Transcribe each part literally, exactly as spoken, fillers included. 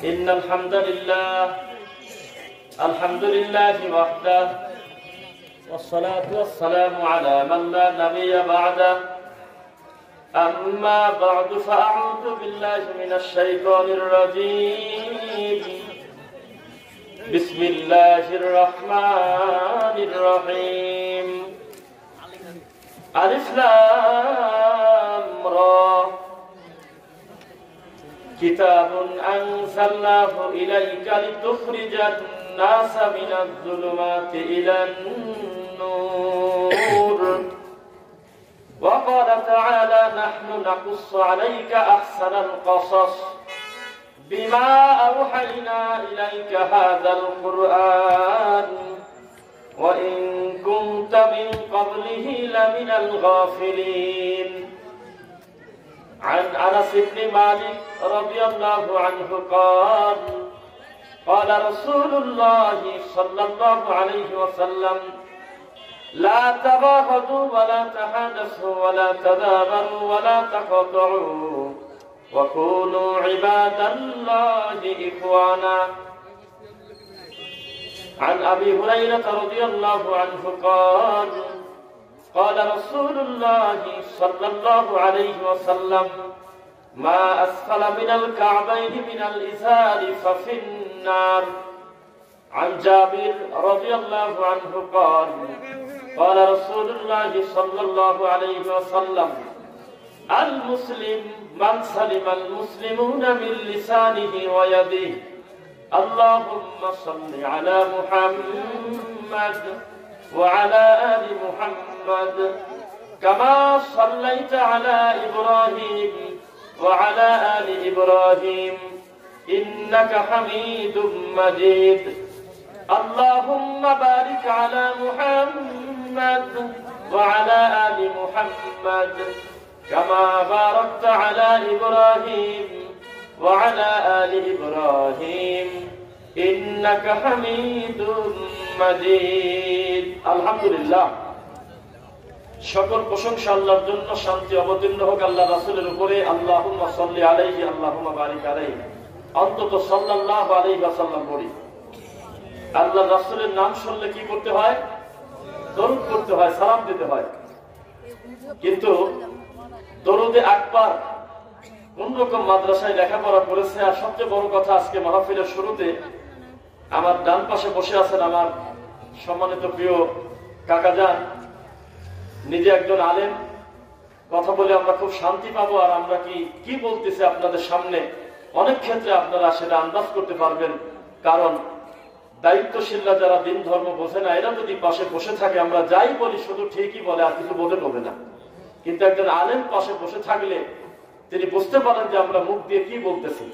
إن الحمد لله الحمد لله وحده والصلاة والسلام على من لا نبي بعده أما بعد فأعوذ بالله من الشيطان الرجيم بسم الله الرحمن الرحيم ألف لام را كتاب أنزلناه إليك لتخرج الناس من الظلمات إلى النور وقال تعالى نحن نقص عليك أحسن القصص بما أوحينا إليك هذا القرآن وإن كنت من قبله لمن الغافلين عن أنس بن مالك رضي الله عنه قال قال رسول الله صلى الله عليه وسلم لا تباغضوا ولا تحادثوا ولا تدابروا ولا تقاطعوا وكونوا عباد الله إخوانا عن أبي هريرة رضي الله عنه قال قال رسول الله صلى الله عليه وسلم ما أسفل من الكعبين من الإزار ففي النار عن جابر رضي الله عنه قال قال رسول الله صلى الله عليه وسلم المسلم من سلم المسلمون من لسانه ويده اللهم صل على محمد وعلى آل محمد كما صليت على إبراهيم وعلى آل إبراهيم إنك حميد مجيد اللهم بارك على محمد وعلى آل محمد كما باركت على إبراهيم وعلى آل إبراهيم إنك حميد مجيد الحمد لله সকল প্রশংসা আল্লাহর জন্য, শান্তি অবতীর্ণ হোক আল্লাহ রাসূলের উপরে। আল্লাহুম্মা সাল্লি আলাইহি আল্লাহুম্মা বারিক আলাইহি। অন্তত সাল্লাল্লাহু আলাইহি ওয়াসাল্লাম পড়ি। আল্লাহ রাসূলের নাম শুনলে কি করতে হয়? দরুদ পড়তে হয়, সালাম দিতে হয়। কিন্তু দরুদে আকবার কোন রকম মাদ্রাসায় লেখাপড়া করেছে। আর সবচেয়ে বড় কথা, আজকে মাহফিলের শুরুতে আমার ডান পাশে বসে আছেন আমার সম্মানিত প্রিয় কাকাজান, নিজে একজন আলেম। কথা বলে আমরা খুব শান্তি পাবো। আর আমরা কি কি বলতেছি আপনাদের সামনে অনেক ক্ষেত্রে আপনারা সেটা আন্দাজ করতে পারবেন। কারণ দায়িত্বশীলরা যারা দিন ধর্ম বোঝে না, এরা যদি পাশে বসে থাকে, আমরা যাই বলি শুধু ঠিকই বলে, আর কিছু বোঝে পাবে না। কিন্তু একজন আলেম পাশে বসে থাকলে তিনি বুঝতে পারেন যে আমরা মুখ দিয়ে কি বলতেছি।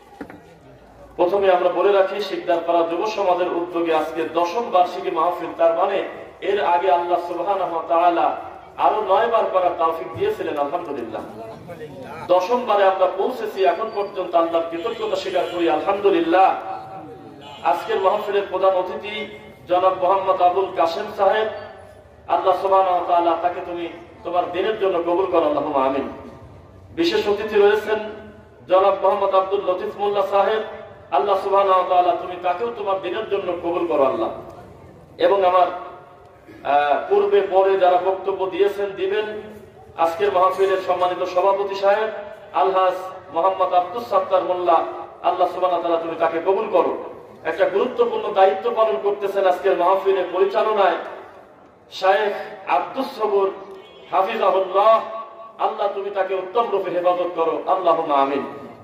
প্রথমে আমরা বলে রাখি, শিকদারপাড়া যুব সমাজের উদ্যোগে আজকে দশম বার্ষিকী মাহফিল। তার মানে এর আগে আল্লাহ সুবহানাহু ওয়া তাআলা আরো নয় বার করার তৌফিক দিয়েছিলেন। আলহামদুলিল্লাহ, দশম বারে আমরা পৌঁছেছি। এখন পর্যন্ত আল্লাহর কৃতজ্ঞতা স্বীকার করি, আলহামদুলিল্লাহ। আজকের মাহফিলের প্রধান অতিথি জনাব মোহাম্মদ আবুল কাসেম সাহেব, আল্লাহ সুবহানাহু ওয়া তাআলা তাকে তুমি তোমার দিনের জন্য কবুল করো, আল্লাহুম্মা আমিন। বিশেষ অতিথি রয়েছেন জনাব মোহাম্মদ আব্দুল লতিফ মোল্লা সাহেব, আল্লাহ সুবহানাহু ওয়া তাআলা তুমি তাকেও তোমার দিনের জন্য কবুল করো আল্লাহ। এবং আমার পূর্বে পরে যারা বক্তব্য দিয়েছেন, দিবেন, আজকের মাহফিলের সম্মানিত সভাপতি সাহেব আলহাজ মোহাম্মদ আব্দুস সাত্তার মোল্লা, আল্লাহ সুবহানাহু ওয়া তাআলা তুমি তাকে কবুল করো। একটা গুরুত্বপূর্ণ দায়িত্ব পালন করতেছেন আজকের মাহফিলের পরিচালনায় শায়েখ আব্দুস সবুর হাফিজাহুল্লাহ, আল্লাহ তুমি তাকে উত্তম রূপে হেফাজত করো, আল্লাহুম্মা আমিন।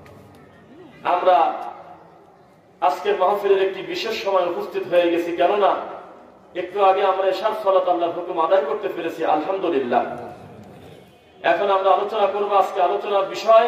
আমরা আজকের মাহফিলের একটি বিশেষ সময় উপস্থিত হয়ে গেছি, কেননা একটু আগে আমরা এশার সালাত আল্লাহর হুকুম আদায় করতে পেরেছি, আলহামদুলিল্লাহ। এখন আমরা আলোচনা করব। আজকে আলোচনার বিষয়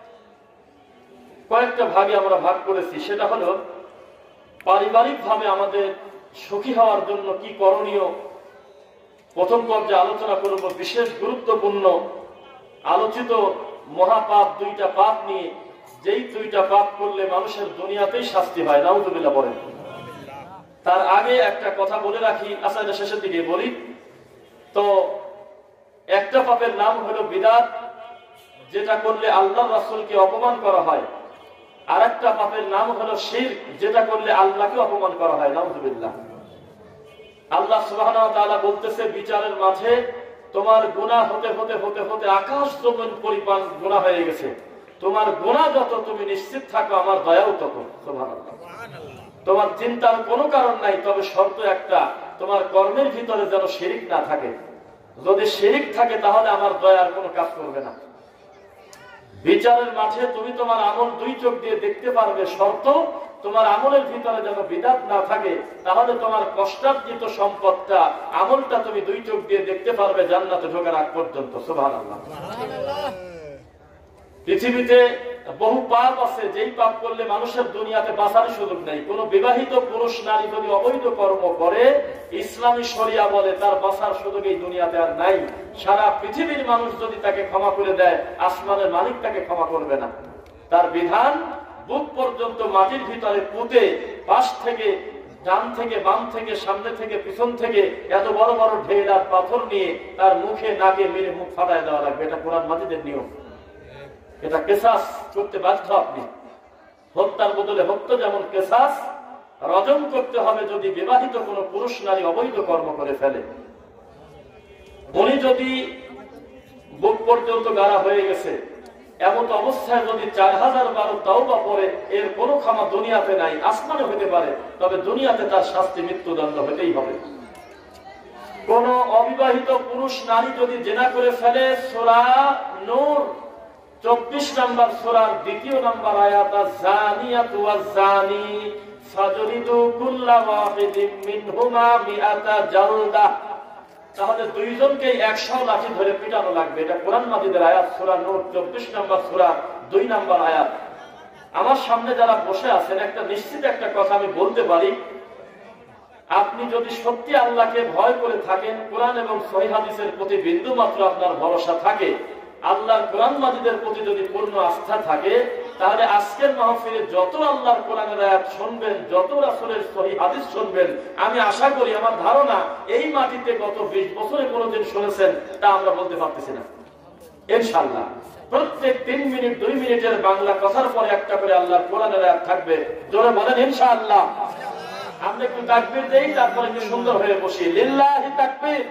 কয়েকটা ভাগে আমরা ভাগ করেছি। সেটা হলো পারিবারিক ভাবে আমাদের সুখী হওয়ার জন্য কি করণীয়। প্রথম পর্যায়ে আলোচনা করব বিশেষ গুরুত্বপূর্ণ আলোচিত মহাপাপ দুইটা পাপ নিয়ে, যেই দুইটা পাপ করলে মানুষের দুনিয়াতেই শাস্তি হয়, নাউযুবিল্লাহ বলেন। তার আগে একটা কথা বলে রাখি, আচ্ছা এটা শেষের দিকে বলি। তো একটা পাপের নাম হলো বিদআত, যেটা করলে আল্লাহ রাসূলকে অপমান করা হয়। আর একটা পাপের নাম হলো শিরক, যেটা করলে আল্লাহকে অপমান করা হয়। নাউযুবিল্লাহ। আল্লাহ সুবহানাহু ওয়া তাআলা বলতেছে বিচারের মাঝে তোমার গুনাহ হতে হতে হতে হতে আকাশ জমিন পরিমাণ গুনাহ হয়ে গেছে, তোমার গুনাহ যত তুমি নিশ্চিত থাকো আমার দয়াও তত। সুবহানাল্লাহ। তোমার চিন্তার কোনো কারণ নাই, তবে শর্ত একটা, তোমার কর্মের ভিতরে যেন শিরক না থাকে। যদি শিরক থাকে তাহলে আমার দয়ার কোনো কাজ করবে না। বিচারের মাঠে তুমি তোমার আমল দুই চোখ দিয়ে দেখতে পারবে, শর্ত তোমার আমলের ভিতরে যেন বিদাত না থাকে, তাহলে তোমার কষ্টার্জিত সম্পদটা আমলটা তুমি দুই চোখ দিয়ে দেখতে পারবে জান্নাতে ঢোকার আগ পর্যন্ত। সুবহানাল্লাহ। পৃথিবীতে বহু পাপ আছে, যেই পাপ করলে মানুষের দুনিয়াতে বাঁচার সুযোগ নেই। কোন বিবাহিত পুরুষ নারী যদি অবৈধ কর্ম করে, ইসলামী শরিয়া বলে তার বাঁচার সুযোগ এই দুনিয়াতে আর নাই। সারা পৃথিবীর মানুষ যদি তাকে ক্ষমা করে দেয়, আসমানের মালিক তাকে ক্ষমা করবে না। তার বিধান বুক পর্যন্ত মাটির ভিতরে পুঁতে পাশ থেকে ডান থেকে বাম থেকে সামনে থেকে পিছন থেকে এত বড় বড় ঢের আর পাথর নিয়ে তার মুখে নাকে মেরে মুখ ফাটায় দেওয়া লাগবে। এটা কোরআন মাজিদের নিয়ম। এটা কেসাস করতে বাধ্য আপনি। হত্যার বদলে হত্যা যেমন কেসাস, রজম করতে হবে যদি বিবাহিত কোন পুরুষ নারী অবৈধ কর্ম করে ফেলে। উনি যদি বুক পর্যন্ত গাড়া হয়ে গেছে, এমন অবস্থায় যদি চার হাজার বারো তাওবা পড়ে, এর কোনো ক্ষমা দুনিয়াতে নাই, আসমানে হতে পারে, তবে দুনিয়াতে তার শাস্তি মৃত্যুদণ্ড হতেই হবে। কোন অবিবাহিত পুরুষ নারী যদি জিনা করে ফেলে, সূরা নূর চব্বিশ নম্বর সূরার দ্বিতীয় নম্বর আয়াত, জানিয়াতু ওয়াজ-জানি ফাজরিদু কুল্লা ওয়াহিদিন মিনহুমা মিআতা জালদা। তাহলে দুইজনকে একশো লাঠি ধরে পিটানো লাগবে। এটা কোরআন মাজিদের আয়াত, সূরা নূর চব্বিশ নম্বর সূরা দুই নম্বর আয়াত। আমার সামনে যারা বসে আছেন, একটা নিশ্চিত একটা কথা আমি বলতে পারি, আপনি যদি সত্যি আল্লাহকে ভয় করে থাকেন, কোরআন এবং সহিহ হাদিসের প্রতি বিন্দু মাত্র আপনার ভরসা থাকে, আল্লাহর কোরআন মাজিদের প্রতি যদি পূর্ণ আস্থা থাকে, তাহলে আজকের মাহফিলে যত আল্লাহর কোরআনের আয়াত শুনবেন, যত রাসূলের সহিহ হাদিস শুনবেন, আমি আশা করি, আমার ধারণা, এই মাটিতে গত বিশ বছরে কোনোদিন শুনেছেন তা আমরা বলতে পারতেছি না। ইনশাআল্লাহ প্রত্যেক তিন মিনিট দুই মিনিটের বাংলা কথার পরে একটা করে আল্লাহর কোরআনের আয়াত থাকবে। জোরে বলেন ইনশাআল্লাহ। আমরা একটু তাকবীর দেই, তারপরে একটু সুন্দর হয়ে বসি। লিল্লাহি তাকবীর।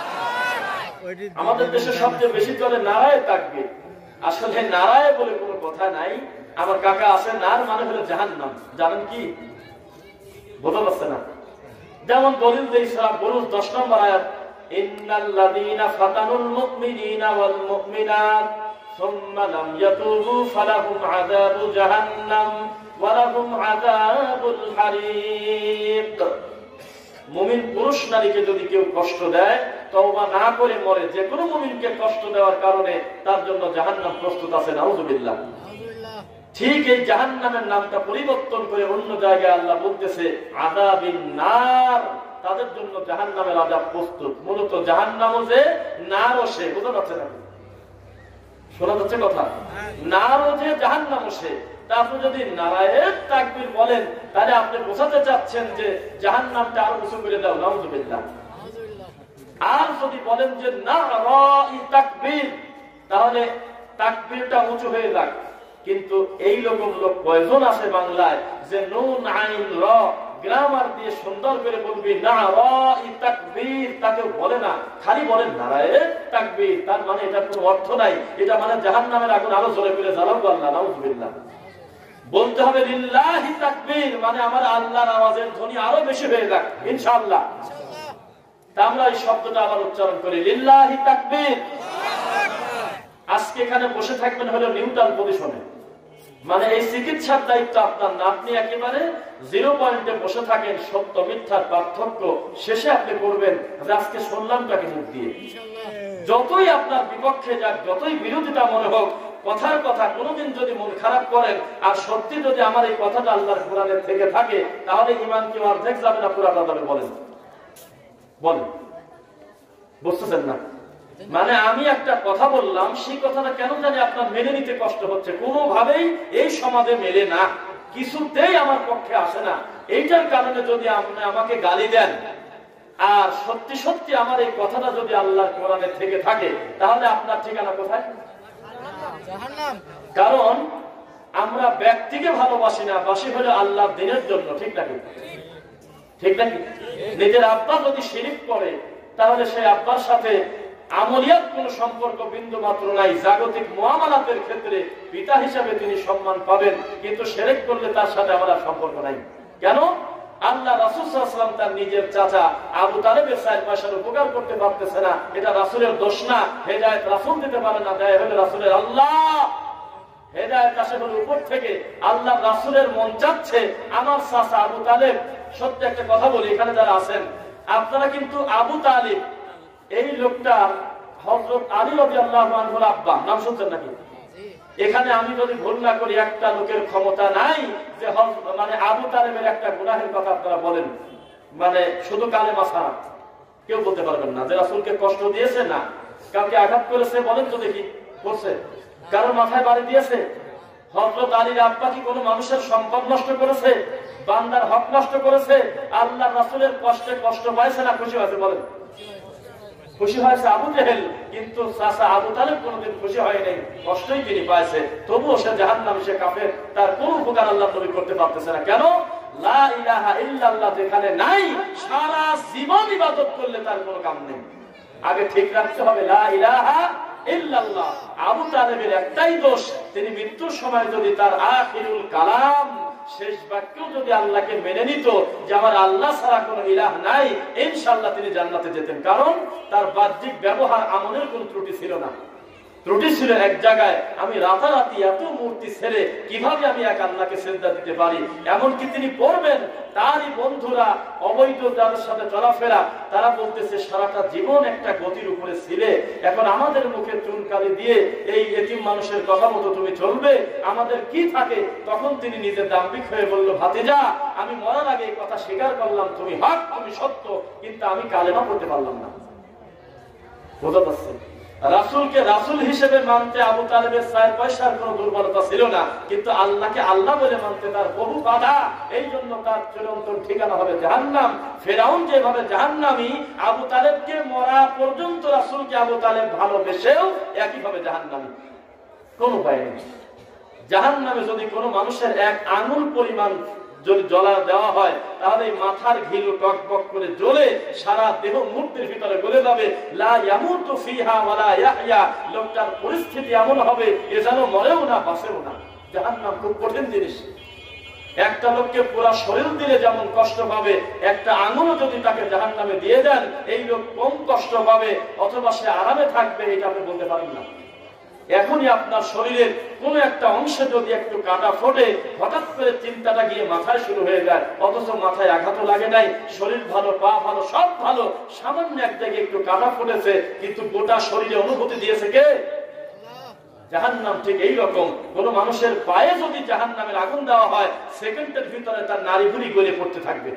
আমাদের দেশে সবচেয়ে বেশি চলে নারায়ে তাকবীর। আসলে নারায়ে বলে কোনো কথা নাই। আমার কাকা আছে, নার মানে হলো জাহান্নাম। জানেন কি? বোঝা যাচ্ছে না। যেমন দলিল দেই সূরা বুরুজ দশ নম্বর আয়াত, ইন্নাল্লাযীনা ফাতানুল মুমিনিনা ওয়াল মুমিনাত সুম্মা লাম ইয়াতুবু ফালাহুম আযাবু জাহান্নাম ওয়া লাহুম আযাবুল হারিক। মুমিন পুরুষ নারীকে যদি কেউ কষ্ট দেয়, তওবা না করে মরে, যে কোনো মুমিনকে কষ্ট দেওয়ার কারণে তার জন্য জাহান্নাম প্রস্তুত আছে। নাউযুবিল্লাহ। ঠিক এই জাহান্নামের নামটা পরিবর্তন করে অন্য জায়গায় আল্লাহ বলতেছে আযাবিন নার, তাদের জন্য জাহান্নামের আযাব প্রস্তুত। মূলত জাহান্নামও যে, নারও সে। বোঝা যাচ্ছে না? শোনা যাচ্ছে কথা? নারও যে, জাহান্নামও সে। তা আপনি যদি নারায়ে তাকবীর বলেন, তাহলে আপনি বোঝাতে চাচ্ছেন যে জাহান্নামটা আরো উঁচু করে দাও। নাউযুবিল্লাহ। আর যদি বলেন যে নারায়ে তাকবীর, তাহলে তাকবীরটা উঁচু হয়ে যাক। কিন্তু এই রকম লোক কয়জন আছে বাংলায় যে নুন আইন র গ্রামার দিয়ে সুন্দর করে বলবি নারায়ে তাকবীর, তাকে বলে না, খালি বলে নারায়ে তাকবীর। তার মানে এটা কোনো অর্থ নাই। এটা মানে জাহান্নামের আগুন আরো জ্বলে ফেলে জ্বালাবো আল্লাহ। নাউযুবিল্লাহ। বলতে হবে লিল্লাহি তাকবীর, মানে আমার আল্লাহর আওয়াজের ধ্বনি আরো বেশি হয়ে যাক ইনশাআল্লাহ। তা আমরা এই শব্দটা আবার উচ্চারণ করি, লিল্লাহি তাকবীর। আজকে এখানে বসে থাকবেন হলো নিউট্রাল পজিশনে, মানে এই চিকিৎসার দায়িত্ব আপনার না। আপনি একেবারে জিরো পয়েন্টে বসে থাকেন, সত্য মিথ্যার পার্থক্য শেষে আপনি করবেন যে আজকে শুনলাম তাকে মুখ দিয়ে। যতই আপনার বিপক্ষে যাক, যতই বিরোধিতা মনে হোক, কথার কথা কোনোদিন যদি মন খারাপ করেন, আর সত্যি যদি আমার এই কথাটা আল্লাহর কোরআনের থেকে থাকে, তাহলে ঈমান কি অর্ধেক যাবে না পুরাটা যাবে? বলেন বলেন, বুঝতেছেন না? মানে আমি একটা কথা বললাম, সেই কথাটা কেন জানি আপনার মেনে নিতে কষ্ট হচ্ছে। কোনোভাবেই এই সমাজে মেলে না, কিছুতেই আমার পক্ষে আসে না। এইটার কারণে যদি আপনি আমাকে গালি দেন, আর সত্যি সত্যি আমার এই কথাটা যদি আল্লাহর কোরআনে থেকে থাকে, তাহলে আপনার ঠিকানা কোথায়? জাহান্নাম। কারণ আমরা ব্যক্তিকে ভালোবাসি না, বাসি হলো আল্লাহর দিনের জন্য। ঠিক নাকি? ঠিক নাকি? নিজের আব্বা যদি শিরিক করে তাহলে সেই আব্বার সাথে আমলিয়াত কোন সম্পর্ক বিন্দু মাত্র নাই। জাগতিক মুআমালাতের ক্ষেত্রে পিতা হিসাবে তিনি সম্মান পাবেন, কিন্তু শিরক করলে তার সাথে আমার সম্পর্ক নাই। কেন? আল্লাহ রাসূল সাল্লাল্লাহু আলাইহি ওয়াসাল্লাম তার নিজের চাচা আবু তালেবের চার পয়সার উপকার করতে পারতেছে না, এটা রাসূলের দোষ না। হেদায়েত রাসূল দিতে পারে না, দেয় হলো রাসূলের আল্লাহ। হেদায়েত আসে হলো উপর থেকে। আল্লাহ রাসূলের মন চাচ্ছে আমার চাচা আবু তালেব। সত্যি একটা কথা বলি, এখানে যারা আছেন আপনারা কিন্তু আবু তালিব এই লোকটা হযরত আলী রাদিয়াল্লাহু আনহুর আব্বা, নাম শুনছেন নাকি? এখানে আমি যদি ভুল না করি একটা লোকের ক্ষমতা নাই যে মানে আবু তালেবের একটা গুনাহের কথা আপনারা বলেন, মানে শুধু কালেমা ছাড়া কেউ বলতে পারবেন না যে রাসূলকে কষ্ট দিয়েছে, না কাউকে আঘাত করেছে বলেন তো দেখি, করছে? কারোর মাথায় বাড়ি দিয়েছে? হযরত আলীর আব্বা কি কোনো মানুষের সম্পদ নষ্ট করেছে? বান্দার হক নষ্ট করেছে? আল্লাহ রাসূলের কষ্টে কষ্ট পাইছে না খুশি হয়েছে? বলেন। খুশি হয়েছে আবু জেহেল, কিন্তু চাচা আবু তালেব কোনোদিন খুশি হয় নাই, কষ্টই তিনি পাইছে। তবুও সে জাহান্নামী, সে কাফের, তার কোন উপকার আল্লাহ নবী করতে পারতেছে না। কেন? লা ইলাহা ইল্লাল্লাহ যেখানে নাই, সারা জীবন ইবাদত করলে তার কোনো কাম নেই। আগে ঠিক রাখতে হবে লা ইলাহা ইল্লাল্লাহ। আবু তালেবের একটাই দোষ, তিনি মৃত্যুর সময় যদি তার আখিরুল কালাম, শেষ বাক্য যদি আল্লাহকে মেনে নিত যে আমার আল্লাহ ছাড়া কোনো ইলাহ নাই, ইনশাআল্লাহ তিনি জান্নাতে যেতেন। কারণ তার বাহ্যিক ব্যবহার আমলের কোনো ত্রুটি ছিল না। ত্রুটি ছিল এক জায়গায়, আমি রাতারাতি এত মূর্তি ছেড়ে কিভাবে আমি এক আল্লাহকে সিজদা দিতে পারি। এমনকি তিনি পড়বেন, তারই বন্ধুরা অবৈধ যাদের সাথে চলাফেরা, তারা বলতেছে সারাটা জীবন একটা গতির উপরে ছিলে, এখন আমাদের মুখে চুনকালি দিয়ে এই এতিম মানুষের কথা মতো তুমি চলবে, আমাদের কি থাকে? তখন তিনি নিজে দাম্ভিক হয়ে বলল, ভাতিজা আমি মরার আগে এই কথা স্বীকার করলাম, তুমি হক, তুমি সত্য, কিন্তু আমি কালেমা পড়তে পারলাম না। বোঝা যাচ্ছে? রাসূলকে রাসূল হিসেবে মানতে আবু তালেবের চার পয়সার কোনো দুর্বলতা ছিল না, কিন্তু আল্লাহকে আল্লাহ বলে মানতে তার বহু বাধা। এই জন্য তার চিরন্তন ঠিকানা হবে জাহান্নাম। ফেরাউন যেভাবে জাহান্নামী, আবু তালেবকে মরা পর্যন্ত রাসূলকে আবু তালেব ভালোবেসেও একইভাবে জাহান্নামী। কোন উপায় নেই। জাহান্নামে যদি কোনো মানুষের এক আঙুল পরিমাণ যদি জ্বলা দেওয়া হয়, তাহলে মাথার ঘিলু টকবক করে জ্বলে সারা দেহ মূর্তির ভিতরে গলে যাবে। লা ইয়ামুতু ফিহা ওয়ালা ইয়াহইয়া। লোকটার পরিস্থিতি এমন হবে এ যেন মরেও না বাঁচেও না। জাহান্নাম খুব কঠিন জিনিস। একটা লোককে পুরা শরীর দিলে যেমন কষ্ট পাবে, একটা আঙুলও যদি তাকে জাহান্নামে দিয়ে দেন, এই লোক কম কষ্ট পাবে অথবা সে আরামে থাকবে, এটা আপনি বলতে পারেন না। এখনই আপনার শরীরের কোন একটা অংশে যদি একটু কাটা ফোটে, হঠাৎ করে চিন্তাটা গিয়ে মাথায় শুরু হয়ে যায়, অথচ মাথায় আঘাতও লাগে নাই, শরীর ভালো, পা ভালো, সব ভালো, সামান্য এক জায়গায় একটু কাটা ফুটেছে, কিন্তু গোটা শরীরে অনুভূতি দিয়েছে কে? জাহান্নাম ঠিক এই রকম। কোন মানুষের পায়ে যদি জাহান্নামের আগুন দেওয়া হয়, সেকেন্ডের ভিতরে তার নাড়ি ভুড়ি গলে পড়তে থাকবে।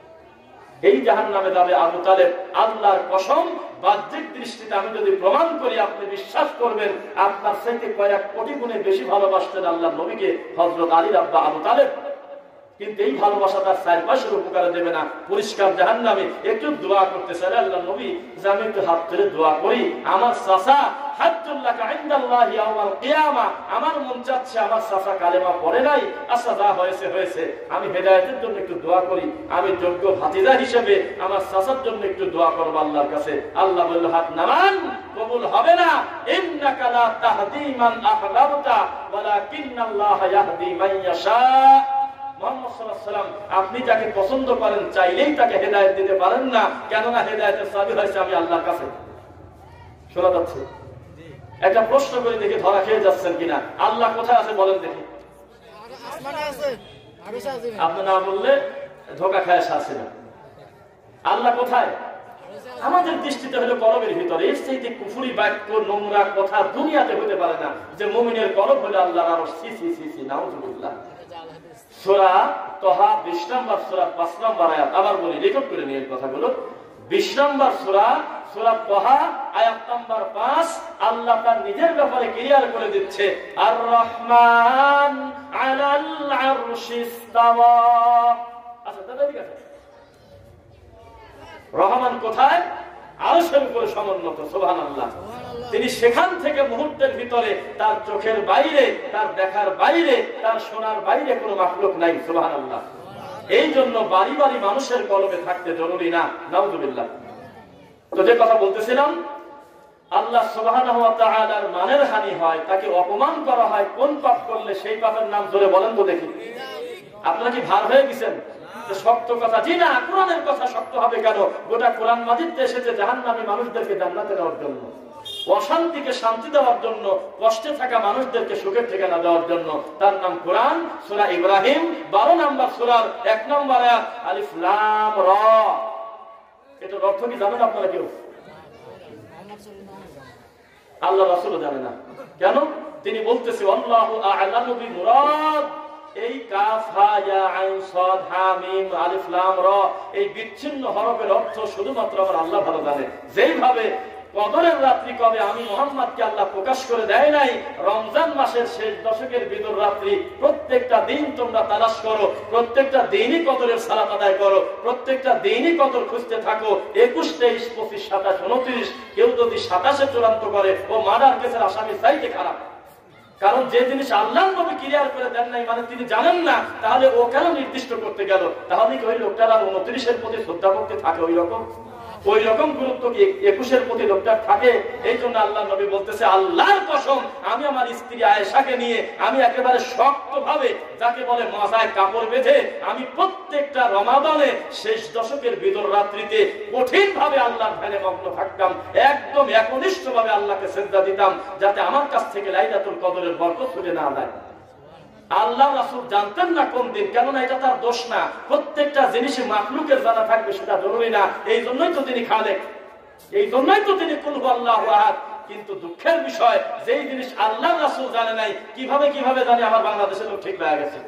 এই জাহান্নামে যাবে আবু তালেব। আল্লাহর কসম, বাহ্যিক দৃষ্টিতে আমি যদি প্রমাণ করি, আপনি বিশ্বাস করবেন আপনার থেকে কয়েক কোটি গুণে বেশি ভালোবাসতেন আল্লাহর নবীকে হযরত আলীর আব্বা আবু তালেব। কিন্তু এই ভালোবাসা তার চার পাশের উপকারে দেবে না, পরিষ্কার জাহান্নামে। একটু দোয়া করতে চাই আল্লাহর নবী যে আমি একটু হাত ধরে দোয়া করি, আমার চাচা হাজ্জুল্লাকা ইনদাল্লাহি ইয়াওমাল কিয়ামা, আমার মন চাচ্ছে আমার চাচা কালেমা পড়ে নাই, আচ্ছা যা হয়েছে হয়েছে, আমি হেদায়েতের জন্য একটু দোয়া করি, আমি যোগ্য ভাতিজা হিসেবে আমার চাচার জন্য একটু দোয়া করব আল্লাহর কাছে। আল্লাহ বলল হাত নামান, কবুল হবে না। ইন্নাকা লা তাহদি মান আহবাবতা ওয়ালাকিন্নাল্লাহা ইয়াহদি মান ইয়াশা। মুহাম্মদ সাল্লাল্লাহু আলাইহি ওয়াসাল্লাম, আপনি যাকে পছন্দ করেন চাইলেই তাকে হেদায়েত দিতে পারেন না, কেননা হেদায়েতের চাবি হয়েছে আমি আল্লাহর কাছে। শোনা যাচ্ছে? একটা প্রশ্ন করে দেখি, ধরা খেয়ে যাচ্ছেন কিনা। আল্লাহ কোথায় আছে বলেন দেখি? আপনি না বললে ধোকা খায় আছে না। আল্লাহ কোথায়? আমাদের দৃষ্টিতে হলো কলবের ভিতরে। এর চাইতে কুফরি বাক্য, নোংরা কথা দুনিয়াতে হতে পারে না যে মুমিনের কলব হলো আল্লাহর আরশ। সি সি সি সি নাউযুবিল্লাহ। সূরা তাহা বিশ নম্বর সূরা পাঁচ নম্বর আয়াত। আবার বলি, রেকর্ড করে নিয়ে কথাগুলো। বিশ নম্বর সূরা, সূরা তাহা আয়াত নম্বর পাঁচ। আল্লাহ তার নিজের ব্যাপারে ক্লিয়ার করে দিচ্ছে, আর রহমান আলাল আরশি ইস্তাওয়া। আচ্ছা দাদা ঠিক আছে, রহমান কোথায়? আরশের উপরে সমুন্নত, সুবহানাল্লাহ। তিনি সেখান থেকে মুহূর্তের ভিতরে তার চোখের বাইরে, তার দেখার বাইরে, তার শোনার বাইরে কোনো মাখলুক নাই, সুবহানাল্লাহ। এই জন্য বাড়ি বাড়ি মানুষের কলবে থাকতে জরুরি না, নাউযুবিল্লাহ। তো যে কথা বলতেছিলাম, আল্লাহ সুবহানাহু ওয়া তাআলার মানের হানি হয়, তাকে অপমান করা হয়, কোন পাপ করলে সেই পাপের নাম ধরে বলেন তো দেখি। আপনারা কি ভার হয়ে গেছেন শক্ত কথা? জি না, কোরআনের কথা শক্ত হবে কেন? গোটা কোরআন মাজিদে এসেছে জাহান্নামী মানুষদেরকে জান্নাতে নেওয়ার জন্য, অশান্তিকে শান্তি দেওয়ার জন্য, কষ্টে থাকা মানুষদেরকে সুখের ঠিকানা দেওয়ার জন্য। তার নাম কোরআন। সূরা ইব্রাহিম বারো নম্বর সূরার এক নম্বর আয়াত, আলিফ লাম র। এটার অর্থ কি জানেন আপনারা কেউ? আল্লাহ রাসূলও জানে না। কেন? তিনি বলতেছে আল্লাহু আ'লামু বিমুরাদ। এই কাফ হা ইয়া আইন সাদ হা মিম আলিফ লাম র, এই বিচ্ছিন্ন হরফের অর্থ শুধুমাত্র আমার আল্লাহ ভালো জানে। যেইভাবে কদরের রাত্রি কবে আমি মুহাম্মদকে আল্লাহ প্রকাশ করে দেয় নাই, রমজান মাসের শেষ দশকের বিদর রাত্রি প্রত্যেকটা দিন তোমরা তালাশ করো, প্রত্যেকটা দিনই কদরের সালাত আদায় করো, প্রত্যেকটা দিনই কদর খুঁজতে থাকো। একুশ তেইশ পঁচিশ সাতাশ উনত্রিশ, কেউ যদি সাতাশে চূড়ান্ত করে ও মার্ডার কেসের আসামি চাইতে খারাপ। কারণ যে জিনিস আল্লাহ নবী ক্লিয়ার করে দেন নাই, মানে তিনি জানেন না, তাহলে ও কেন নির্দিষ্ট করতে গেল? তাহলে কি ওই লোকটার আর উনত্রিশের প্রতি শ্রদ্ধা ভক্তি থাকে ওই রকম? ওই রকম গুরুত্ব কি একুশের প্রতি লোকটার থাকে? এই জন্য আল্লাহ নবী বলতেছে, আল্লাহর কসম, আমি আমার স্ত্রী আয়েশাকে নিয়ে আমি একেবারে শক্ত ভাবে, যাকে বলে মাথায় কাপড় বেঁধে, আমি প্রত্যেকটা রমাদানে শেষ দশকের বিদর রাত্রিতে কঠিন ভাবে আল্লাহর ধ্যানে মগ্ন থাকতাম, একদম একনিষ্ঠ ভাবে আল্লাহকে সিজদা দিতাম, যাতে আমার কাছ থেকে লাইলাতুল কদরের বরকত ছুটে না যায়। আল্লাহ রাসূল জানতেন না কোন দিন, কেননা এটা তার দোষ না। প্রত্যেকটা জিনিসই মাখলুকের জানা থাকবে সেটা জরুরি না। এই জন্যই তো তিনি খালেক, এই জন্যই তো তিনি কুল হুয়াল্লাহু আহাদ। কিন্তু দুঃখের বিষয়, যেই জিনিস আল্লাহ রাসূল জানে নাই, কিভাবে কিভাবে জানি আমার বাংলাদেশের লোক ঠিক হয়ে গেছে।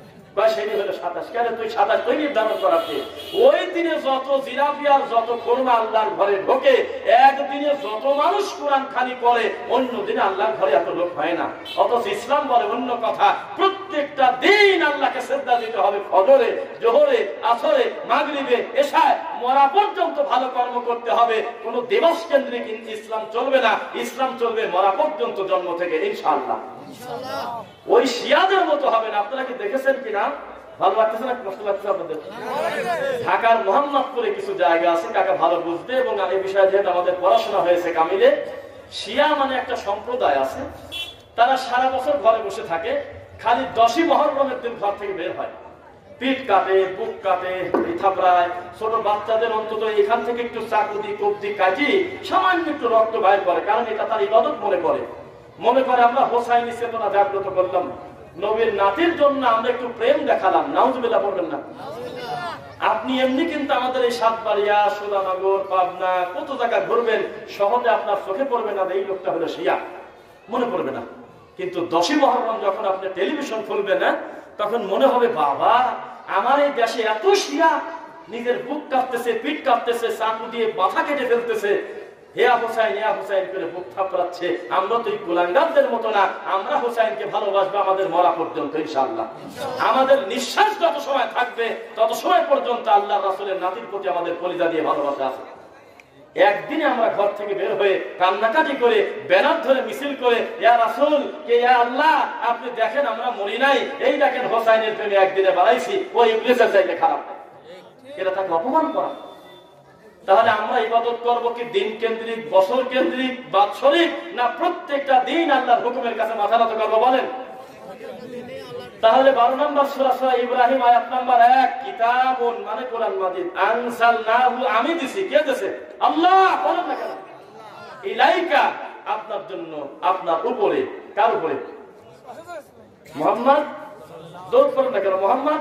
ওই দিনে যত জিলাপি আর যত খুরমা আল্লাহর ঘরে ঢোকে, একদিনে যত মানুষ কোরআন খানি পড়ে, অন্য দিনে আল্লাহর ঘরে এত লোক হয় না। অথচ ইসলাম বলে অন্য কথা, প্রত্যেকটা দিন আল্লাহকে সিজদা দিতে হবে। ফজরে, জোহরে, আসরে, মাগরিবে, এশায়, মরা পর্যন্ত ভালো কর্ম করতে হবে। কোন দিবস কেন্দ্রিক ইসলাম চলবে না, ইসলাম চলবে মরা পর্যন্ত, জন্ম থেকে, ইনশাআল্লাহ। ওই শিয়াদের মতো হবে না। আপনারা কি দেখেছেন কিনা? ভালো লাগতেছে না কষ্ট লাগছে আপনাদের? ঢাকার মোহাম্মদপুরে কিছু জায়গা আছে, কাকা ভালো বুঝবে, এবং এই বিষয়ে যেহেতু আমাদের পড়াশোনা হয়েছে কামিলে, শিয়া মানে একটা সম্প্রদায় আছে, তারা সারা বছর ঘরে বসে থাকে, খালি দশই মহররমের দিন ঘর থেকে বের হয়, পিঠ কাটে, বুক কাটে, থাপড়ায়, ছোট বাচ্চাদের অন্তত এখান থেকে একটু চাকুদি কবদি কাটি সামান্য একটু রক্ত বাইর করে, কারণ এটা তার ইবাদত মনে করে। মনে করে আমরা হোসাইনি চেতনা জাগ্রত করলাম, নবীর নাতির জন্য আমরা একটু প্রেম দেখালাম। নাউজুবিল্লাহ পড়বেন না? আপনি এমনি কিন্তু আমাদের এই সাতবাড়িয়া, সুধানগর, পাবনা, কত জায়গা ঘুরবেন, সহজে আপনার চোখে পড়বে না এই লোকটা হলো শিয়া, মনে পড়বে না। কিন্তু দশই মহররম যখন আপনি টেলিভিশন খুলবেন না, তখন মনে হবে বাবা, আমার এই দেশে এত শিয়া, নিজের বুক কাঁপতেছে, পিঠ কাঁপতেছে, চাকু দিয়ে মাথা কেটে ফেলতেছে, হেয়া হোসাইন হেয়া হোসাইন করে বুক থাপড়াচ্ছে। আমরা তো এই কুলাঙ্গারদের মতো না, আমরা হোসাইনকে ভালোবাসবো আমাদের মরা পর্যন্ত, ইনশাআল্লাহ। আমাদের নিঃশ্বাস যত সময় থাকবে তত সময় পর্যন্ত আল্লাহ রাসূলের নাতির প্রতি আমাদের কলিজা দিয়ে ভালোবাসা আছে। একদিনে আমরা ঘর থেকে বের হয়ে কান্নাকাটি করে, ব্যানার ধরে মিছিল করে, ইয়া রাসূল কে ইয়া আল্লাহ, আপনি দেখেন আমরা মরি নাই, এই দেখেন হোসাইনের প্রেমে একদিনে বাড়াইছি, ওই ইবলিসের চাইতে খারাপ। এটা তাকে অপমান করা। তাহলে আমরা ইবাদত করবো কি দিন কেন্দ্রিক, বছর কেন্দ্রিক, বাৎসরিক, না প্রত্যেকটা দিন আল্লাহর হুকুমের কাছে মাথা নত করবো বলেন? তাহলে বারো নম্বর সূরা সূরা ইব্রাহিম আয়াত নাম্বার এক, কিতাবুন মানে কোরআন মাজিদ, আনজালনাহু আমি দিছি, কে দিয়েছে? আল্লাহ। বলেন না কেন? ইলাইকা আপনার জন্য, আপনার উপরে। কার উপরে? মুহাম্মদ। দরুদ পড়েন না কেন? মুহাম্মদ।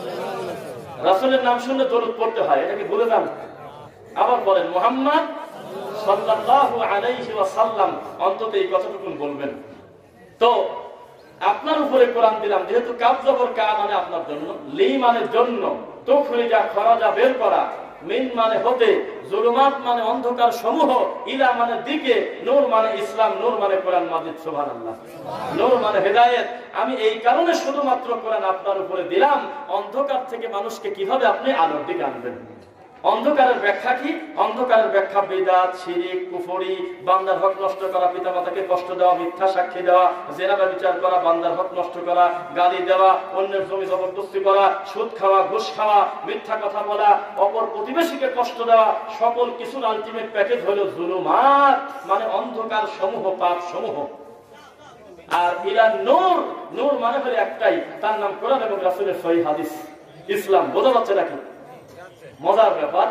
রাসূলের নাম শুনলে দরুদ পড়তে হয়, এটা কি ভুলে যান? আবার বলেন মুহাম্মদ সাল্লাল্লাহু আলাইহি ওয়াসাল্লাম, অন্তত এই কথাটুকু বলবেন। তো আপনার উপরে কোরআন দিলাম, যেহেতু কাব জবর কা মানে আপনার জন্য, লি মানে জন্য, তুখরিজা খরাজা বের করা, মিন মানে হতে, জুলুমাত মানে অন্ধকার সমূহ, ইলা মানে দিকে, নূর মানে ইসলাম, নূর মানে কোরআন মাজিদ, সুবহানাল্লাহ। নূর মানে হেদায়েত। আমি এই কারণে শুধুমাত্র কোরআন আপনার উপরে দিলাম, অন্ধকার থেকে মানুষকে কিভাবে আপনি আলোর দিকে আনবেন। অন্ধকারের ব্যাখ্যা কি? অন্ধকারের ব্যাখ্যা বিদআত, শিরক, কুফরি, বান্দার হক নষ্ট করা, পিতামাতাকে কষ্ট দেওয়া, মিথ্যা সাক্ষী দেওয়া, জেনা ব্যভিচার করা, বান্দার হক নষ্ট করা, গালি দেওয়া, অন্যের জমি জবরদস্তি করা, সুদ খাওয়া, ঘুষ খাওয়া, মিথ্যা কথা বলা, অপর প্রতিবেশীকে কষ্ট দেওয়া, সকল কিছুর আলটিমেট প্যাকেজ হলো জুলুমাত, মানে অন্ধকার সমূহ, পাপ সমূহ। আর ইলা নূর, নূর মানে হলো একটাই, তার নাম কোরআন এবং রাসূলের সহিহ হাদিস, ইসলাম। বোঝা যাচ্ছে নাকি? মজার ব্যাপার,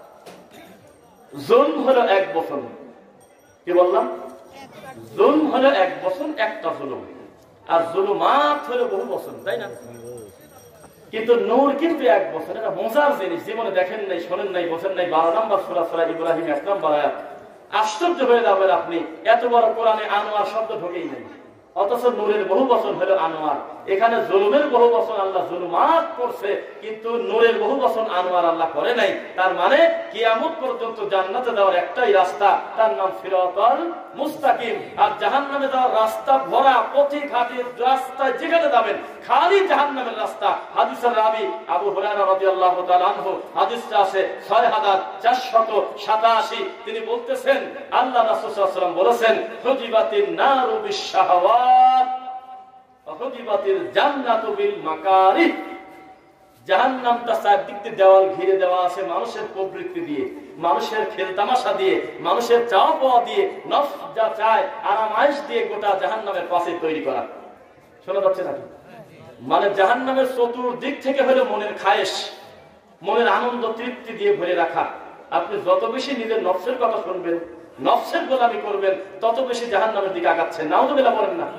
জুলম হলো এক বছর। কি বললাম? জুলম হলো এক বছর, একটা জুলুম। আর জুলুমাত হলো বহু বছর, তাই না? কিন্তু নূর কিন্তু এক বছর। এটা মজার জিনিস, জীবনে দেখেন নাই, শোনেন নাই, বোঝেন নাই। বারো নম্বর সূরা সূরা ইব্রাহিম এক নম্বর আয়াত। আশ্চর্য হয়ে যাবেন আপনি, এত বড় কোরআনে আনোয়ার শব্দ ঢোকেই নাই, অথচ নূরের বহু বচন হলো আনোয়ার। এখানে জুলুমের বহু বচন আল্লাহ জুলুমাত করছে, কিন্তু নূরের বহু বচন আনোয়ার আল্লাহ করে নাই। তার মানে কিয়ামত পর্যন্ত জান্নাতে যাওয়ার একটাই রাস্তা, তার নাম সিরাতাল মুস্তাকিম। আর জাহান্নামে যাওয়ার রাস্তা ভরা, পথে ঘাটে রাস্তায় যেখানে যাবেন খালি জাহান্নামের রাস্তা। হাদিসের রাবী আবু হুরায়রা রাদিয়াল্লাহু তাআলা আনহু, হাদিসটা আছে ছয় হাজার চারশত সাতাশি। তিনি বলতেছেন, আল্লাহ রাসূল সাল্লাল্লাহু আলাইহি ওয়াসাল্লাম বলেছেন, হুজিবাতিন নারু বিশ-শাহাওয়াত ওয়া হুজিবাতিল জান্নাতু বিল মাকারিহ। জাহান্নামটা চারদিক দিয়ে দেওয়াল ঘিরে দেওয়া আছে মানুষের প্রবৃত্তি দিয়ে, মানুষের খেলতামাশা দিয়ে, মানুষের চাওয়া পাওয়া দিয়ে, নফস যা চায় আরামায়েশ দিয়ে গোটা জাহান্নামের পাশে তৈরি করা। শোনা যাচ্ছে নাকি? মানে জাহান্নামের চতুর্দিক থেকে হলো মনের খায়েশ, মনের আনন্দ তৃপ্তি দিয়ে ভরে রাখা। আপনি যত বেশি নিজের নফসের কথা শুনবেন, নফসের গোলামি করবেন, তত বেশি জাহান্নামের দিকে আগাচ্ছেন। নাউযুবিল্লাহ বলেন না?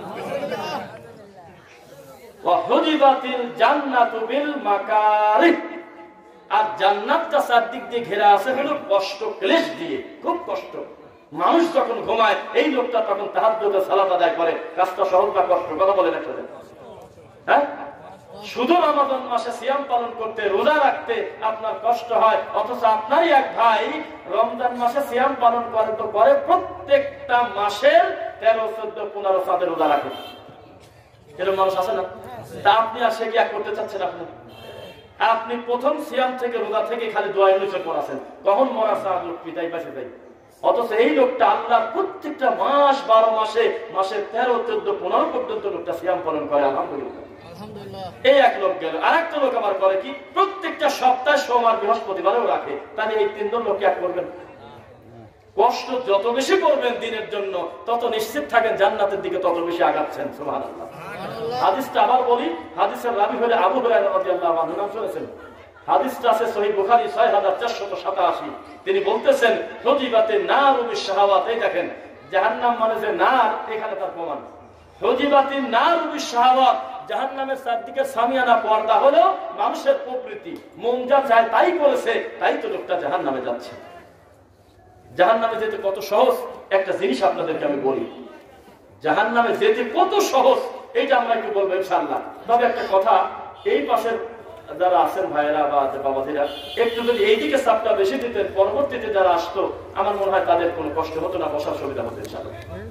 ওয়া হুজিবাতিল জান্নাতু বিল মাকারিহ। আর জান্নাতটা চারদিক দিয়ে ঘেরা আছে হলো কষ্ট, ক্লেশ দিয়ে, খুব কষ্ট। মানুষ যখন ঘুমায়, এই লোকটা তখন তাহাজ্জুদে সালাত আদায় করে। কাজটা সহজ না কষ্ট? কথা বলেন একসাথে। হ্যাঁ, শুধু রমাদান মাসে সিয়াম পালন করতে, রোজা রাখতে আপনার কষ্ট হয়, অথচ আপনারই এক ভাই রমজান মাসে সিয়াম পালন করে তো করে প্রত্যেকটা মাসের তেরো চোদ্দ পনেরো সাদের রোজা রাখে। এরকম মানুষ আছে না? তা আপনি আর সে কি এক করতে চাচ্ছেন? আপনি আপনি প্রথম সিয়াম থেকে রোজা থেকে খালি দোয়া নিচে পড়াছেন, কখন মরা সার লোক পিতাই পাশে যাই। অথচ এই লোকটা আল্লাহ প্রত্যেকটা মাস, বারো মাসে মাসের তেরো চোদ্দ পনেরো পর্যন্ত লোকটা সিয়াম পালন করে। আলহামদুলিল্লাহ। এই এক লোক গেল। আর একটা লোক আবার করে কি, প্রত্যেকটা সপ্তাহে সোমবার বৃহস্পতিবারেও রাখে। তাহলে এই তিনজন লোক এক করবেন। কষ্ট যত বেশি করবেন দিনের জন্য, তত নিশ্চিত থাকেন জান্নাতের দিকে তত বেশি আগাচ্ছেন। সুবহানাল্লাহ। হাদিসটা আবার বলি, হাদিসের রাবী হলে আবু হুরায়রা রাদিয়াল্লাহু আনহু, নাম শুনেছেন? হাদিসটা আছে সহিহ বুখারী ছয় হাজার চারশত সাতাশি। তিনি বলতেছেন, হুজিবাতিন নারু বিশ-শাহাওয়াত। এই দেখেন, জাহান্নাম মানে যে নার, এখানে তার প্রমাণ। হুজিবাতিন নারু বিশ-শাহাওয়াত, জাহান্নামের চারদিকে সামিয়ানা পর্দা হলো মানুষের প্রবৃত্তি, মন যা চায় তাই করেছে, তাই তো লোকটা জাহান্নামে যাচ্ছে। জাহান্নামে যেতে কত সহজ একটা জিনিস আপনাদেরকে আমি বলি। জাহান্নামে যেতে কত সহজ এইটা আমরা একটু বলবো ইনশাআল্লাহ। তবে একটা কথা, এই পাশের যারা আছেন ভাইয়েরা বা বাবাজিরা, একটু যদি এইদিকে চাপটা বেশি দিতেন, পরবর্তীতে যারা আসতো আমার মনে হয় তাদের কোনো কষ্ট হতো না, বসার সুবিধা হতো ইনশাআল্লাহ।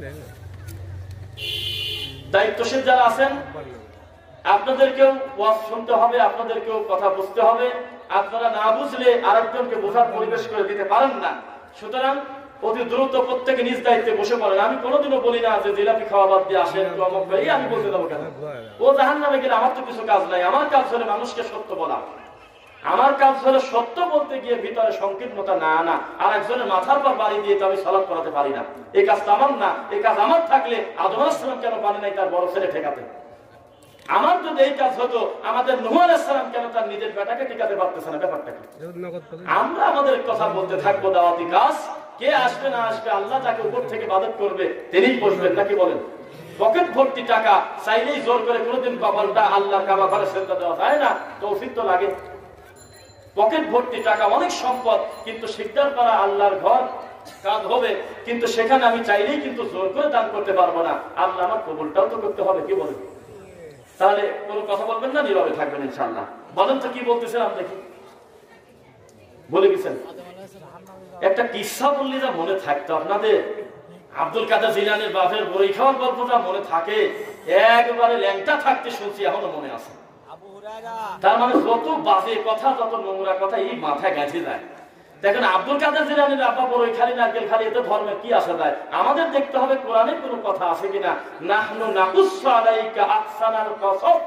দায়িত্বশীল যারা আছেন, আপনাদেরকেও ওয়াজ শুনতে হবে, আপনাদেরকেও কথা বুঝতে হবে। আপনারা না বুঝলে আরেকজনকে বোঝার পরিবেশ করে দিতে পারেন না। সুতরাং অতি দ্রুত প্রত্যেকে নিজ দায়িত্বে বসে পড়েন। আমি কোনোদিনও বলি না যে জিলাপি খাওয়া বাদ দিয়ে আসেন, এই আমি বলতে যাবো কেন? ও জাহান্নামে গেলে আমার তো কিছু কাজ নাই। আমার কাজ হলো মানুষকে সত্য বলা। আমার কাজ হলো সত্য বলতে গিয়ে ভিতরে সংকীর্ণতা না আনা। আর একজনের মাথার পর বাড়ি দিয়ে তো আমি সালাত করাতে পারি না। এই কাজটা আমার না। এই কাজ আমার থাকলে আদম আলাইহিস সালাম কেন পারে নাই তার বড় ছেলে ঠেকাতে? আমার যদি এই কাজ হতো, আমাদের নূহ আলাইহিস সালাম কেন তার নিজের বেটাকে টিকাতে পারতেছে না? ব্যাপারটা কি? আমরা আমাদের কথা বলতে থাকবো, দাওয়াতি কাজ। কে আসবে না আসবে, আল্লাহ যাকে উপর থেকে ইবাদত করবে তিনিই বসবেন, নাকি বলেন? পকেট ভর্তি টাকা চাইলেই জোর করে কোনোদিন কপালটা আল্লাহর কাবা ঘরে সেজদা দেওয়া যায় না। তৌফিক তো লাগে। পকেট ভর্তি টাকা, অনেক সম্পদ, কিন্তু সিজদার করা আল্লাহর ঘর কাজ হবে, কিন্তু সেখানে আমি চাইলেই কিন্তু জোর করে দান করতে পারবো না। আল্লাহ আমার কবুলটাও তো করতে হবে। কি বলেন? তাহলে কোনো কথা বলবেন না, নীরবে থাকবেন ইনশাআল্লাহ। বলেন তো কি বলতেছিলাম দেখি? বলে গেছেন একটা কিসসা বললে যা মনে থাকতো আপনাদের। আব্দুল কাদের জিলানীর বাপের বড়ি খাওয়ার গল্পটা মনে থাকে, একবারে ল্যাংটা থাকতে শুনছি, এখনো মনে আছে। তার মানে যত বাজে কথা, যত নোংরা কথা এই মাথায় গেঁথে যায়। দেখেন আব্দুল কাদের জিলানীর আব্বা বড়ই খালি নারকেল খালি, এতে ধর্মের কি আসা যায়? আমাদের দেখতে হবে কোরআনে কোনো কথা আছে কিনা। নাহনু নাকুসসু আলাইকা আহসানাল কসস,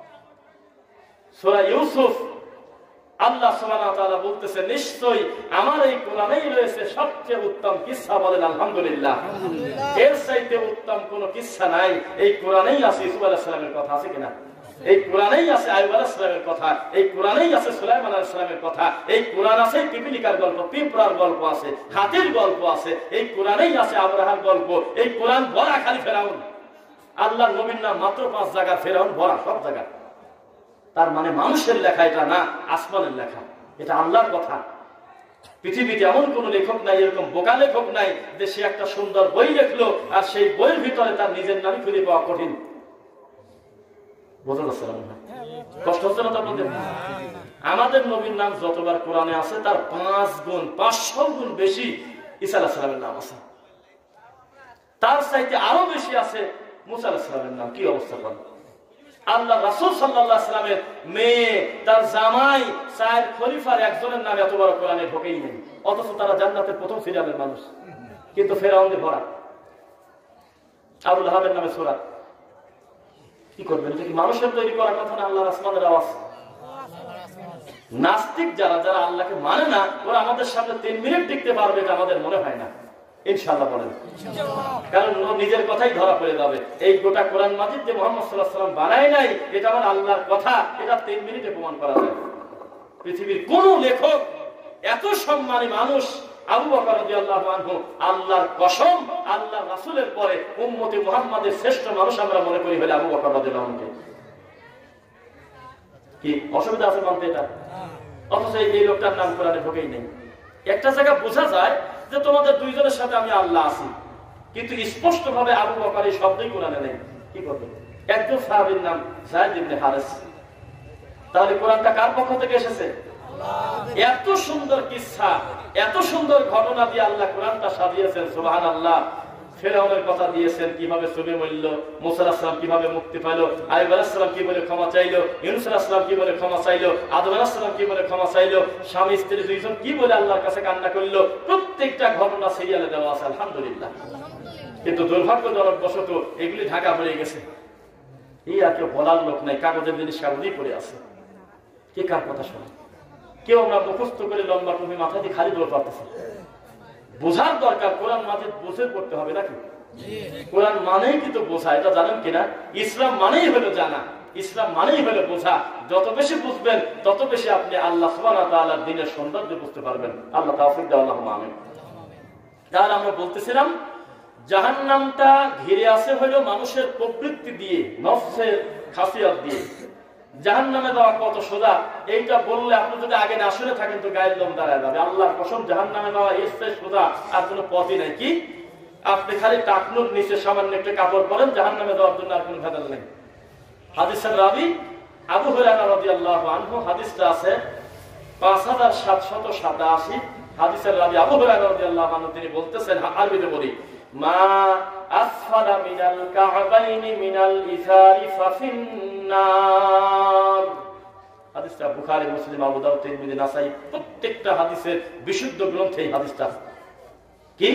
সূরা ইউসুফ, আল্লাহ সুবহানাহু ওয়া তাআলা বলতেছে নিশ্চয়ই আমার এই কোরআনেই রয়েছে সবচেয়ে উত্তম কিসসা। বলেন আলহামদুলিল্লাহ। এর চাইতে উত্তম কোনো কিসসা নাই। এই কোরআনেই আছে ইউসুফ আলাইহিস সালামের কথা, আছে কিনা? এই কোরআনেই আছে আইয়ুব আলাইহিস সালামের কথা, এই কোরআনেই আছে সুলাইমান আলাইহিস সালামের কথা, এই কোরআন আছে পিপিলিকার গল্প, পিঁপড়ার গল্প আছে, হাতির গল্প আছে, এই কোরআনেই আছে আব্রাহার গল্প। এই কোরআন ভরা খালি ফেরাউন। আল্লাহর নবীর নাম মাত্র পাঁচ জায়গা, ফেরাউন ভরা সব জায়গা। তার মানে মানুষের লেখা এটা না, আসমানের লেখা, এটা আল্লাহর কথা। পৃথিবীতে এমন কোন লেখক নাই, এরকম বোকা লেখক নাই যে সে একটা সুন্দর বই লিখলো আর সেই বইয়ের ভিতরে তার নিজের নামই খুঁজে পাওয়া কঠিন। বোঝা যাচ্ছে না? কষ্ট হচ্ছে না আপনাদের? আমাদের নবীর নাম যতবার কোরআনে আছে তার পাঁচ গুণ পাঁচশো গুণ বেশি ঈসা আলাইহিস সালামের নাম আছে। তার চাইতে আরো বেশি আছে মুসা আলাইহিস সালামের নাম। কি অবস্থা করেন? আল্লাহ রাসূল সাল্লাল্লাহু আলাইহি সাল্লামের মেয়ে, তার জামাই, চার খলিফার একজনের নাম এত বড় কোরআনে ঢোকেই নেই, অথচ তারা জান্নাতের প্রথম সিরিয়ালের মানুষ। কিন্তু ফেরাউনে ভরা। আবু লাহাবের নামে সূরা। কি করবেন? এটা কি মানুষের তৈরি করা কথা না আল্লাহর আসমানের আওয়াজ? নাস্তিক যারা যারা আল্লাহকে মানে না, ওরা আমাদের সামনে তিন মিনিট টিকতে পারবে এটা আমাদের মনে হয় না। ইনশাআল্লাহ বলেন। কারণ নিজের কথাই ধরা পড়ে যাবে। এই গোটা কোরআন মাজিদ যে মুহাম্মদ সাল্লাল্লাহু আলাইহি ওয়াসাল্লাম বানায় নাই, এটা আমার আল্লাহর কথা, এটা তিন মিনিটে প্রমাণ করা যায়। পৃথিবীর কোন লেখক এত সম্মানী মানুষ আবু বকর রাদিয়াল্লাহু আনহু, আল্লাহর কসম, আল্লাহর রাসূলের পরে উম্মতে মুহাম্মাদের শ্রেষ্ঠ মানুষ আমরা মনে করি হলে আবু বকর রাদিয়াল্লাহু আনহু। কি অসুবিধা আছে মানতে এটা? অথচ এই লোকটার নাম কোরআনে ঢোকেই নেই। একটা জায়গা বোঝা যায় যে তোমাদের দুইজনের সাথে আমি আল্লাহ আছি, কিন্তু স্পষ্ট ভাবে আবু বকর এই শব্দই কোরআনে নেই। কি করবে? একজন সাহাবীর নাম যায়েদ ইবনে হারেস। তাহলে কোরআনটা কার পক্ষ থেকে এসেছে? এত সুন্দর কিসসা, এত সুন্দর ঘটনা দিয়ে আল্লাহ কোরআনটা সাজিয়েছেন। সুবহানাল্লাহ। ফেরাউনের কথা দিয়েছেন, কিভাবে ছবি মরল, মুসা আলাইহিস সালাম কিভাবে মুক্তি পাইল, আইয়ুব আলাইহিস সালাম কি বলে ক্ষমা চাইলো, ইউনূস আলাইহিস সালাম কি বলে ক্ষমা চাইলো, আদম আলাইহিস সালাম কি বলে ক্ষমা চাইলো, স্বামী স্ত্রী দুইজন কি বলে আল্লাহর কাছে কান্না করলো, প্রত্যেকটা ঘটনা সিরিয়ালে দেওয়া আছে। আলহামদুলিল্লাহ। কিন্তু দুর্ভাগ্যজনক বশত এগুলি ঢাকা পড়ে গেছে। এই আর কেউ বলার লোক নাই, কাগজের জিনিস কাগজেই পড়ে আছে। কে কার কথা শোনে? কেউ আমরা মুখস্থ করে লম্বা টুপি মাথা দিয়ে খালি দৌড় পারতেছি। বোঝার দরকার, কোরআন মাজিদ বুঝে পড়তে হবে নাকি? কোরআন মানেই কিন্তু বোঝা, এটা জানেন কিনা? ইসলাম মানেই হলো জানা, ইসলাম মানেই হলো বোঝা। যত বেশি বুঝবেন তত বেশি আপনি আল্লাহ সুবহানাহু ওয়া তাআলার দ্বীনের সৌন্দর্য বুঝতে পারবেন। আল্লাহ তাওফীক দাও, আল্লাহুম্মা আমিন। তাহলে আমরা বলতেছিলাম জাহান্নামটা ঘিরে আছে হলো মানুষের প্রবৃত্তি দিয়ে, নফসের খাসিয়াত দিয়ে। জাহান্নামে যাওয়া কত সোজা, এইটা বললে আপনি যদি আগে না শুনে থাকেন তো গায়ের লোম দাঁড়ায় যাবে। আল্লাহর কসম, জাহান্নামে যাওয়া এর চেয়ে সোজা আর কোনো পথই নাই। কি? আপনি খালি টাকনুর নিচে সামান্য একটা কাপড় পরেন, জাহান্নামে যাওয়ার জন্য আর কোনো ভেদাল নেই। হাদিসের রাবি আবু হুরায়রা রাদিয়াল্লাহু আনহু, হাদিসটা আছে পাঁচ হাজার সাতশত সাতাশি। হাদিসের রাবি আবু হুরায়রা রাদিয়াল্লাহু আনহু, তিনি বলতেছেন, আরবিতে বলি, মা আসফালা মিনাল কা'বাইনি মিনাল ইসারি ফাফিন্নার। হাদিসটা বুখারী, মুসলিম, আবু দাউদ, তিরমিজি, নাসাই, প্রত্যেকটা হাদিসের বিশুদ্ধ গ্রন্থে এই হাদিসটা। কি?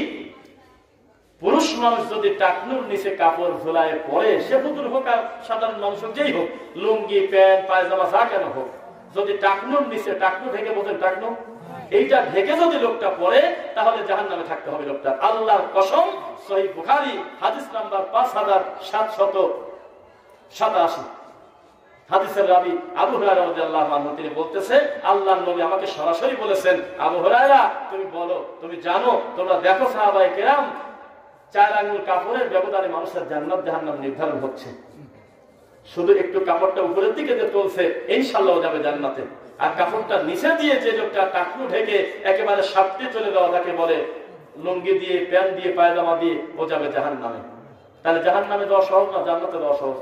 পুরুষ মানুষ যদি টাকনুর নিচে কাপড় ঝোলায় পরে, সে হুজুর হোক আর সাধারণ মানুষ হোক, যেই হোক, লুঙ্গি, প্যান্ট, পায়জামা যা কেন হোক, যদি টাকনুর নিচে, টাকনু ঢেকে, বোঝেন টাকনু, এইটা ঢেকে যদি লোকটা পড়ে তাহলে জাহান্নামে থাকতে হবে লোকটা। আল্লাহর কসম, সহিহ বুখারী হাদিস নাম্বার পাঁচ হাজার সাতশত সাতাশি। হাদিসের রাবি আবু হুরায়রা রাদিয়াল্লাহু আনহু, তিনি বলতেছে, আল্লাহর নবী আমাকে সরাসরি বলেছেন, আবু হুরায়রা তুমি বলো, তুমি জানো, তোমরা দেখো সাহাবায়ে কেরাম, চার আঙ্গুল কাপড়ের ব্যবধানে মানুষের জান্নাত জাহান্নাম নির্ধারণ হচ্ছে। শুধু একটু কাপড়টা উপরের দিকে যে তুলছে, ইনশাআল্লাহ যাবে জান্নাতে। আর কাপড়টা নিচে দিয়ে যে লোকটা টাকনু ঢেকে একেবারে সাপটে চলে যাওয়া, তাকে বলে লুঙ্গি দিয়ে, প্যান্ট দিয়ে, পায়জামা দিয়ে, ও যাবে জাহান্নামে। তাহলে জাহান্নামে যাওয়া সহজ না জান্নাতে যাওয়া সহজ?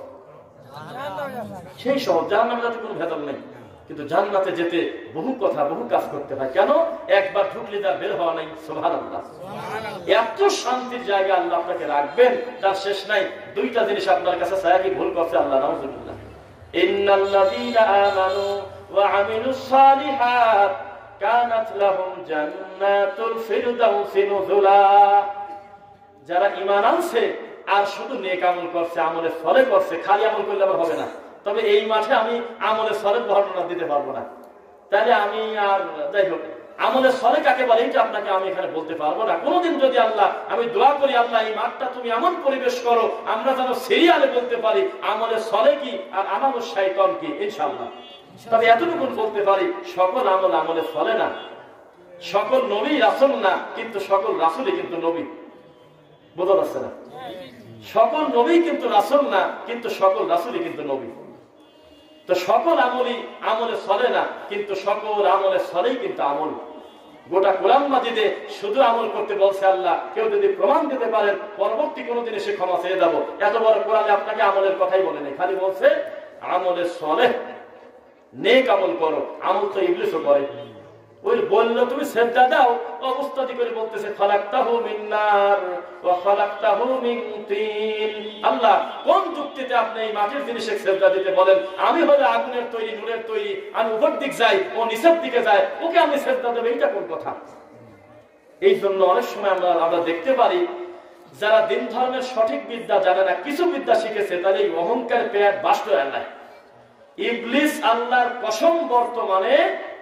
সেই সহজ। জাহান্নামে যাতে কোনো ভেদাল নেই, কিন্তু জান্নাতে যেতে বহু কথা, বহু কাজ করতে হয়। কেন? একবার ঢুকলে যা বের হওয়া নাই। সুবহানাল্লাহ। এত শান্তির জায়গা আল্লাহ আপনাকে রাখবেন, তার শেষ নাই। দুইটা জিনিস আপনার কাছে চাই, কি ভুল করছে আল্লাহ নাউযুবিল্লাহ। ইন্নাল্লাযীনা আমানু ওয়া আমিলুস সালিহাত কানাত লাহুম জান্নাতুল ফিরদাউসি নুজুলা। যারা ঈমান আনছে আর শুধু নেক আমল করছে, আমলে সলে করছে, খালি আমল করলে আবার হবে না। তবে এই মাঠে আমি আমলে সলের বর্ণনা দিতে পারবো না, তাহলে আমি আর যাই হোক আমলে সলে কাকে বলে এটা আপনাকে আমি এখানে বলতে পারবো না। কোনোদিন যদি আল্লাহ, আমি দোয়া করি আল্লাহ এই মাঠটা তুমি এমন পরিবেশ করো আমরা যেন সিরিয়ালে বলতে পারি আমলে সলে কি আর আমাল শাইতান কি, ইনশাআল্লাহ। তবে এতটুকু বলতে পারি সকল আমল আমলে সলে না, সকল নবী রাসূল না, কিন্তু সকল রাসূলই কিন্তু নবী। বোঝা যাচ্ছে না? সকল নবী কিন্তু রাসূল না, কিন্তু সকল রাসূলই কিন্তু নবী। তো সকল আমলই আমলে চলে না, কিন্তু সকল আমলে চলেই কিন্তু আমল। গোটা কোরআন মাজিদে শুধু আমল করতে বলছে আল্লাহ। কেউ যদি প্রমাণ দিতে পারেন পরবর্তী কোনোদিন এসে ক্ষমা চেয়ে যাবো। এত বড় কোরআনে আপনাকে আমলের কথাই বলে নেই, খালি বলছে আমলে চলে, নেক আমল করো। আমল তো ইবলিসও করে। ওই বললো তুমি সেজদা দাও, অবস্থাতি করে বলতেছে খালাকতাহু মিন নার ওয়া খালাকতাহু মিন তিন। আল্লাহ কোন যুক্তিতে আপনি এই মাটির জিনিসে সেজদা দিতে বলেন? আমি হলো আগুনের তৈরি, নূরের তৈরি, আমি উপর দিক যাই, ও নিচের দিকে যায়, ওকে আমি সেজদা দেব, এইটা কোন কথা? এই জন্য অনেক সময় আমরা আমরা দেখতে পারি যারা দিন ধর্মের সঠিক বিদ্যা জানে না, কিছু বিদ্যা শিখেছে, তাদের এই অহংকার পেট বাস্ত হয় না। ইবলিস আল্লাহর কসম বর্তমানে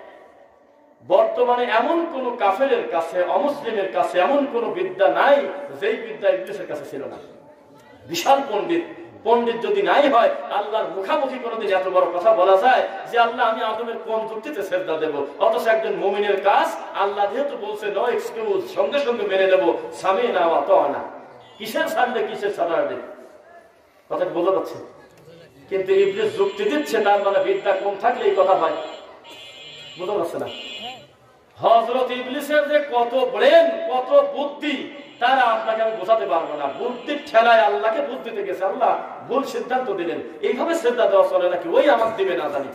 বর্তমানে এমন কোন কাফেরের কাছে, অমুসলিমের কাছে এমন কোন বিদ্যা নাই যেই বিদ্যা ইবলিসের কাছে ছিল না। বিশাল পণ্ডিত, পণ্ডিত যদি নাই হয় আল্লাহর মুখামুখি কোনোদিন এত বড় কথা বলা যায় যে আল্লাহ আমি আদমের কোন যুক্তিতে সেজদা দেব? অথচ একজন মুমিনের কাজ আল্লাহ যেহেতু বলছে নো এক্সকিউজ, সঙ্গে সঙ্গে মেনে নেব, সামিনা ওয়া আতানা। কিসের সামনে কিসের সামনে কথা বোঝা যাচ্ছে? কিন্তু ইবলিস যুক্তি দিচ্ছে, তার মানে বিদ্যা কম থাকলে এই কথা হয়। বোঝা যাচ্ছে না? হযরত ইবলিসের যে কত ব্রেন, কত বুদ্ধি, তারা আপনাকে আমি বোঝাতে পারবো না। বুদ্ধির ঠেলায় আল্লাহকে বুদ্ধিতে গেছে, আল্লাহ ভুল সিদ্ধান্ত দিলেন। এইভাবে সিদ্ধান্ত দেওয়া চলে নাকি? ওই আমার দিবে না জানি।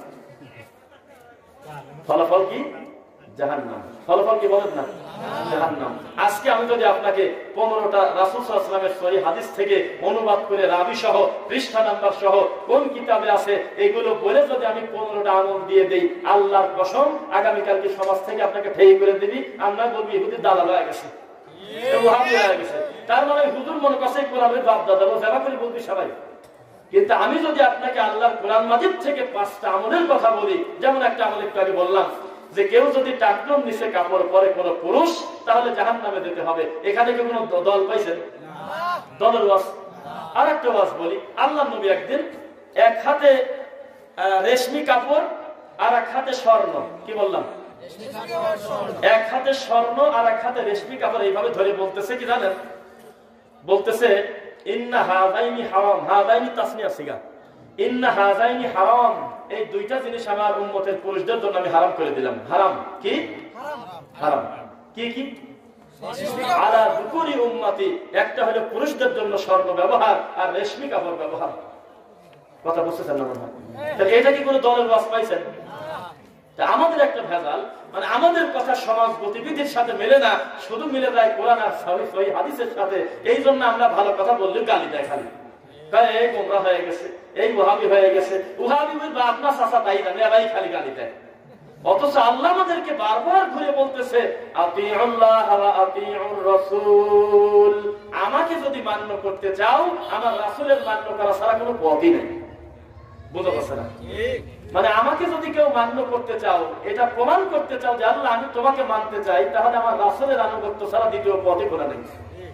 ফলাফল কি? জাহান্নাম। ফলাফল কি বলেন না? জাহান্নাম। আজকে আমি যদি আপনাকে পনেরোটা রাসূল সাল্লাল্লাহু আলাইহি ওয়াসাল্লামের সহিহ হাদিস থেকে অনুবাদ করে রাবি সহ, পৃষ্ঠা নাম্বার সহ, কোন কিতাবে আছে এগুলো বলে যদি আমি পনেরোটা আমল দিয়ে দেই, আল্লাহর কসম আগামীকালকে সমাজ থেকে আপনাকে ঠেই করে দিবি, আমরা বলবি ইহুদি দালাল হয়ে গেছে, ওয়াহাবি হয়ে গেছে। তার মানে হুজুর মনে করছে কোরআনের বাপ দাদা যারা করে বলবি সবাই। কিন্তু আমি যদি আপনাকে আল্লাহর কোরআন মাজিদ থেকে পাঁচটা আমলের কথা বলি, যেমন একটা আমল একটু আগে বললাম যে কেউ যদি টাকনোর নিচে কাপড় পরে কোন পুরুষ, তাহলে জাহান্নামে যেতে হবে। এখানে কি কোন দল পাইছেন? দলের ওয়াজ। আর একটা ওয়াজ বলি, আল্লাহ নবী একদিন এক হাতে রেশমি কাপড় আর এক হাতে স্বর্ণ, কি বললাম? এক হাতে স্বর্ণ আর এক হাতে রেশমি কাপড় এইভাবে ধরে বলতেছে কি জানেন? বলতেছে ইন্না হাযাইনি হারাম। হাযাইনি তাসনিয়া সিগা। ইন্না হাযাইনি হারাম। এই দুইটা জিনিস আমার উম্মতের পুরুষদের জন্য আমি হারাম করে দিলাম। হারাম কি? হারাম কি কি? আলা যুকুরি উম্মতি। একটা হলো পুরুষদের জন্য স্বর্ণ ব্যবহার আর রেশমি কাপড় ব্যবহার। কথা বুঝতেছেন না? মনে হয় তাহলে এটা কি কোনো দলের ওয়াজ পাইছেন? আমাদের একটা ভেজাল, মানে আমাদের কথা সমাজ গতিবিধির সাথে মেলে না, শুধু মিলে যায় কোরআন আর সহিহ হাদিসের সাথে। এই জন্য আমরা ভালো কথা বললে গালি দেয়, খালি এই গোমরা হয়ে গেছে, এই ওয়াহাবি হয়ে গেছে, ওয়াহাবি বা আপনার চাচা তাই না, এরাই খালি গালি দেয়। অথচ আল্লাহ আমাদেরকে বারবার ঘুরে বলতেছে আতিউল্লাহ ওয়া আতিউর রাসূল। আমাকে যদি মান্য করতে চাও আমার রাসূলের মান্য করা ছাড়া কোনো পথই নেই। বুঝতে পারছেন না? মানে আমাকে যদি কেউ মান্য করতে চাও, এটা প্রমাণ করতে চাও যে আল্লাহ আমি তোমাকে মানতে চাই, তাহলে আমার রাসূলের আনুগত্য ছাড়া দ্বিতীয় পথই খোলা নেই।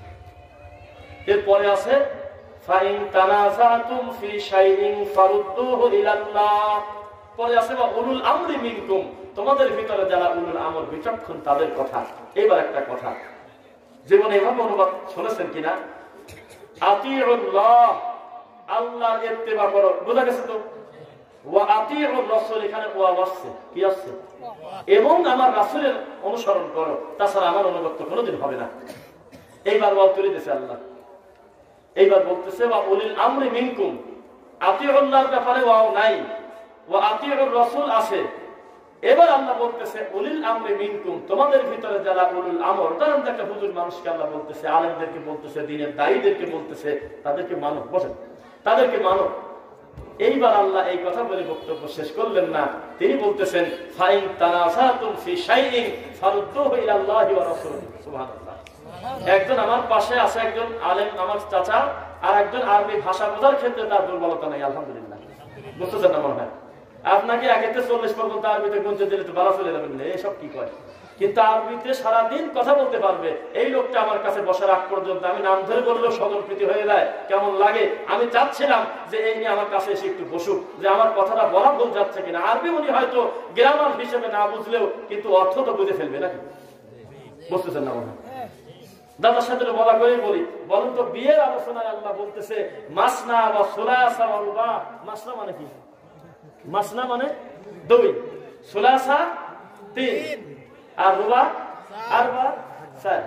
এরপরে আছে ফাইন তানাযাতুম ফি শাইইন ফারুদ্দুহু ইলাল্লাহ। পরে আছে বা উলুল আমরি মিনকুম। তোমাদের ভিতরে যারা উলুল আমর, বিচক্ষণ, তাদের কথা। এবার একটা কথা জীবনে এভাবে অনুবাদ শুনেছেন কিনা? আতিউল্লাহ, আল্লাহর ইত্তেবা করো। বুঝা গেছে তো? ওয়া আতিউর রাসূল, এখানে ওয়া আসছে, কি আসছে? এবং আমার রাসূলের অনুসরণ করো, তাছাড়া আমার অনুগত্য কোনোদিন হবে না। এইবার ওয়া তুলে দিয়েছে আল্লাহ। এইবার বলতেছে ওয়া উলিল আমরি মিনকুম। আতিউল্লাহর ব্যাপারে ওয়াও নাই, ওয়া আতিউর রাসূল আছে। এবার আল্লাহ বলতেছে উলিল আমরি মিনকুম, তোমাদের ভিতরে যারা উলুল আমর। ধরেন একটা হুজুর মানুষকে আল্লাহ বলতেছে, আলেমদেরকে বলতেছে, দ্বীনের দায়ীদেরকে বলতেছে, তাদেরকে মানো। বসেন, তাদেরকে মানো। এইবার আল্লাহ এই কথা বলে বক্তব্য শেষ করলেন না, তিনি বলতেছেন ফাইন তানাযাতুম ফি শাইইন ফারুদ্দুহু ইলাল্লাহি ওয়া রাসূলিহি। সুবহানাল্লাহ। একজন আমার পাশে আছে, একজন আলেম আমার চাচা, আর একজন আরবি ভাষা বোঝার ক্ষেত্রে তার দুর্বলতা নাই, আলহামদুলিল্লাহ। বুঝতেছেন না মনে হয়? আপনাকে এক থেকে চল্লিশ পর্যন্ত আরবিতে গুনতে দিলে তো ভালো চলে যাবেন, এইসব কি কয়, কিন্তু আরবিতে সারাদিন কথা বলতে পারবে। এই লোকটা আমার কাছে বসার আগ পর্যন্ত আমি নাম ধরে বললেও স্বজনপ্রীতি হয়ে যায়, কেমন লাগে। আমি চাচ্ছিলাম যে এই নিয়ে আমার কাছে এসে একটু বসুক, যে আমার কথাটা বলা ভুল যাচ্ছে কিনা। আরবি উনি হয়তো গ্রামার হিসেবে না বুঝলেও কিন্তু অর্থ তো বুঝে ফেলবে নাকি? বুঝতেছেন না মনে হয়? দাদার সাথে বলা করে বলি, বলেন তো বিয়ের আলোচনায় আল্লাহ বলতেছে মাসনা বা সুলাসা বা রুবা। মাসনা মানে কি? মাসনা মানে দুই, সুলাসা তিন, আর রুবা আরবা চার,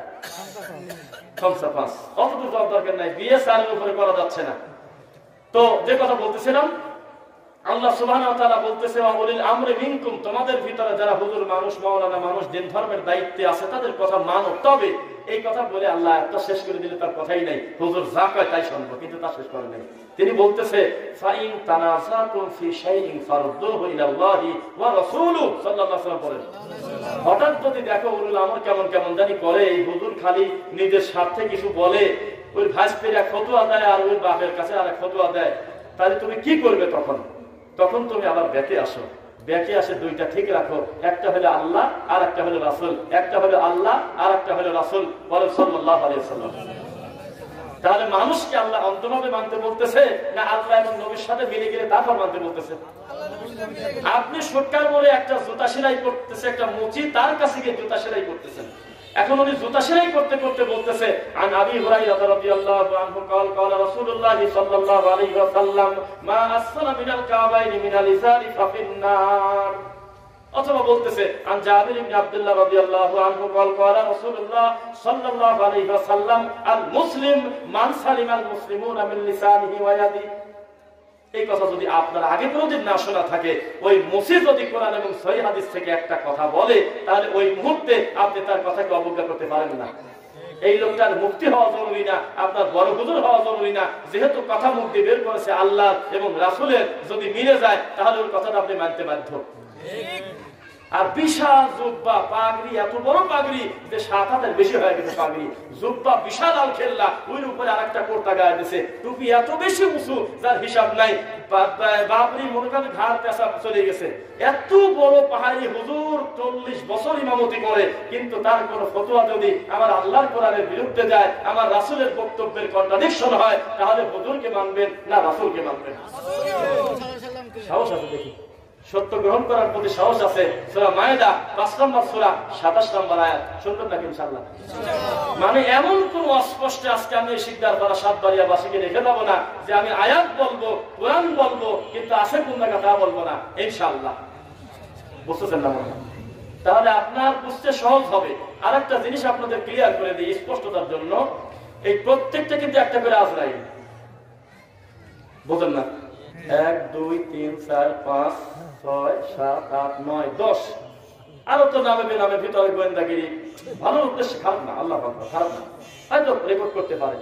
খামসা পাঁচ। অতটুকু জবাব দরকার নাই, বিয়ে চারের উপরে করা যাচ্ছে না। তো যে কথা বলতেছিলাম, আল্লাহ সুবহানাহু ওয়া তাআলা বলতেছে ওয়া উলিল আমরি মিনকুম, তোমাদের ভিতরে যারা হুজুর মানুষ, মাওলানা মানুষ, দিন ধর্মের দায়িত্বে আছে তাদের কথা মানো। তবে এই কথা বলে আল্লাহ একটা শেষ করে দিলে তার কথাই নাই, হুজুর যা কয় তাই শুনবো, কিন্তু তা শেষ করে নাই। তিনি বলতেছে ফাইন তানাযাতুম ফি শাইইন ফারুদ্দুহু ইলাল্লাহি ওয়া রাসূলুহু সাল্লাল্লাহু আলাইহি ওয়াসাল্লাম বলেন। হঠাৎ যদি দেখো উলুল আমর কেমন কেমন জানি করে, এই হুজুর খালি নিজের স্বার্থে কিছু বলে, ওই ভাইস্পের এক ফতোয়া দেয় আর ওই বাপের কাছে আর এক ফতোয়া দেয়, তাহলে তুমি কি করবে? তখন তখন তুমি আবার ব্যাকে আসো, ব্যাকে আসে দুইটা ঠিক রাখো, একটা হলো আল্লাহ আর একটা হলো রাসূল, একটা হলো আল্লাহ আর একটা হলো রাসূল বলেন সাল্লাল্লাহু আলাইহি ওয়াসাল্লাম। তাহলে মানুষকে আল্লাহ অন্তভাবে মানতে বলতেছে না আল্লাহ এবং নবীর সাথে মিলে গেলে তারপর মানতে বলতেছে? আপনি সরকার বলে একটা জুতা সেলাই করতেছে, একটা মুচি, তার কাছে গিয়ে জুতা সেলাই করতেছেন। এখন উনি জুতা সেলাই করতে করতে বলতেছে আন আবি হুরায়রা রাদিয়াল্লাহু আনহু قال قال رسول الله صلى الله عليه وسلم ما اسفل من الكعبين من الازار ففي النار। অথবা বলতেছে আন জাবির ইবনে আব্দুল্লাহ রাদিয়াল্লাহু আনহু قال قال رسول الله صلى الله عليه وسلم المسلم من سلم المسلمون من لسانه ويده। এই কথা যদি আপনার আগে কোনোদিন না শোনা থাকে, ওই মুসি যদি কোরআন এবং সহিহ হাদিস থেকে একটা কথা বলে, তাহলে ওই মুহূর্তে আপনি তার কথাকে অবজ্ঞা করতে পারেন না। এই লোকটার মুক্তি হওয়া জরুরি না, আপনার বড় হুজুর হওয়া জরুরি না। যেহেতু কথা মুখ দিয়ে বের করেছে আল্লাহ এবং রাসূলের, যদি মিলে যায় তাহলে ওই কথাটা আপনি মানতে বাধ্য। আর বিশাল জুব্বা পাগড়ি, এত বড় পাগড়ি যে সাত হাতের বেশি হয়ে গেছে পাগড়ি, জুব্বা বিশাল আল খেল্লা, ওই উপরে আরেকটা কোর্তা গায়ে দিছে, টুপি এত বেশি উঁচু যার হিসাব নাই, বাবরি মনে করেন ঘাড় পেশা চলে গেছে। এত বড় পাহাড়ি হুজুর চল্লিশ বছর ইমামতি করে, কিন্তু তার কোন ফতোয়া যদি আমার আল্লাহর কোরআনের বিরুদ্ধে যায়, আমার রাসূলের বক্তব্যের কন্ট্রাডিকশন হয়, তাহলে হুজুরকে মানবেন না রাসূলকে মানবেন? সাহস আছে দেখি, সত্য গ্রহণ করার প্রতি সাহস আছে। সূরা মায়েদা পাঁচ নম্বর সূরা সাতাশ নম্বর আয়াত শুনবেন নাকি ইনশাআল্লাহ? মানে এমন কোন অস্পষ্ট আজকে আমি শিকদার পাড়া সাতবাড়িয়া বাসীকে রেখে দেবো না যে আমি আয়াত বলবো, কোরআন বলবো, কিন্তু আছে কোন জায়গা তা বলবো না ইনশাআল্লাহ। বুঝতেছেন না? তাহলে আপনার বুঝতে সহজ হবে। আর একটা জিনিস আপনাদের ক্লিয়ার করে দিই স্পষ্টতার জন্য, এই প্রত্যেকটা কিন্তু একটা করে আজরাইল, বুঝলেন না? এক দুই তিন চার পাঁচ ছয় সাত আট নয় দশ, আরো তো নামে বেনামে ভিতরে গোয়েন্দাগিরি, ভালো উদ্দেশ্যে, খারাপ না, আল্লাহ খারাপ না, হয়তো রেকর্ড করতে পারে।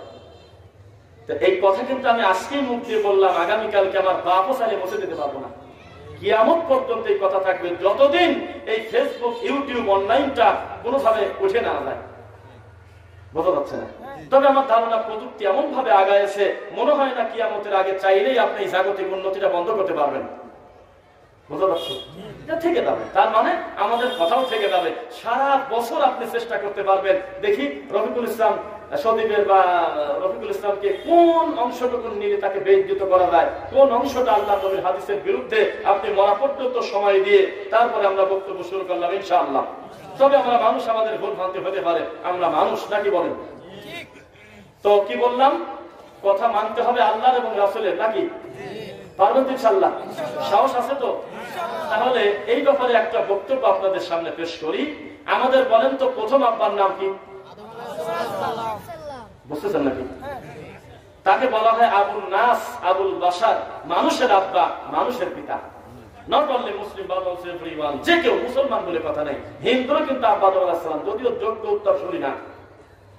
এই কথা কিন্তু আমি আজকেই মুখ দিয়ে বললাম, আগামীকালকে আমার বাপও চাইলে বসে দিতে পারবো না। কিয়ামত পর্যন্ত এই কথা থাকবে, যতদিন এই ফেসবুক ইউটিউব অনলাইনটা কোনোভাবে উঠে না যায়। বোঝা যাচ্ছে না? তবে আমার ধারণা প্রযুক্তি এমন ভাবে আগাইছে, মনে হয় না কিয়ামতের আগে চাইলেই আপনি জাগতিক উন্নতিটা বন্ধ করতে পারবেন। বোঝা যাচ্ছে? থেকে যাবে, তার মানে আমাদের কথাও থেকে যাবে। সারা বছর আপনি চেষ্টা করতে পারবেন। দেখি রফিকুল ইসলাম সদীপের বা রফিকুল ইসলামকে কোন অংশটুকু নিলে তাকে বেইজ্জত করা যায়, কোন অংশটা আল্লাহ নবীর হাদিসের বিরুদ্ধে আপনি মরা পর্যন্ত সময় দিয়ে তারপরে আমরা বক্তব্য শুরু করলাম ইনশাআল্লাহ। তবে আমরা মানুষ, আমাদের ভুল ভ্রান্তি হতে পারে, আমরা মানুষ নাকি বলেন? তো কি বললাম, কথা মানতে হবে আল্লাহর এবং রাসূলের, নাকি পারবেন ইনশাআল্লাহ? সাহস আছে তো? তাহলে এই ব্যাপারে একটা বক্তব্য আপনাদের সামনে পেশ করি। আমাদের বলেন তো প্রথম আব্বার নাম কি? বুঝতেছেন নাকি? তাকে বলা হয় আবুল নাস, আবুল বাশার, মানুষের আব্বা, মানুষের পিতা। নট অনলি মুসলিম বা মুসলিম, যে কেউ, মুসলমান বলে কথা নেই, হিন্দুরা কিন্তু আব্বা আদম আলাইহিস সালাম, যদিও যোগ্য উত্তর শুনি না।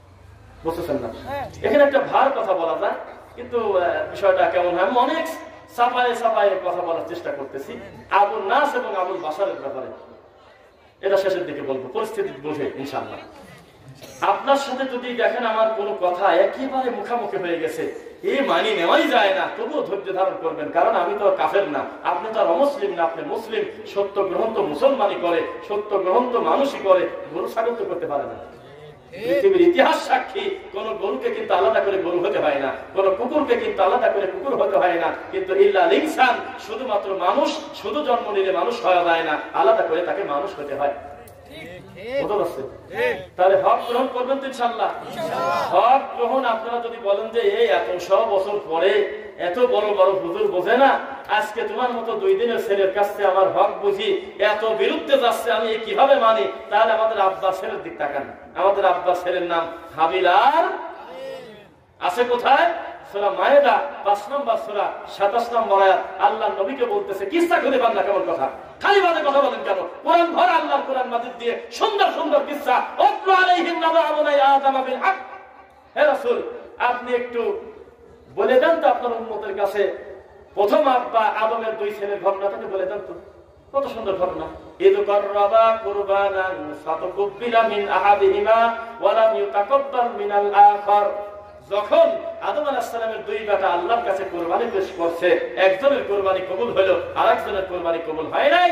বুঝতেছেন না? এখানে একটা ভার কথা বলা যায়, কিন্তু বিষয়টা কেমন হয়, আমি অনেক সাফায়ে সাফায়ে কথা বলার চেষ্টা করতেছি আবুল নাস এবং আবুল বাশারের ব্যাপারে। এটা শেষের দিকে বলবো, পরিস্থিতি বুঝে ইনশাআল্লাহ। আপনার সাথে যদি দেখেন আমার কোনো কথা একেবারে মুখামুখি হয়ে গেছে, এই মানি নেওয়াই যায় না, তবুও ধৈর্য ধারণ করবেন, কারণ আমি তো কাফের না, আপনি তো আর অমুসলিম না, আপনি মুসলিম। সত্য গ্রহণ তো মুসলমানই করে, সত্য গ্রহণ তো মানুষই করে, গরু ছাগল তো করতে পারে না। পৃথিবীর ইতিহাস সাক্ষী, কোন গরুকে কিন্তু আলাদা করে গরু হতে হয় না, কোন কুকুরকে কিন্তু আলাদা করে কুকুর হতে হয় না, কিন্তু ইল্লাল ইনসান, শুধুমাত্র মানুষ, শুধু জন্ম নিলে মানুষ হওয়া যায় না, আলাদা করে তাকে মানুষ হতে হয়। তাহলে হক গ্রহণ করবেন তো ইনশাআল্লাহ। হক গ্রহণ আপনারা যদি বলেন যে এই এত সব বছর পরে এত বড় বড় হুজুর বোঝে না, আজকে তোমার মতো দুই দিনের ছেলের কাছে আমার হক বুঝি এত বিরুদ্ধে যাচ্ছে, আমি কিভাবে মানি? তাহলে আমাদের আব্বাস ছেলের দিক তাকান। আমাদের আব্বাস ছেলের নাম হাবিল আর আছে কোথায়? সূরা মায়েদা পাঁচ নম্বর সূরা সাতাশ নম্বর আয়াত। আল্লাহ নবীকে বলতেছে কিসসা খুঁজে পান না, কেমন কথা, খালি বাদে কথা বলেন কেন? কোরআন ভরা আল্লাহর কোরআন মাজিদ দিয়ে সুন্দর সুন্দর কিসসা। উতলু আলাইহিম নাবা আবনাই আদম বিল হক। হে রাসূল, আপনি একটু বলে দেন তো আপনার উম্মতের কাছে প্রথম আব্বা আদমের দুই ছেলের ঘটনাটাকে বলে দেন তো, কত সুন্দর ঘটনা। ইদ কাররাবা কুরবানান ফাতাকুব্বিলা মিন আহাদিহিমা ওয়া লাম ইউতাকাব্বাল মিনাল আখার। যখন আদম আলাইহিস সালামের দুই বেটা আল্লাহর কাছে কুরবানি পেশ করছে, একজনের কুরবানি কবুল হলো, আরেকজনের কুরবানি কবুল হয় নাই।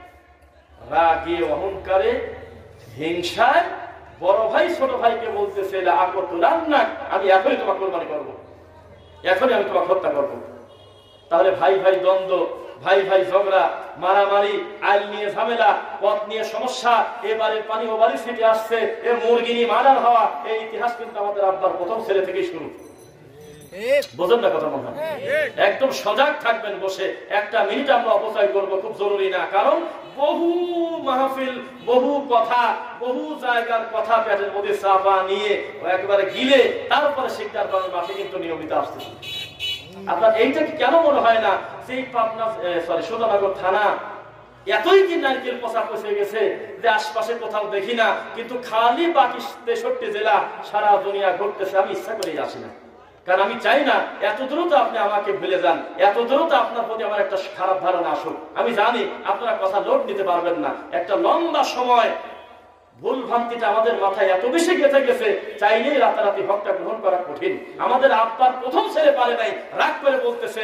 রাগে অহংকারে হিংসায় বড় ভাই ছোট ভাইকে বলতেছে লা আকতুলান্নাক, আমি এখনই তোমাকে কুরবানি করব, এখনই আমি তোমাকে হত্যা করব। তাহলে ভাই ভাই দ্বন্দ্ব, ভাই ভাই ঝগড়া, মারামারি, আইল নিয়ে ঝামেলা, পথ নিয়ে সমস্যা, এবারের পানি ওবারই ছিটে আসছে, এ মুরগি নিয়ে মারার হওয়া, এই ইতিহাস কিন্তু আমাদের আব্বার প্রথম ছেলে থেকেই শুরু। বোঝেন না কথা মনে হয়? একদম সজাগ থাকবেন বসে, একটা মিনিট আমরা অপচয় করবো খুব জরুরি না, কারণ বহু মাহফিল, বহু কথা, বহু জায়গার কথা পেটের মধ্যে চাপা নিয়ে একবারে গিলে তারপরে শিকদার বাংলা মাঠে কিন্তু নিয়মিত আসতেছে। আপনার এইটা কি কেন মনে হয় না সেই পাবনা সরি সুধানগর থানা এতই কি নারকেল পচা পচে গেছে যে আশপাশে কোথাও দেখি না, কিন্তু খালি বাকি তেষট্টি জেলা সারা দুনিয়া ঘুরতেছে। আমি ইচ্ছা করেই আসি না, কারণ আমি চাই না এত দ্রুত আপনি আমাকে ভুলে যান, এত দ্রুত আপনার প্রতি আমার একটা খারাপ ধারণা আসুক। আমি জানি আপনারা কথা লোড নিতে পারবেন না, একটা লম্বা সময় ভুল ভ্রান্তিটা আমাদের মাথায় এত বেশি গেঁথে গেছে, চাইলেই রাতারাতি হকটা গ্রহণ করা কঠিন। আমাদের আব্বার প্রথম ছেলে পারে নাই, রাগ করে বলতেছে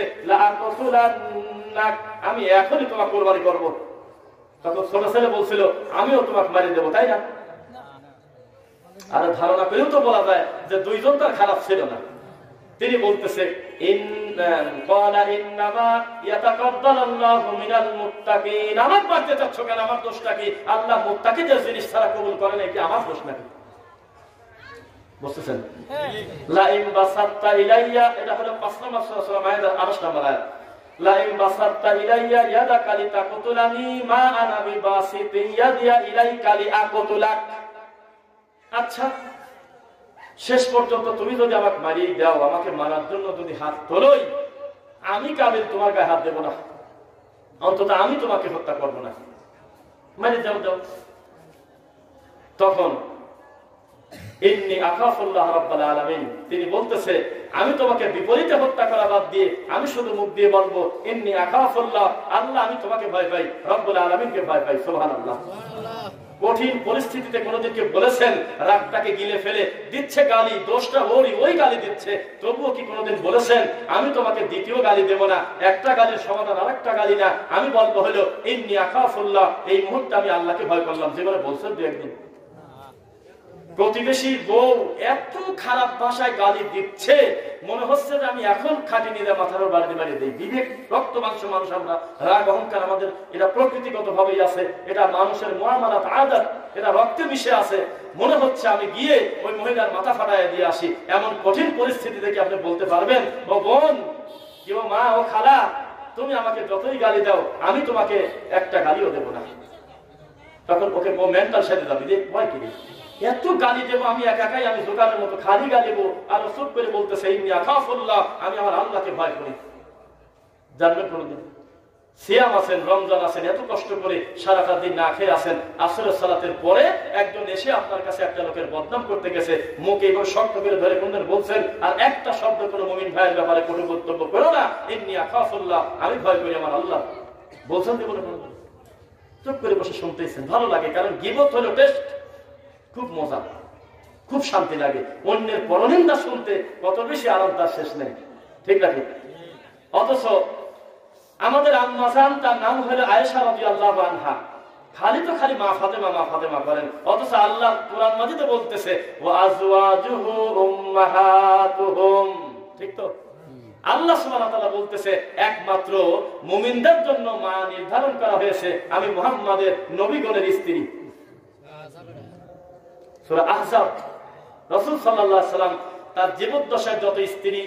আমি এখনই তোমাকে কোরবানি করব। তখন ছোট ছেলে বলছিল আমিও তোমাকে মারি দেবো, তাই না? আর ধারণা করেও তো বলা যায় যে দুইজন তার খারাপ ছিল না। তিনি বলতেছে আমার বাড়তে চাচ্ছ কেন, আমার দোষটা কি? আল্লাহ মুত্তাকিদের জিনিস ছাড়া কবুল করেন, কি আমার দোষ নাকি? বুঝতেছেন? লাইন বাসাত্তা ইলাইয়া, এটা হলো পাঁচ নম্বর সূরা মায়েদার আঠাশ নম্বর আয়াত। লাইন বাসাত্তা ইলাইয়া ইয়াদাকা লিতাকতুলানি মা আনা বিবাসিতি ইয়াদিয়া ইলাইকা লিআকতুলাক। আচ্ছা, শেষ পর্যন্ত তুমি যদি আমাকে মারিয়ে দাও, আমাকে মারার জন্য যদি হাত তোলোই, আমি কাবিল তোমার গায়ে হাত দেবো না, অন্তত আমি তোমাকে হত্যা করবো না, মারিয়ে দাও দাও। তখন ইন্নী আখাফুল্লাহ রাব্বুল আলামিন, তিনি বলতেছে আমি তোমাকে বিপরীতে হত্যা করা বাদ দিয়ে আমি শুধু মুখ দিয়ে বলবো ইন্নী আখাফুল্লাহ, আল্লাহ আমি তোমাকে ভয় পাই, রব্বুল আলামিনকে ভয় পাই। সুবহানাল্লাহ। কঠিন পরিস্থিতিতে কোনদিনকে বলেছেন রাগটাকে গিলে ফেলে দিচ্ছে গালি, দোষটা ওরই, ওই গালি দিচ্ছে, তবুও কি কোনদিন বলেছেন আমি তোমাকে দ্বিতীয় গালি দেব না, একটা গালির সমাধান আর একটা গালি না, আমি বলবো হলো ইন্নী আখাফুল্লাহ, এই মুহূর্তে আমি আল্লাহকে ভয় করলাম। যেগুলো বলছেন দু একদিন প্রতিবেশী বউ এত খারাপ ভাষায় গালি দিচ্ছে, মনে হচ্ছে যে আমি এখন খাটি নিয়ে মাথার বাড়ি বাড়িয়ে দিই। বিবেক, রক্ত মাংস মানুষ আমরা, রাগ অহংকার আমাদের এটা প্রকৃতিগত ভাবেই আছে, এটা মানুষের মুআমালাত আদত, এটা রক্তে মিশে আছে। মনে হচ্ছে আমি গিয়ে ওই মহিলার মাথা ফাটায় দিয়ে আসি। এমন কঠিন পরিস্থিতি থেকে আপনি বলতে পারবেন ও বোন, কেউ মা ও খালা, তুমি আমাকে যতই গালি দাও আমি তোমাকে একটা গালিও দেবো না। তখন ওকে মেন্টাল সাথে যাবি দেখ ভয় কি এত গালি দেবো আমি একা একাই, আমি দোকানের মতো খালি গালি দেবো। আর চুপ করে বলতেছে ইন্নী আখাফুল্লাহ, আমি আমার আল্লাহকে ভয় করি। জানবেন কোনদিন সিয়াম আছেন, রমজান আছেন, এত কষ্ট করে সারাটা দিন না খেয়ে আছেন, আসরের সালাতের পরে একজন এসে আপনার কাছে একটা লোকের বদনাম করতে গেছে, মুখ এইভাবে শক্ত করে ধরে কোনদিন বলছেন, আর একটা শব্দ কোনো মুমিন ভাইয়ের ব্যাপারে কোনো বক্তব্য করো না, ইন্নী আখাফুল্লাহ, আমি ভয় করি আমার আল্লাহ, বলছেন যে বলে চুপ করে বসে শুনতেছেন, ভালো লাগে। কারণ গীবত হলো টেস্ট, খুব মজা, খুব শান্তি লাগে। অন্যের পরনিন্দা শুনতে কত বেশি আরাম তার শেষ নেই, ঠিক নাকি? অথচ আমাদের আম্মা জান, তার নাম হলো আয়েশা রাদিয়াল্লাহু আনহা, খালি তো খালি মা ফাতেমা মা ফাতেমা করেন, অথচ আল্লাহ কুরআন মাজিদে বলতেছে ওয়া আজওয়াজুহু উম্মাহাতুহুম, ঠিক তো? আল্লাহ সুবহানাহু ওয়া তাআলা বলতেছে একমাত্র মুমিনদের জন্য মা নির্ধারণ করা হয়েছে, আমি মুহাম্মাদের নবীগণের স্ত্রী। সূরা আহজাব, রাসূল সাল্লাল্লাহু আলাইহি সাল্লাম তার জীবদ্দশায় যত স্ত্রী,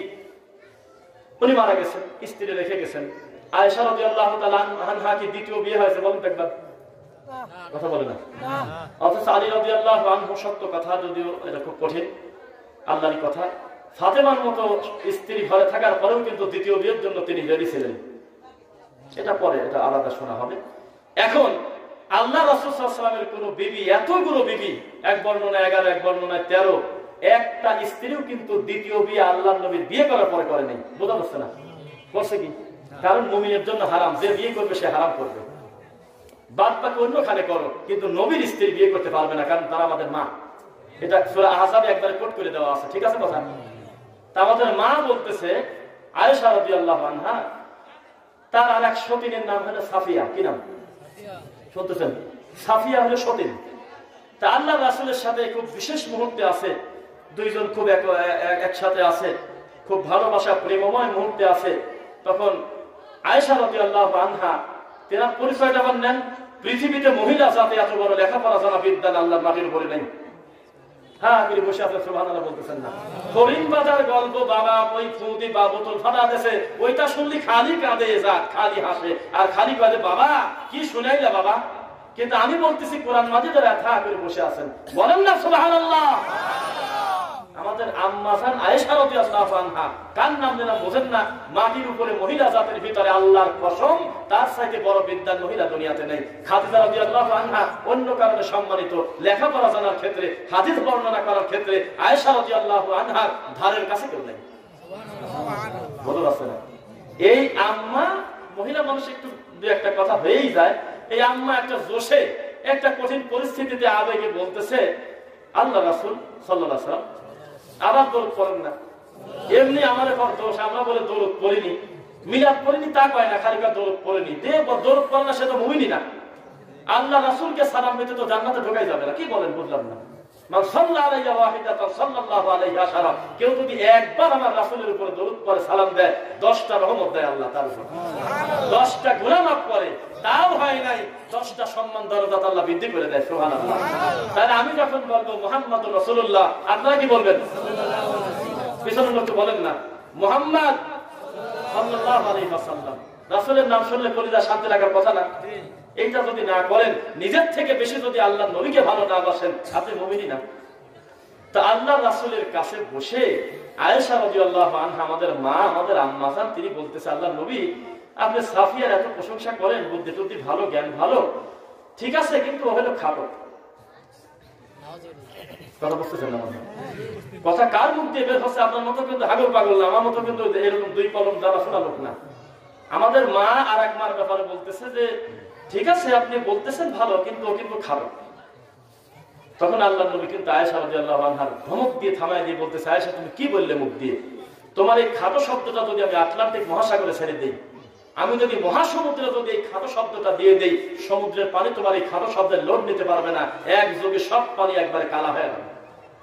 উনি মারা গেছেন, স্ত্রী রেখে গেছেন। আয়েশা রাদিয়াল্লাহু তাআলা আনহা কি দ্বিতীয় বিয়ে হয়েছে? বলুন একবার, কথা বলে না। অথচ আলী রাদিয়াল্লাহু আনহু, সত্য কথা যদিও এটা খুব কঠিন, আল্লাহরই কথা, ফাতেমার মতো স্ত্রী ঘরে থাকার পরেও কিন্তু দ্বিতীয় বিয়ের জন্য তিনি রেডি ছিলেন। এটা পরে, এটা আলাদা শোনা হবে। এখন আল্লাহ রাসূল সাল্লাল্লাহু আলাইহি ওয়াসাল্লামের কোন বিবি, এতগুলো বিবি, এক বর্ণনা এগারো, এক বর্ণনায় তেরো, একটা স্ত্রীও কিন্তু দ্বিতীয় বিয়ে আল্লাহর নবীর বিয়ে করার পরে করে নাই। বোঝা যাচ্ছে না? করছে কি? কারণ মুমিনের জন্য হারাম, যে বিয়ে করবে সে হারাম করবে। বাদ বাকি অন্যখানে করো, কিন্তু নবীর স্ত্রী বিয়ে করতে পারবে না, কারণ তারা আমাদের মা। এটা সূরা আহজাবে একবারে কোট করে দেওয়া আছে, ঠিক আছে কথা? তা আমাদের মা বলতেছে আয়েশা রাদিয়াল্লাহু আনহা, তার আর এক সতীনের নাম হলো সাফিয়া। কি নাম শুনতেছেন? সাফিয়া হলো সতীন। তা আল্লাহ রাসূলের সাথে খুব বিশেষ মুহূর্তে আছে, দুইজন খুব একসাথে আছে, খুব ভালোবাসা প্রেমময় মুহূর্তে আছে। তখন আয়েশা রাদিয়াল্লাহু আনহা তেনার পরিচয়টা নেন, পৃথিবীতে মহিলা জাতি এত বড় লেখাপড়া জানা বিদ্যান আল্লাহর মাটির উপরে নেই। হ্যাঁ করে বসে আপনি সুবহানাল্লাহ বলতেছেন না? হরিণ বাজার গল্প, বাবা ওই ফুদি বা বোতল ফাটা দেশে, ওইটা শুনলি খালি কাঁদে যা, খালি হাসে আর খালি কাঁদে, বাবা কি শুনাইলা বাবা। কিন্তু আমি বলতেছি কোরআন মাজিদের ব্যথা করে বসে আছেন, বলেন না সুবহানাল্লাহ। আমাদের আম্মা জান আয়েশা রাদিয়াল্লাহু আনহা, কার নাম যেন বোঝেন না, মাটির উপরে মহিলা জাতির ভিতরে আল্লাহর কসম তার চাইতে বড় বিদ্যান মহিলা দুনিয়াতে নেই। খাদিজা রাদিয়াল্লাহু আনহা অন্য কারণে সম্মানিত, লেখাপড়া জানার ক্ষেত্রে, হাদিস বর্ণনা করার ক্ষেত্রে আয়েশা রাদিয়াল্লাহু আনহার ধারের কাছে কেউ নেই। সুবহানাল্লাহ, বলো আছে না? এই আম্মা, মহিলা মানুষ একটু দু একটা কথা হয়েই যায়, এই আম্মা একটা জোশে, একটা কঠিন পরিস্থিতিতে আবেগে বলতেছে, আল্লাহ রাসূল সাল্লাল্লাহু আলাইহি ওয়াসাল্লাম আবার দরুদ পড়েন না। এমনি আমাদের দোষ, আমরা বলে দরুদ পড়িনি, মিলাদ পড়িনি তা কয় না, খালি দরুদ পড়িনি, দে দরুদ পড়ে না, সে তো মুমিনই না। আল্লাহ রাসূলকে সালাম দিতে তো জান্নাতে ঢোকাই যাবে না। কি বলেন? বুঝলাম না। মান সাল্লা আলাইহি ওয়াহিদাতান সাল্লাল্লাহু আলাইহি আশারা, কেউ যদি একবার আমার রাসূলের উপরে দরুদ পড়ে সালাম দেয়, দশটা রহমত দেয় আল্লাহ তার উপর, দশটা গুনাহ মাফ করে। তাও হয় নাই, দশটা সম্মান দরজা আল্লাহ বৃদ্ধি করে দেয়। সুবহানাল্লাহ। তাহলে আমি যখন বলবো মুহাম্মাদুর রাসূলুল্লাহ, আপনারা কি বলবেন? পিছনের লোক তো বলেন না মুহাম্মদ সাল্লাল্লাহু আলাইহি ওয়াসাল্লাম। রাসূলের নাম শুনলে কলিজা শান্তি লাগার কথা না? এইটা যদি না করেন, নিজের থেকে বেশি যদি আল্লাহর নবীকে ভালো না বাসেন, আপনি মুমিনই না। তো আল্লাহ রাসূলের কাছে বসে আয়েশা রাদিয়াল্লাহু আনহা, আমাদের মা, আমাদের আম্মা জান, তিনি বলতেছে, আল্লাহর নবী আপনি সাফিয়ার এত প্রশংসা করেন, বুদ্ধি টুদ্ধি ভালো, জ্ঞান ভালো, ঠিক আছে, কিন্তু ও হলো খাটো। কথা বুঝতেছেন না? কথা কার মুখ দিয়ে বের হচ্ছে? আপনার মতো কিন্তু হাগল পাগল না, আমার মতো কিন্তু এরকম দুই কলম জানা শোনা লোক না। আমাদের মা আর এক মার ব্যাপারে বলতেছে যে ঠিক আছে আপনি বলতেছেন ভালো, কিন্তু ও কিন্তু খারাপ। তখন আল্লাহ নবী কিন্তু আয়েশা রাদিয়াল্লাহু আনহার ধমক দিয়ে থামায় দিয়ে বলতেছে, আয়েশা তুমি কি বললে মুখ দিয়ে? তোমার এই খাটো শব্দটা যদি আমি আটলান্টিক মহাসাগরে ছেড়ে দিই, আমি যদি মহাসমুদ্রে যদি এই খাটো শব্দটা দিয়ে দেই, সমুদ্রের পানি তোমার এই খাটো শব্দের লোড নিতে পারবে না, এক যোগে সব পানি একবারে কালা হয়ে যাবে।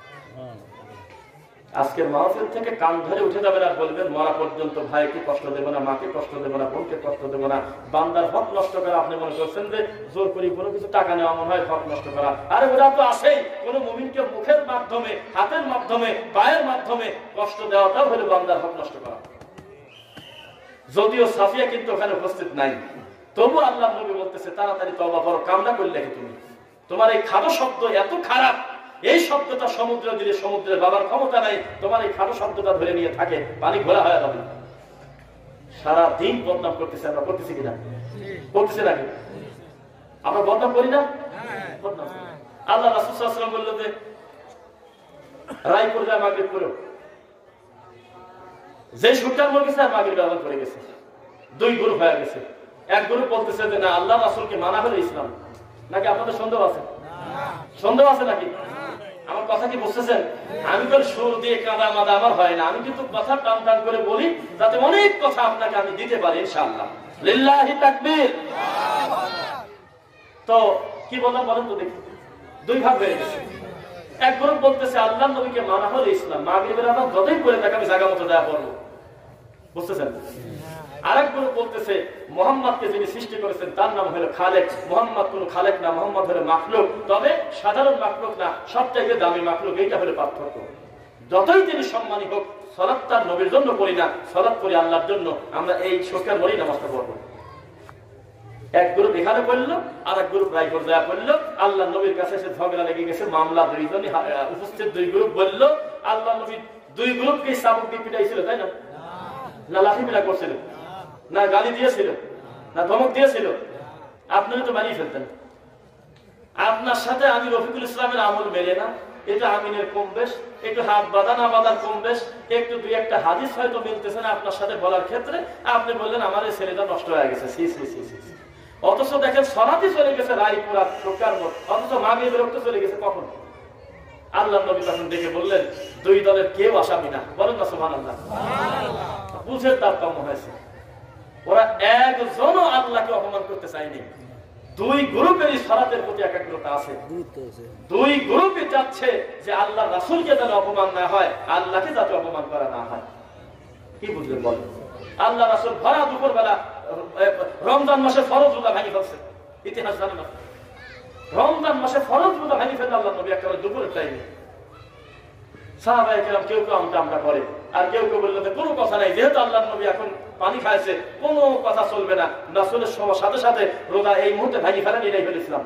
আজকের মাহফিল থেকে কান ধরে উঠে যাবেন আর বলবেন মরা পর্যন্ত ভাইকে কষ্ট দেবো না, মাকে কষ্ট দেবো না, বোনকে কষ্ট দেবো না। বান্দার হক নষ্ট করা আপনি মনে করছেন যে জোর করি কোনো কিছু টাকা নেওয়া মনে হয় হক নষ্ট করা? আরে ওরা তো আছেই। কোন মুমিনকে মুখের মাধ্যমে, হাতের মাধ্যমে, পায়ের মাধ্যমে কষ্ট দেওয়াটাও হলো বান্দার হক নষ্ট করা। যদিও সাফিয়া কিন্তু ওখানে উপস্থিত নাই, তবু আল্লাহ নবী বলতেছে তাড়াতাড়ি তওবা করো, কামনা করলে কি তুমি? তোমার এই খাটো শব্দ এত খারাপ, এই শব্দটা সমুদ্রে দিলে সমুদ্রের বাবার ক্ষমতা নাই, তোমার এই খাটো শব্দটা ধরে নিয়ে থাকে, পানি ঘোলা হয়ে যাবে। সারা দিন বদনাম করতেছে, আমরা করতেছি কিনা? বলতেছে নাকি? আমরা বদনাম করি না? আল্লাহ রাসূল সাল্লাল্লাহু আলাইহি ওয়াসাল্লাম বলল যে রায় করে যায় মাগরিব করো, যে সুরটার মধ্যে গেছে আর মাগরিব আজান করে গেছে, দুই গ্রুপ হয়ে গেছে। এক গ্রুপ বলতেছে যে না, আল্লাহ রাসূলকে মানা হলো ইসলাম। নাকি আপনাদের সন্দেহ আছে? সন্দেহ আছে নাকি? আমার কথা কি বুঝতেছেন? আমি তো সুর দিয়ে কাদা মাদা আমার হয় না, আমি কিন্তু কথা টান টান করে বলি যাতে অনেক কথা আপনাকে আমি দিতে পারি ইনশাআল্লাহ। লিল্লাহি তাকবীর। তো কি বললাম বলেন তো দেখি? দুই ভাগ হয়ে গেছে। এক গ্রুপ বলতেছে আল্লাহ নবীকে মানা হলো ইসলাম, মাগরিবের আজান যতই করে তাকে আমি জায়গা মতো দেয়া করবো, বুঝতেছেন? আরেক গ্রুপ বলতেছে মুহাম্মদকে যিনি সৃষ্টি করেছেন তার নাম হলো খালেক, মুহাম্মদ কোন খালেক না, মুহাম্মদ হলো মাখলুক, তবে সাধারণ মাখলুক না, সবচাইতে দামি মাখলুক, এইটা হলো পার্থক্য। যতই তিনি সম্মানী হোক, সালাত তার নবীর জন্য করি না, সালাত করি আল্লাহর জন্য। আমরা এই সরকার মরি নামাজটা পড়বো। এক গ্রুপ এখানে পড়লো, আর এক গ্রুপ রায় পর্যায়ে পড়লো। আল্লাহ নবীর কাছে এসে ঝগড়া লেগে গেছে, মামলা দুইজনই উপস্থিত। দুই গ্রুপ বললো আল্লাহ নবী দুই গ্রুপকে চাবুক দিয়ে পিটাইছিল, তাই না? না লাঠি পিটা করছিল, না গালি দিয়েছিল, না ধমক দিয়েছিল? আপনারা তো বানিয়ে ফেলতেন। আপনার সাথে আমি রফিকুল ইসলামের আমল মেলে না, এটা আমিনের কম বেশ, একটু হাত বাঁধা না বাঁধার কম বেশ, একটু দুই একটা হাদিস হয়তো মিলতেছে না আপনার সাথে বলার ক্ষেত্রে, আপনি বললেন আমার এই ছেলেটা নষ্ট হয়ে গেছে। সি সি সি সি। অথচ দেখেন সরাতি চলে গেছে রায়পুরা সরকার মত, অথচ মাগরিবের রক্ত চলে গেছে কখন? আল্লাহ নবী তখন দেখে বললেন দুই দলের কেউ আসামি না। বলেন না সুবহানাল্লাহ। বুঝের তারতম্য হয়েছে। ওরা একজনও আল্লাহকে অপমান করতে চায়নি। দুই গ্রুপেরই সালাতের প্রতি একাগ্রতা আছে। দুই গ্রুপই চাচ্ছে যে আল্লাহ রাসূলকে যেন অপমান না হয়, আল্লাহকে যাতে অপমান করা না হয়। কি বুঝলেন বলেন? আল্লাহ রাসূল ভরা দুপুর বেলা রমজান মাসে ফরজ রোজা ভাঙি ফেলছে, ইতিহাস জানে না? রমজান মাসে ফরজ রোজা ভাঙি ফেলছে আল্লাহ নবী একেবারে দুপুরের টাইমে। সাহাবায়ে কেরাম কেউ কেউ আমটা আমটা করে, আর কেউ কেউ বললো যে কোনো কথা নাই, যেহেতু আল্লাহ নবী এখন পানি খাইছে, কোনো কথা চলবে না, রাসূলের সাথে সাথে রোজা এই মুহূর্তে ভাঙি ফেলেন, এটাই হলো ইসলাম।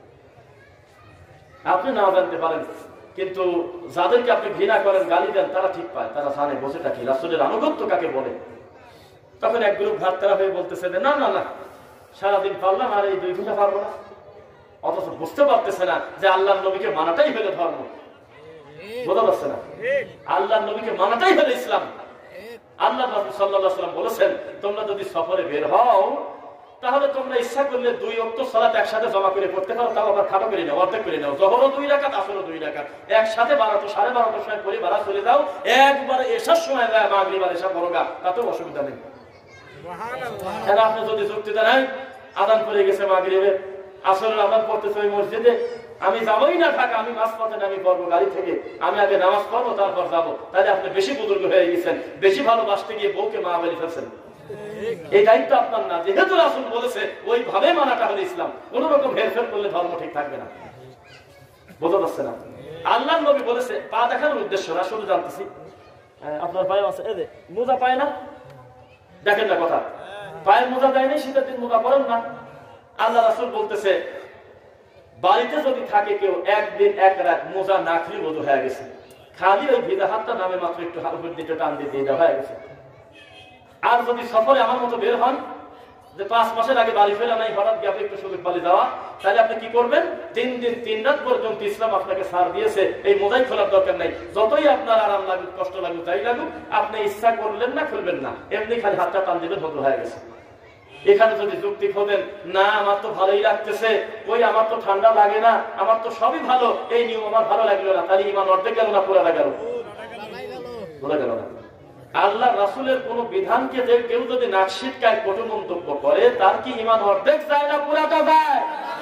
আপনি না জানতে পারেন, কিন্তু যাদেরকে আপনি ঘৃণা করেন, গালি দেন, তারা ঠিক পায়, তারা জানে বসে থাকি রাসূলের আনুগত্য কাকে বলে। তখন এক গ্রুপ ভাততারা হয়ে বলতেছে যে না না না, সারাদিন পারলাম আর এই দুই ঘন্টা পারবো না। অথচ বুঝতে পারতেছে না যে আল্লাহ নবীকে মানাটাই হলো ধর্ম। বোঝা যাচ্ছে না? আল্লাহ নবীকে মানাটাই হলো ইসলাম। আল্লাহ রাসূল সাল্লাল্লাহু আলাইহি ওয়াসাল্লাম বলেছেন তোমরা যদি সফরে বের হও তাহলে তোমরা ইচ্ছা করলে দুই ওয়াক্ত সালাত একসাথে জমা করে পড়তে পারো, তাও আবার খাটো করে নাও, অর্ধেক করে নাও। জোহরও দুই রাকাত, আসরও দুই রাকাত, একসাথে বারোটা সাড়ে বারোটার সময় পড়ে বাড়া চলে যাও, একবারে এসার সময় যায় মাগরিব আর এশা পড়োগা, তাতেও অসুবিধা নেই। সুবহানাল্লাহ। আপনি যদি যুক্তি দেন আযান পড়ে গেছে মাগরিবের, আসরের আযান পড়তেছে ওই মসজিদে, আমি যাবোই না ঢাকা, আমি মাঝ পথে নামি পড়বো গাড়ি থেকে, আমি আগে নামাজ পড়বো তারপর যাবো, তাহলে আপনি বেশি বুজুর্গ হয়ে গেছেন, বেশি ভালোবাসতে গিয়ে বউকে মা বলে ফেলছেন। এই দায়িত্ব আপনার না। যেহেতু রাসূল বলেছে ওইভাবে মানাটা হলো ইসলাম, কোন রকম হেরফের করলে ধর্ম ঠিক থাকবে না। বোঝা যাচ্ছে না? আল্লাহ নবী বলেছে পা দেখানোর উদ্দেশ্য না, শুধু জানতেছি আপনার পায়ে আছে, এই যে মোজা পায় না, দেখেন না কথা, পায়ের মোজা দেয়নি, শীতের দিন মোজা পরেন না। আল্লাহ রাসূল বলতেছে বাড়িতে যদি থাকে কেউ একদিন এক রাত মোজা না খুলে বধু হয়ে গেছে, খালি ওই ভিজা হাতটা নামে মাত্র একটু হালুর দিতে টান দিয়ে দিয়ে দেওয়া হয়ে গেছে। আর যদি সফরে আমার মতো বের হন, যে পাঁচ মাসের আগে বাড়ি ফেরা নাই, হঠাৎ গ্যাপে একটু সুযোগ পালি যাওয়া, তাহলে আপনি কি করবেন? তিন দিন তিন রাত পর্যন্ত ইসলাম আপনাকে ছাড় দিয়েছে, এই মোজাই খোলার দরকার নাই। যতই আপনার আরাম লাগুক, কষ্ট লাগুক, যাই লাগুক, আপনি ইচ্ছা করলেন না খুলবেন না, এমনি খালি হাতটা টান দিবেন, বধু হয়ে গেছে। এখানে যদি যুক্তি খোঁজেন না আমার তো ভালোই লাগতেছে, ওই আমার তো ঠান্ডা লাগে না, আমার তো সবই ভালো, এই নিয়ম আমার ভালো লাগলো না, তাহলে ইমান অর্ধেক গেল না পুরা গেল? পুরা গেল না। আল্লাহ রাসূলের কোন বিধানকে যে কেউ যদি নাকশিটকায় কটু মন্তব্য করে, তার কি ইমান অর্ধেক যায় না পুরাটা যায়?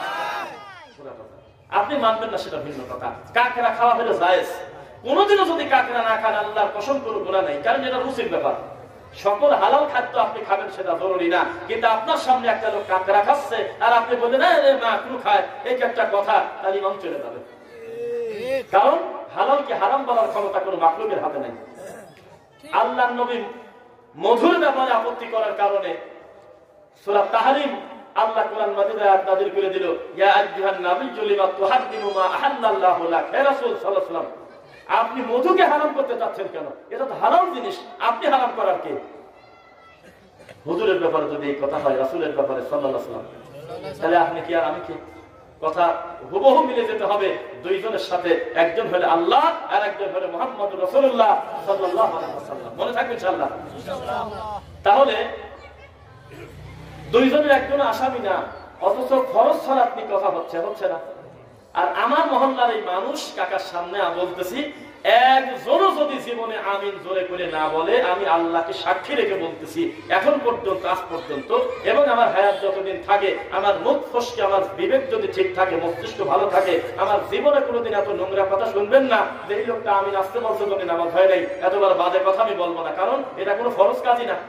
আপনি মানবেন না সেটা ভিন্ন কথা। কাকড়া খাওয়া হলো জায়েজ, কোনোদিনও যদি কাকড়া না খান আল্লাহর কসম কোনো গুনাহ নাই, কারণ এটা রুচির ব্যাপার। সকল হালাল খাদ্য আপনি খাবেন সেটা জরুরি না, কিন্তু আপনার সামনে একটা লোক কাকড়া খাচ্ছে আর আপনি বললেন না কোনো খায়, এই একটা কথা, তাহলে ইমান চলে যাবে। কারণ হালালকে হারাম বলার ক্ষমতা কোনো মাখলুকের হাতে নেই। আল্লাহর নবী মধুর ব্যাপারে আপত্তি করার কারণে সূরা তাহরিম আল্লাহ কোরআন মাজিদে আয়াত নাযিল করে দিল, ইয়া আইয়ুহান নাবিয়্যু লিমা তুহাররিমু মা আহাল্লাল্লাহু লাক। হে রাসূল সাল্লাল্লাহু আলাইহি ওয়াসাল্লাম, আপনি মধুকে হারাম করতে চাচ্ছেন কেন? এটা তো হারাম জিনিস, আপনি হারাম করার কে? হুজুরের ব্যাপারে যদি এই কথা হয়, রাসূলের ব্যাপারে সাল্লাল্লাহু আলাইহি ওয়াসাল্লাম, তাহলে আপনি কি আর আমি কি? কথা হুবহু মিলে যেতে হবে দুইজনের সাথে, একজন হলো আল্লাহ আর একজন হলো মুহাম্মদুর রাসূলুল্লাহ সাল্লাল্লাহু আলাইহি ওয়াসাল্লাম। মনে থাকবে ইনশাআল্লাহ। তাহলে দুইজনের একজন আসামি না, অথচ খরচ ছাড়া আপনি কথা হচ্ছে হচ্ছে না। আর আমার মহল্লার এই মানুষ কাকার সামনে আমি বলতেছি, একজনও যদি জীবনে আমিন জোরে করে না বলে, আমি আল্লাহকে সাক্ষী রেখে বলতেছি এখন পর্যন্ত, আজ পর্যন্ত, এবং আমার হায়াত যতদিন থাকে, আমার মুখ ফসকে, আমার বিবেক যদি ঠিক থাকে, মস্তিষ্ক ভালো থাকে, আমার জীবনে কোনোদিন এত নোংরা কথা শুনবেন না যে এই লোকটা আমিন আসতে বলছে যদি নামাজ হয় নাই, এতবার বাজে কথা আমি বলবো না, কারণ এটা কোনো ফরজ কাজই না।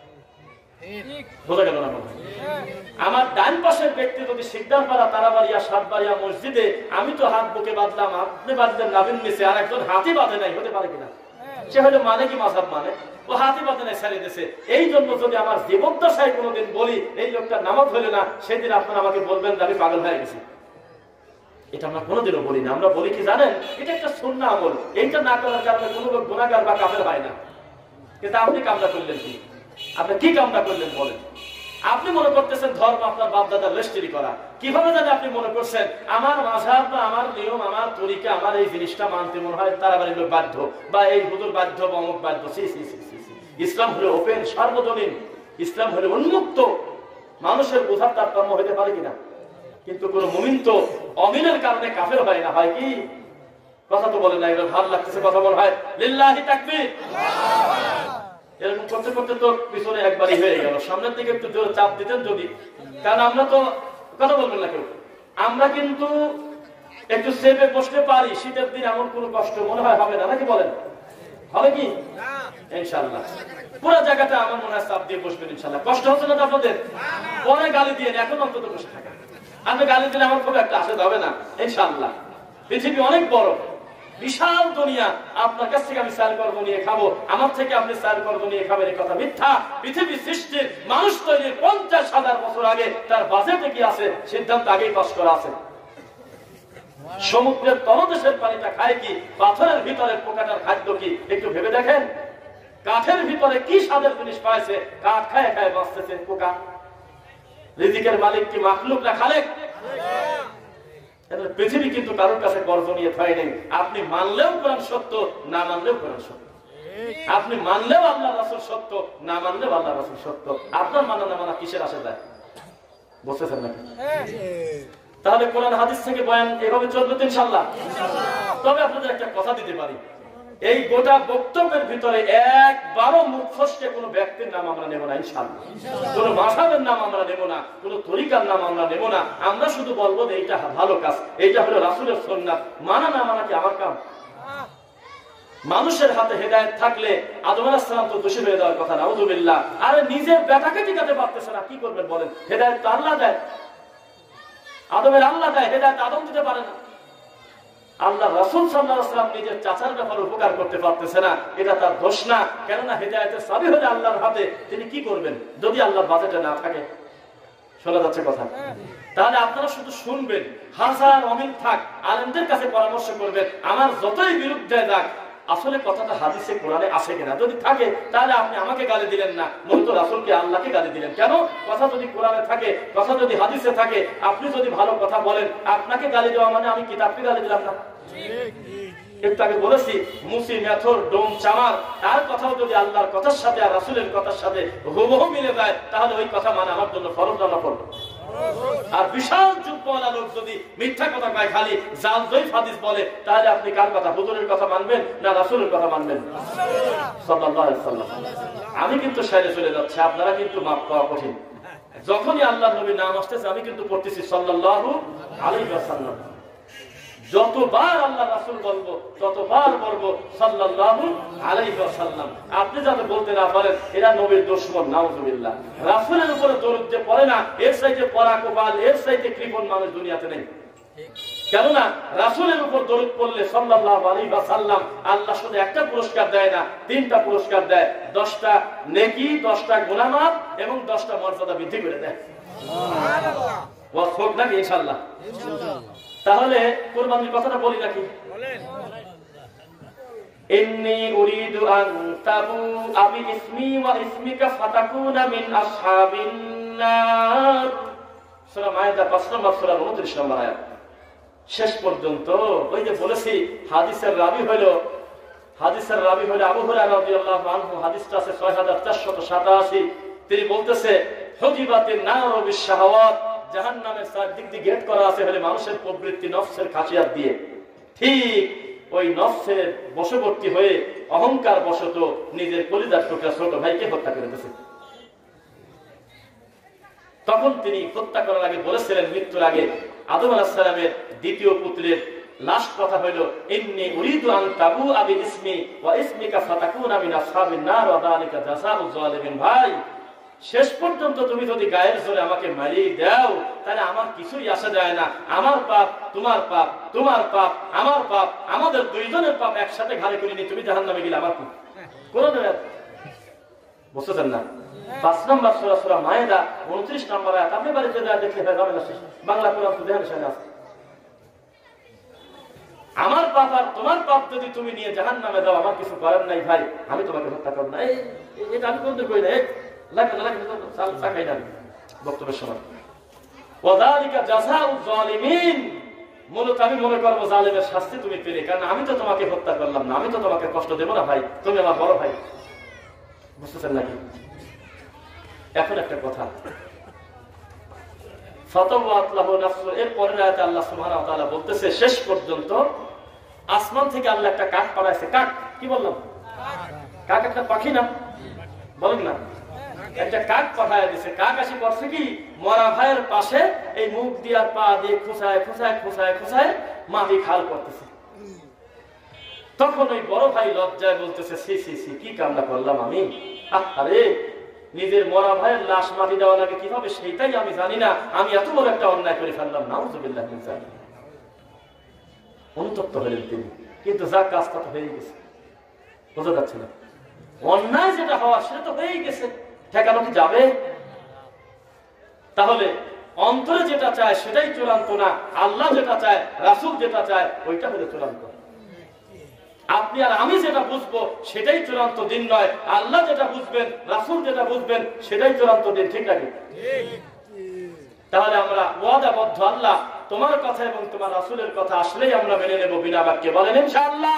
বোঝা গেল না? আমার ডান পাশের ব্যক্তি যদি সিকদারপাড়া, তারাবাড়িয়া, সাতবাড়িয়া মসজিদে আমি তো হাত বুকে বাঁধলাম, আপনি বাঁধলেন নাভির নিচে, আর একজন হাতি বাঁধে নাই, হতে পারে কিনা? সে হলো মানে কি মাযহাব মানে, ও হাতি বাঁধে নাই, ছেড়ে দিয়েছে। এই জন্য যদি আমার জীবদ্দশায় কোনোদিন বলি এই লোকটা নামাজ হইল না, সেদিন আপনারা আমাকে বলবেন যে আমি পাগল হয়ে গেছি। এটা আমরা কোনোদিনও বলি না। আমরা বলি কি জানেন, এটা একটা সুন্নাহ আমল, এইটা না করার কারণে কোনো লোক গুনাহগার বা কাফের হয় না। কিন্তু আপনি কামনা করলেন কি? আপনি কি কামনা করলেন বলেন? আপনি মনে করতেছেন ধর্ম আপনার বাপ দাদার রেজিস্ট্রি করা। কিভাবে জানি আপনি মনে করছেন আমার মাযহাব বা আমার নিয়ম, আমার তরিকা, আমার এই জিনিসটা মানতে মনে হয় তারা বাড়ির লোক বাধ্য, বা এই হুজুর বাধ্য, বা অমুক বাধ্য। ইসলাম হলো ওপেন, সার্বজনীন। ইসলাম হলো উন্মুক্ত। মানুষের বোঝার তারতম্য হতে পারে কিনা? কিন্তু কোন মুমিন তো অমিনের কারণে কাফের হয় না, হয় কি? কথা তো বলে না, এবার ভালো লাগতেছে কথা বলা হয় লিল্লাহি তাকবীর। এরকম করতে করতে তো পিছনে একবারই হয়ে গেল। সামনের দিকে একটু জোরে চাপ দিতেন যদি, কারণ আমরা তো কথা বলবেন না কেউ, আমরা কিন্তু একটু সেফে বসতে পারি। শীতের দিন এমন কোনো কষ্ট মনে হয় হবে না, নাকি বলেন? হবে কি? ইনশাআল্লাহ পুরো জায়গাটা আমার মনে হয় চাপ দিয়ে বসবেন ইনশাআল্লাহ। কষ্ট হচ্ছে না আপনাদের? পরে গালি দিয়ে এখন অন্তত বসে থাকা। আপনি গালি দিলে আমার খুব একটা আশা হবে না ইনশাআল্লাহ। পৃথিবী অনেক বড়, বিশাল দুনিয়া। আপনার কাছ থেকে আমি সার কর্ম নিয়ে খাবো, আমার থেকে আপনি সার কর্ম নিয়ে খাবেন, এই কথা মিথ্যা। পৃথিবী সৃষ্টির, মানুষ তৈরির পঞ্চাশ হাজার বছর আগে তার বাজেটে কি আছে সিদ্ধান্ত আগেই পাস করা আছে। সমুদ্রের তলদেশের পানিটা খায় কি, পাথরের ভিতরের পোকাটার খাদ্য কি, একটু ভেবে দেখেন। কাঠের ভিতরে কি স্বাদের জিনিস পাইছে, কাঠ খায় খায় বাঁচতেছে পোকা। রিজিকের মালিক কি মাখলুক না খালেক? পৃথিবী কিন্তু কারোর কাছে গর্জনীয় হয় নাই। আপনি মানলেও কোরআন সত্য, না মানলেও কোরআন সত্য। আপনি মানলেও আল্লাহ রাসূল সত্য, না মানলেও আল্লাহ রাসূল সত্য। আপনার মানা না মানা কিসের আসে যায়? বুঝতেছেন নাকি? তাহলে কোরআন হাদিস থেকে বয়ান এভাবে চলবে ইনশাআল্লাহ। তবে আপনাদের একটা কথা দিতে পারি, এই গোটা বক্তব্যের ভিতরে একবারও মুখ ফসকে কোনো ব্যক্তির নাম আমরা নেব না ইনশাআল্লাহ। কোনো মাযহাবের নাম আমরা নেব না, কোনো তরিকার নাম আমরা নেব না। আমরা শুধু বলবো যে এইটা ভালো কাজ, এইটা হলো রাসূলের সুন্নাত। মানা না মানা কি আমার কাম? মানুষের হাতে হেদায়েত থাকলে আদম আলাইহিস সালাম তো দোষী হয়ে যাওয়ার কথা, নাউযুবিল্লাহ। আরে নিজের বেটাকে টিকাতে পারতেছে না, কি করবেন বলেন? হেদায়েত তো আল্লাহ দেয়, আদমের আল্লাহ দেয়, হেদায়েত আদম দিতে পারে না। আল্লাহ রাসূল সাল্লাল্লাহু আলাইহি ওয়াসাল্লাম নিজের চাচার ব্যাপারে উপকার করতে পারতেছে না, এটা তার দোষ না। কেননা হেদায়েতের চাবি হলো আল্লাহর হাতে। তিনি কি করবেন যদি আল্লাহর বাজেটে না থাকে? শোনা যাচ্ছে কথা? তাহলে আপনারা শুধু শুনবেন, হাজার অমিল থাক, আলেমদের কাছে পরামর্শ করবেন। আমার যতই বিরুদ্ধে যাক, আসলে কথাটা হাদিসে কোরআনে আছে কিনা, যদি থাকে তাহলে আপনি আমাকে গালি দিলেন না, মূলত রাসূলকে আল্লাহকে গালি দিলেন। কেন? কথা যদি কোরআনে থাকে, কথা যদি হাদিসে থাকে, আপনি যদি ভালো কথা বলেন, আপনাকে গালি দেওয়া মানে আমি কিতাবকে গালি দিলাম না। একটু আগে বলেছি মুসি, মেথর, ডোম, চামার, তার কথাও যদি আল্লাহর কথার সাথে আর রাসূলের কথার সাথে হুবহু মিলে যায়, তাহলে ওই কথা মানে আমার জন্য ফরজ না নফল? আর বিশাল যুগওয়ালা লোক যদি মিথ্যা কথা কয়, খালি জাল জয়ীফ হাদিস বলে, তাহলে আপনি কার কথা, হুজুরের কথা মানবেন না রাসূলের কথা মানবেন? সাল্লাল্লাহু আলাইহি ওয়াসাল্লাম। আমি কিন্তু সাইরে চলে যাচ্ছি, আপনারা কিন্তু মাপ পাওয়া কঠিন। যখনই আল্লাহর নবীর নাম আসতেছে আমি কিন্তু পড়তেছি সাল্লাল্লাহু আলাইহি ওয়াসাল্লাম। যতবার আল্লাহ রাসূল বলবো ততবার বলবো সাল্লাল্লাহু আলাইহি ওয়াসাল্লাম। আপনি যাতে বলতে না পারেন এরা নবীর দুশমন, নাউযুবিল্লাহ। রাসূলের উপরে দরুদ যে পড়ে না, এর চাইতে পড়া কোপাল, এর চাইতে কৃপণ মানুষ দুনিয়াতে নেই। কেননা রাসূলের উপর দরুদ পড়লে সাল্লাল্লাহু আলাইহি ওয়াসাল্লাম আল্লাহ শুধু একটা পুরস্কার দেয় না, তিনটা পুরস্কার দেয়। দশটা নেকি, দশটা গুনাহ মাফ এবং দশটা মর্যাদা বৃদ্ধি করে দেয়। সুবহানাল্লাহ। ওয়াজ হোক নাকি ইনশাআল্লাহ? ইনশাআল্লাহ। তাহলে কুরবানির কথাটা বলি নাকি? বলেন। ইন্নী উরিদু আন তাবু আবি ইসমি ওয়া ইসমিকা ফাতাকুনা মিন আসহাবিন নার। সূরা মায়েদা পাঁচ নম্বর সূরা উনত্রিশ নম্বর আয়াত। শেষ পর্যন্ত ওই যে বলেছি হাদিসের রাবি হলো হাদিসের রাবি হলো আবু হুরায়রা রাদিয়াল্লাহু আনহু। হাদিসটা আছে ছয় হাজার চারশত সাতাশি। তিনি বলতেছে হুজিবাতিন নারু বিশ-শাহাওয়াত, জাহান্নামের চারদিক দিয়ে গেট করা আছে হলে মানুষের প্রবৃত্তি নফসের খাসিয়াত দিয়ে। ঠিক ওই নফসের বশবর্তী হয়ে অহংকার বশত নিজের কলিজার টুকরা ছোট ভাইকে হত্যা করে দিয়েছে। তখন তিনি হত্যা করার আগে বলেছিলেন, মৃত্যুর আগে আদম আলাইহিস সালামের দ্বিতীয় পুত্রের লাস্ট কথা হইল ইন্নী উরিদু আন তাবু আবি ইসমি ওয়া ইসমিকা ফাতাকুনা মিন আসহাবিন নার ওয়া যালিকা জাযাউজ জালিমিন। ভাই, শেষ পর্যন্ত তুমি যদি গায়ের জোরে আমাকে মারিয়ে দাও তাহলে আমার কিছুই আসা যায় না। আমার পাপ তোমার পাপ, তোমার পাপ আমার পাপ, আমাদের দুইজনের পাপ একসাথে ঘাড়ে করে নিয়ে তুমি জাহান্নামে গেলে আমার কি কোন বুঝতেছেন না? পাঁচ নম্বর সূরা সূরা মায়েদা উনত্রিশ নম্বর আয়াত। আপনি বাড়িতে যা দেখলে ঝামেলা শেষ। বাংলা কোরআন তো ধ্যান সামনে আছে। আমার পাপ আর তোমার পাপ যদি তুমি নিয়ে জাহান্নামে দাও আমার কিছু করার নাই ভাই, আমি তোমাকে হত্যা করব না। এই এটা আমি কোনদিন কই না। এই লাগবে না লাগবে না সাল সাকাই না বক্তব্যের সময়। ওয়াযালিকা জাযাউজ জালিমিন, মূলত আমি মনে করব জালেমের শাস্তি তুমি পেলে, কারণ আমি তো তোমাকে হত্যা করলাম না, আমি তো তোমাকে কষ্ট দেব না ভাই, তুমি আমার বড় ভাই। বুঝতেছেন নাকি? এখন একটা কথা, ফাতাওয়াত লাহু নাফসু, এর পরের আয়াতে আল্লাহ সুবহানাহু ওয়া তাআলা বলতেছে শেষ পর্যন্ত আসমান থেকে আল্লাহ একটা কাক পাঠাইছে। কাক কি বললাম? কাক একটা পাখি না? বলেন না, একটা কাক পাঠায় দিছে। কাক আসি করছে কি, মরা ভাইয়ের পাশে এই মুখ দিয়ে আর পা দিয়ে খুঁচায় খুঁচায় খুঁচায় খুঁচায় মাটি খাল করতেছে। তখন ওই বড় ভাই লজ্জায় বলতেছে, সি সি সি কি কামনা করলাম আমি। আরে নিজের মরা ভাইয়ের লাশ মাটি দেওয়া লাগে কিভাবে সেইটাই আমি জানি না, আমি এত বড় একটা অন্যায় করে ফেললাম। নাউযুবিল্লাহ মিন যালিক। অনুতপ্ত হলেন তিনি, কিন্তু যা কাজটা তো হয়ে গেছে। বোঝা যাচ্ছে না? অন্যায় যেটা হওয়া সেটা তো হয়েই গেছে, ঠেকানো কি যাবে? তাহলে অন্তরে যেটা চায় সেটাই চূড়ান্ত না, আল্লাহ যেটা চায়, রাসূল যেটা চায় ওইটা হলো চূড়ান্ত। আপনি আর আমি যেটা বুঝবো সেটাই চূড়ান্ত দিন নয়, আল্লাহ যেটা বুঝবেন, রাসূল যেটা বুঝবেন সেটাই চূড়ান্ত দিন। ঠিক নাকি? তাহলে আমরা ওয়াদাবদ্ধ, আল্লাহ তোমার কথা এবং তোমার রাসূলের কথা আসলেই আমরা মেনে নেব বিনা বাক্যে। বলেন ইনশাআল্লাহ।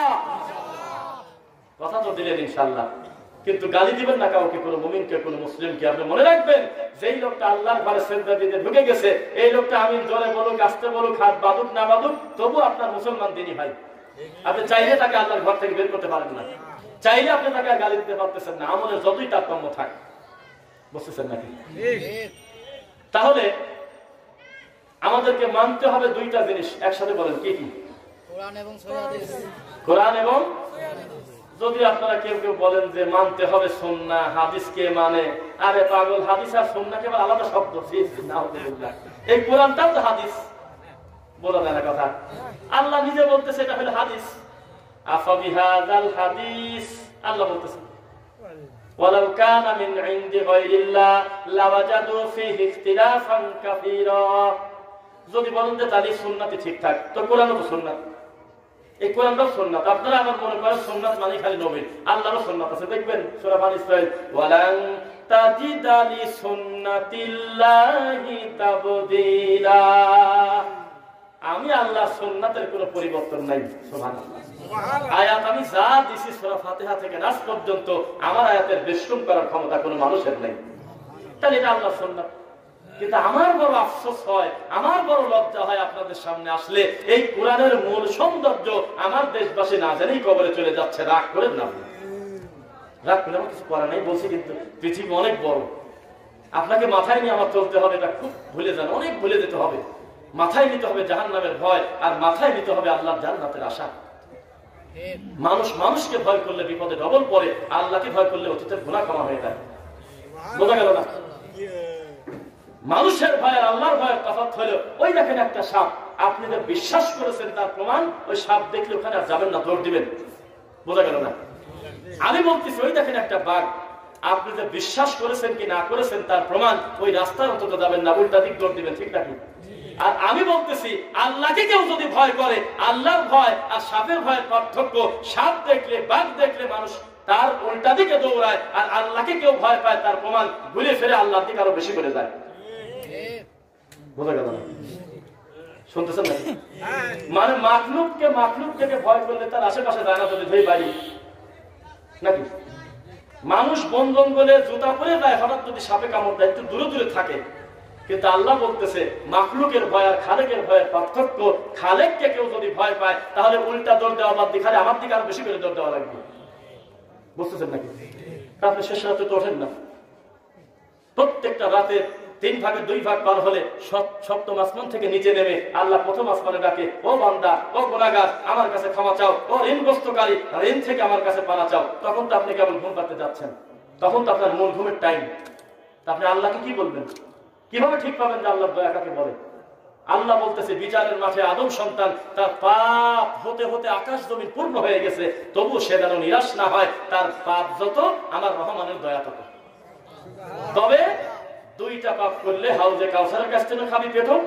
কথা তো দিলেন ইনশাআল্লাহ, কিন্তু গালি দিবেন না কাউকে, কোনো মুমিনকে, কোনো মুসলিমকে। আপনি মনে রাখবেন যেই লোকটা আল্লাহর ঘরে সিজদা দিতে ঢুকে গেছে, এই লোকটা আমি জোরে বলুক আস্তে বলুক হাত বাঁধুক না বাঁধুক, তবু আপনার মুসলমান দিনই ভাই। আপনি চাইলে তাকে আল্লাহর ঘর থেকে বের করতে পারেন না, চাইলে আপনি তাকে গালি দিতে পারতেছেন না, আমলের যতই তারতম্য থাক। বুঝতেছেন নাকি? তাহলে আমাদেরকে মানতে হবে দুইটা জিনিস একসাথে। বলেন কি কি? কোরআন এবং হাদিস। কোরআন এবং যদি আপনারা কেউ কেউ বলেন যে মানতে হবে সুন্নাহ, হাদিস কে মানে? আরে পাগল, হাদিস আর সুন্নাহ কেবল আলাদা শব্দ। এই কোরআনটাও তো হাদিস, বলা যায় না কথা। আল্লাহ নিজে বলতেছে এটা হলো হাদিস। আফা বিহাযাল হাদিস, আল্লাহ বলতেছে ওয়ালাউ কানা মিন ইনদি গায়রিল্লাহ লাওয়াজাদু ফীহি ইখতিলাফান কাসীরা। যদি বলেন যে তাহলে সুন্নাতই ঠিকঠাক, তো কোরআনও তো সুন্নাত, এই কোরআনটাও সুন্নাত। আপনারা আমার মনে করেন সুন্নাত মানে খালি নবী, আল্লাহরও সুন্নাত আছে। দেখবেন সূরা বনী ইসরাঈল, ওয়ালান তাজিদা লিসুন্নাতিল্লাহি তাবদীলা। আমি আল্লাহর সুন্নাতের কোনো পরিবর্তন নাই। সুবহানাল্লাহ। আয়াত আমি যা দিছি সূরা ফাতিহা থেকে নাস পর্যন্ত, আমার আয়াতের বেশরুম করার ক্ষমতা কোনো মানুষের নাই। তাহলে এটা আল্লাহর সুন্নাত। কিন্তু আমার বড় আফসোস হয়, আমার বড় লজ্জা হয় আপনাদের সামনে আসলে এই কোরআনের মূল সৌন্দর্য আমার দেশবাসী না জানেই কবরে চলে যাচ্ছে। রাগ করেন না, রাগ করে আমার কিছু করার নেই বলছি, কিন্তু পৃথিবী অনেক বড়, আপনাকে মাথায় নিয়ে আমার চলতে হবে। এটা খুব ভুলে যান, অনেক ভুলে যেতে হবে। মাথায় নিতে হবে জাহান্নামের ভয়, আর মাথায় নিতে হবে আল্লাহর জান্নাতের আশা। মানুষ মানুষকে ভয় করলে বিপদে ডবল পড়ে, আল্লাহকে ভয় করলে অতীতের গুনাহ ক্ষমা হয়ে যায়। বোঝা গেল না? মানুষের ভয় আর আল্লাহর ভয়ের তফাৎ হলো, ওই দেখেন একটা সাপ, আপনি যে বিশ্বাস করেছেন তার প্রমাণ, ওই সাপ দেখলে ওখানে আর যাবেন না, দৌড় দিবেন। বোঝা গেল না? আমি বলতেছি ওই দেখেন একটা বাঘ, আপনি যে বিশ্বাস করেছেন কি না করেছেন তার প্রমাণ, ওই রাস্তায় অন্তত যাবেন না, উল্টা দিক দৌড় দিবেন। ঠিক নাকি? আর আমি বলতেছি আল্লাহকে কেউ যদি ভয় করে, আল্লাহর ভয় আর সাপের ভয়ের পার্থক্য, সাপ দেখলে বাঘ দেখলে মানুষ তার উল্টা দিকে দৌড়ায়, আর আল্লাহকে কেউ ভয় পায় তার প্রমাণ ঘুরে ফিরে আল্লাহর দিকে আরো বেশি করে যায়। বোঝা গেল না? শুনতেছেন না? মানে মাখলুককে মাখলুক থেকে ভয় করলে তার আশেপাশে যায় না, যদি ধরে বাড়ি নাকি মানুষ বন জঙ্গলে জুতা পরে যায়, হঠাৎ যদি সাপে কামড় দেয় একটু দূরে দূরে থাকে। কিন্তু আল্লাহ বলতেছে মাখলুকের ভয় আর খালেকের ভয়ের পার্থক্য, খালেককে কেউ যদি ভয় পায় তাহলে উল্টা দৌড় দেওয়া বাদ দিয়ে খালি আমার দিকে আরো বেশি করে দৌড় দেওয়া লাগবে। বুঝতেছেন নাকি? আপনি শেষ রাতে তো ওঠেন না, প্রত্যেকটা রাতে তিন ভাগের দুই ভাগ পার হলে সপ্তম আসমান থেকে নিচে নেমে আল্লাহ প্রথম আসমানে ডাকে, ও বান্দা, ও গুনাহগার, আমার কাছে ক্ষমা চাও, ও ঋণগ্রস্তকারী, ঋণ থেকে আমার কাছে পানা চাও। তখন তো আপনি কেবল ঘুম পাড়তে যাচ্ছেন, তখন তো আপনার মূল ঘুমের টাইম। আপনি আল্লাহকে কি বলবেন? কিভাবে ঠিক পাবেন যে আল্লাহ দয়া কাকে বলে? আল্লাহ বলতেছে বিচারের মাঠে আদম সন্তান তার পাপ হতে হতে আকাশ জমিন পূর্ণ হয়ে গেছে, তবু সে যেন নিরাশ না হয়, তার পাপ যত আমার রহমানের দয়া তত। তবে দুইটা পাপ করলে হাউজে কাউসারের কাছ থেকে খাবি পেটন,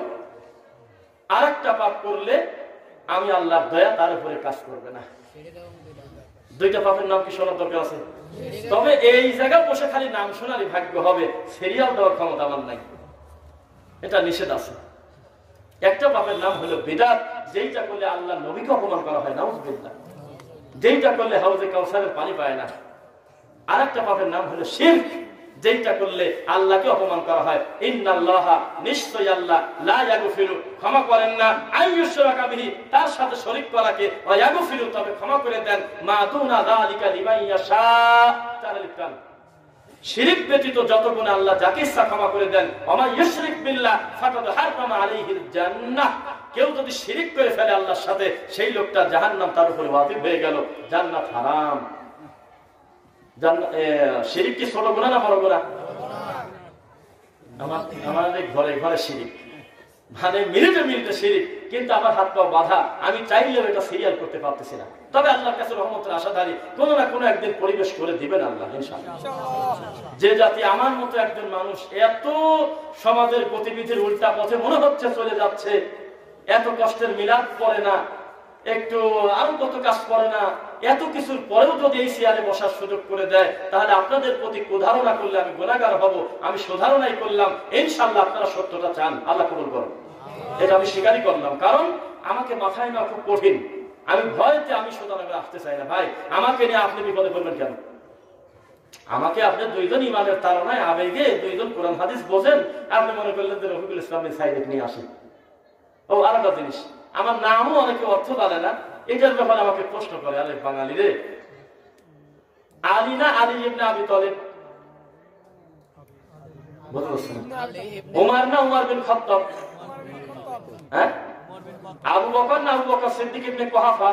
আর একটা পাপ করলে আমি আল্লাহর দয়া তার উপরে কাজ করবে না। দুইটা পাপের নাম কি শোনার দরকার আছে? তবে এই জায়গায় বসে খালি নাম শোনারই ভাগ্য হবে, সিরিয়াল দেওয়ার ক্ষমতা আমার নাই, এটা নিষেধ আছে। একটা পাপের নাম হলো বিদআত, যেইটা করলে আল্লাহ নবীকে অপমান করা হয়, নাউযুবিল্লাহ, যেইটা করলে হাউজে কাউসারের পানি পায় না। আর একটা পাপের নাম হলো শিরক, যেটা করলে আল্লাহকে অপমান করা হয়। ইন্নাল্লাহা, নিশ্চয়ই আল্লাহ, লা ইয়াগফিরু, ক্ষমা করেন না, আইয়ুশরাকা বিহি, তার সাথে শরীক করাকে, ওয়া ইয়াগফিরু, তবে ক্ষমা করে দেন, মা দুনা যালিকা লিমান ইয়াশা, তার লিখান শিরক ব্যতীত যত গুনাহ আল্লাহ যাকে ইচ্ছা ক্ষমা করে দেন। ওমা ইউশরিক বিল্লাহ ফাকাদ হারামা আলাইহিল জান্নাহ, কেউ যদি শিরক করে ফেলে আল্লাহর সাথে, সেই লোকটা জাহান্নাম তার উপরে ওয়াজিব হয়ে গেল, জান্নাত হারাম। শিরিক কি ছোট গুনাহ না বড় গুনাহ? আমাদের ঘরে ঘরে শিরিক, মানে মিনিটে মিনিটে শিরিক, কিন্তু আমার হাত পা বাঁধা, আমি চাইলেও এটা সিরিয়াল করতে পারতেছি না। তবে আল্লাহর কাছে রহমতের আশাধারী, কোনো না কোনো একদিন পরিবেশ করে দিবেন আল্লাহ ইনশাআল্লাহ। যে জাতি আমার মতো একজন মানুষ এত সমাজের গতিবিধির উল্টা পথে মনে হচ্ছে চলে যাচ্ছে, এত কষ্টের মিলাদ পড়ে না, একটু আরো কত কাজ করে না, এত কিছুর পরেও যদি এই চেয়ারে বসার সুযোগ করে দেয়, তাহলে আপনাদের প্রতি প্রধারণা করলে আমি গুনাহগার হব, আমি সুধারণাই করলাম। ইনশাআল্লাহ আপনারা সত্যটা চান, আল্লাহ কবুল করুন। এটা আমি স্বীকারই করলাম, কারণ আমাকে মাথায় না খুব কঠিন, আমি ভয়তে আমি সুধারণা আসতে চাই না। ভাই, আমাকে নিয়ে আপনি বিপদে পড়বেন কেন? আমাকে আপনি দুইজন ইমানের তাড়নায় আবেগে দুইজন কোরআন হাদিস বোঝেন, আপনি মনে করলেন যে রফিকুল ইসলামের সাইডে নিয়ে আসেন। ও আর একটা জিনিস, আমার নামও অনেকে অর্থ জানে না, এটার ব্যাপারে আমাকে প্রশ্ন করে, আরে বাঙালি রে, আলী না আলী ইবনে আবি তালিব? ওমর না ওমর বিন খাত্তাব? হ্যাঁ, আবু বকর না আবু বকর সিদ্দিক ইবনে কুহাফা?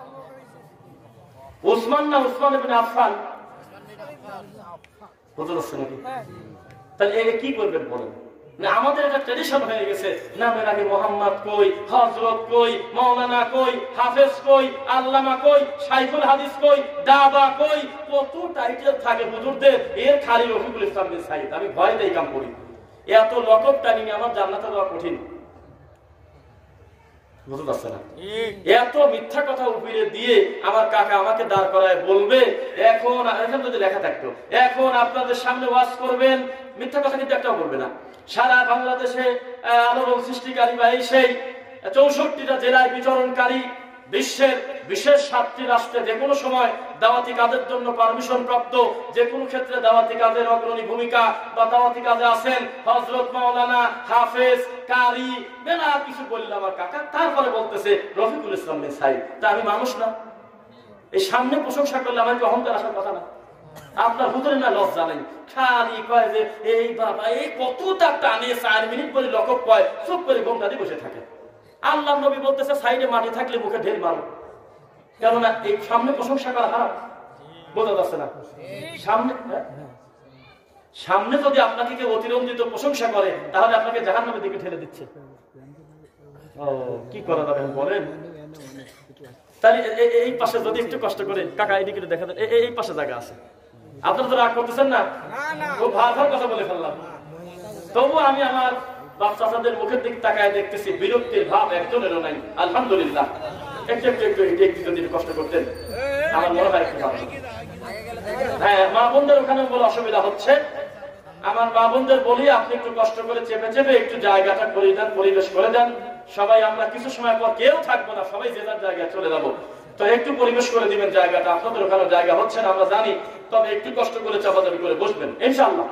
উসমান না উসমান ইবনে আফফান? বুঝতে পারছেন নাকি? তাহলে এ কি করবেন বলেন? আমাদের একটা ট্রেডিশন হয়ে গেছে, নামের আগে মোহাম্মদ কই, হযরত কই, মাওলানা কই, হাফেজ কই, আল্লামা কই, শাইখুল হাদিস কই, দাদা কই, কত টাইটেল থাকে হুজুরদের, এর খালি রফিকুল ইসলাম বিন সাইদ। আমি ভয় দেই কাম করি, এত লকব টানি আমার জান্নাতে যাওয়া কঠিন। বুঝতে পারছে না? এত মিথ্যা কথা উপরে দিয়ে আমার কাকা আমাকে দাঁড় করায় বলবে, এখন এখানে যদি লেখা থাকতো, এখন আপনাদের সামনে ওয়াজ করবেন, মিথ্যা কথা কিন্তু একটাও বলবে না। সারা বাংলাদেশে আলোড়ন সৃষ্টিকারী বা এই সেই চৌষট্টিটা জেলায় বিচরণকারী, বিশ্বের বিশেষ সাতটি রাষ্ট্রে যে কোনো সময় দাওয়াতি কাজের জন্য পারমিশন প্রাপ্ত, যে কোনো ক্ষেত্রে দাওয়াতি কাজের অগ্রণী ভূমিকা বা দাওয়াতি কাজে আছেন হযরত, মাওলানা, হাফেজ, কারি, মেলা কিছু বলল আমার কাকা, তারপরে বলতেছে রফিকুল ইসলাম বিন সাইদ। তা আমি মানুষ না? এই সামনে প্রশংসা করলে আমার কি অহংকার আসার কথা না? আপনার হুজুরের না লজ্জা নেই, খালি কয় যে এই বাবা এই কতটা টানে, চার মিনিট পরে লকব কয়, চুপ করে ঘোমটা দিয়ে বসে থাকে। আল্লাহ নবী বলতেছে সাইডে মাটি থাকলে মুখে ঢের মারো, কেননা এই সামনে প্রশংসা করা হারাম। বোঝা যাচ্ছে না? সামনে সামনে যদি আপনাকে কেউ অতিরঞ্জিত প্রশংসা করে, তাহলে আপনাকে জাহান্নামের দিকে ঠেলে দিচ্ছে। ও কি করা যাবে বলেন? তাহলে এই পাশে যদি একটু কষ্ট করে, কাকা এদিকে দেখা দেন, এই পাশে জায়গা আছে, আপনারা তো রাগ করতেছেন না? খুব ভালো ভালো কথা বলে ফেললাম, তবু আমি আমার বাচ্চাদের মুখের দিকে তাকায় দেখতেছি বিরক্তির ভাব একজনেরও নাই। আলহামদুলিল্লাহ। একটু একটু একটু একটু যদি কষ্ট করতেন আমার মনে হয় একটু ভালো। হ্যাঁ, মা বোনদের ওখানে বলে অসুবিধা হচ্ছে। আমার মা বোনদের বলি আপনি একটু কষ্ট করে চেপে চেপে একটু জায়গাটা করে দেন, পরিবেশ করে দেন। সবাই আমরা কিছু সময় পর কেউ থাকবো না, সবাই যে যার জায়গায় চলে যাবো। তো একটু পরিবেশ করে দিবেন জায়গাটা। আপনাদের ওখানে জায়গা হচ্ছে না আমরা জানি, তবে একটু কষ্ট করে চাপাচাপি করে বসবেন ইনশাআল্লাহ।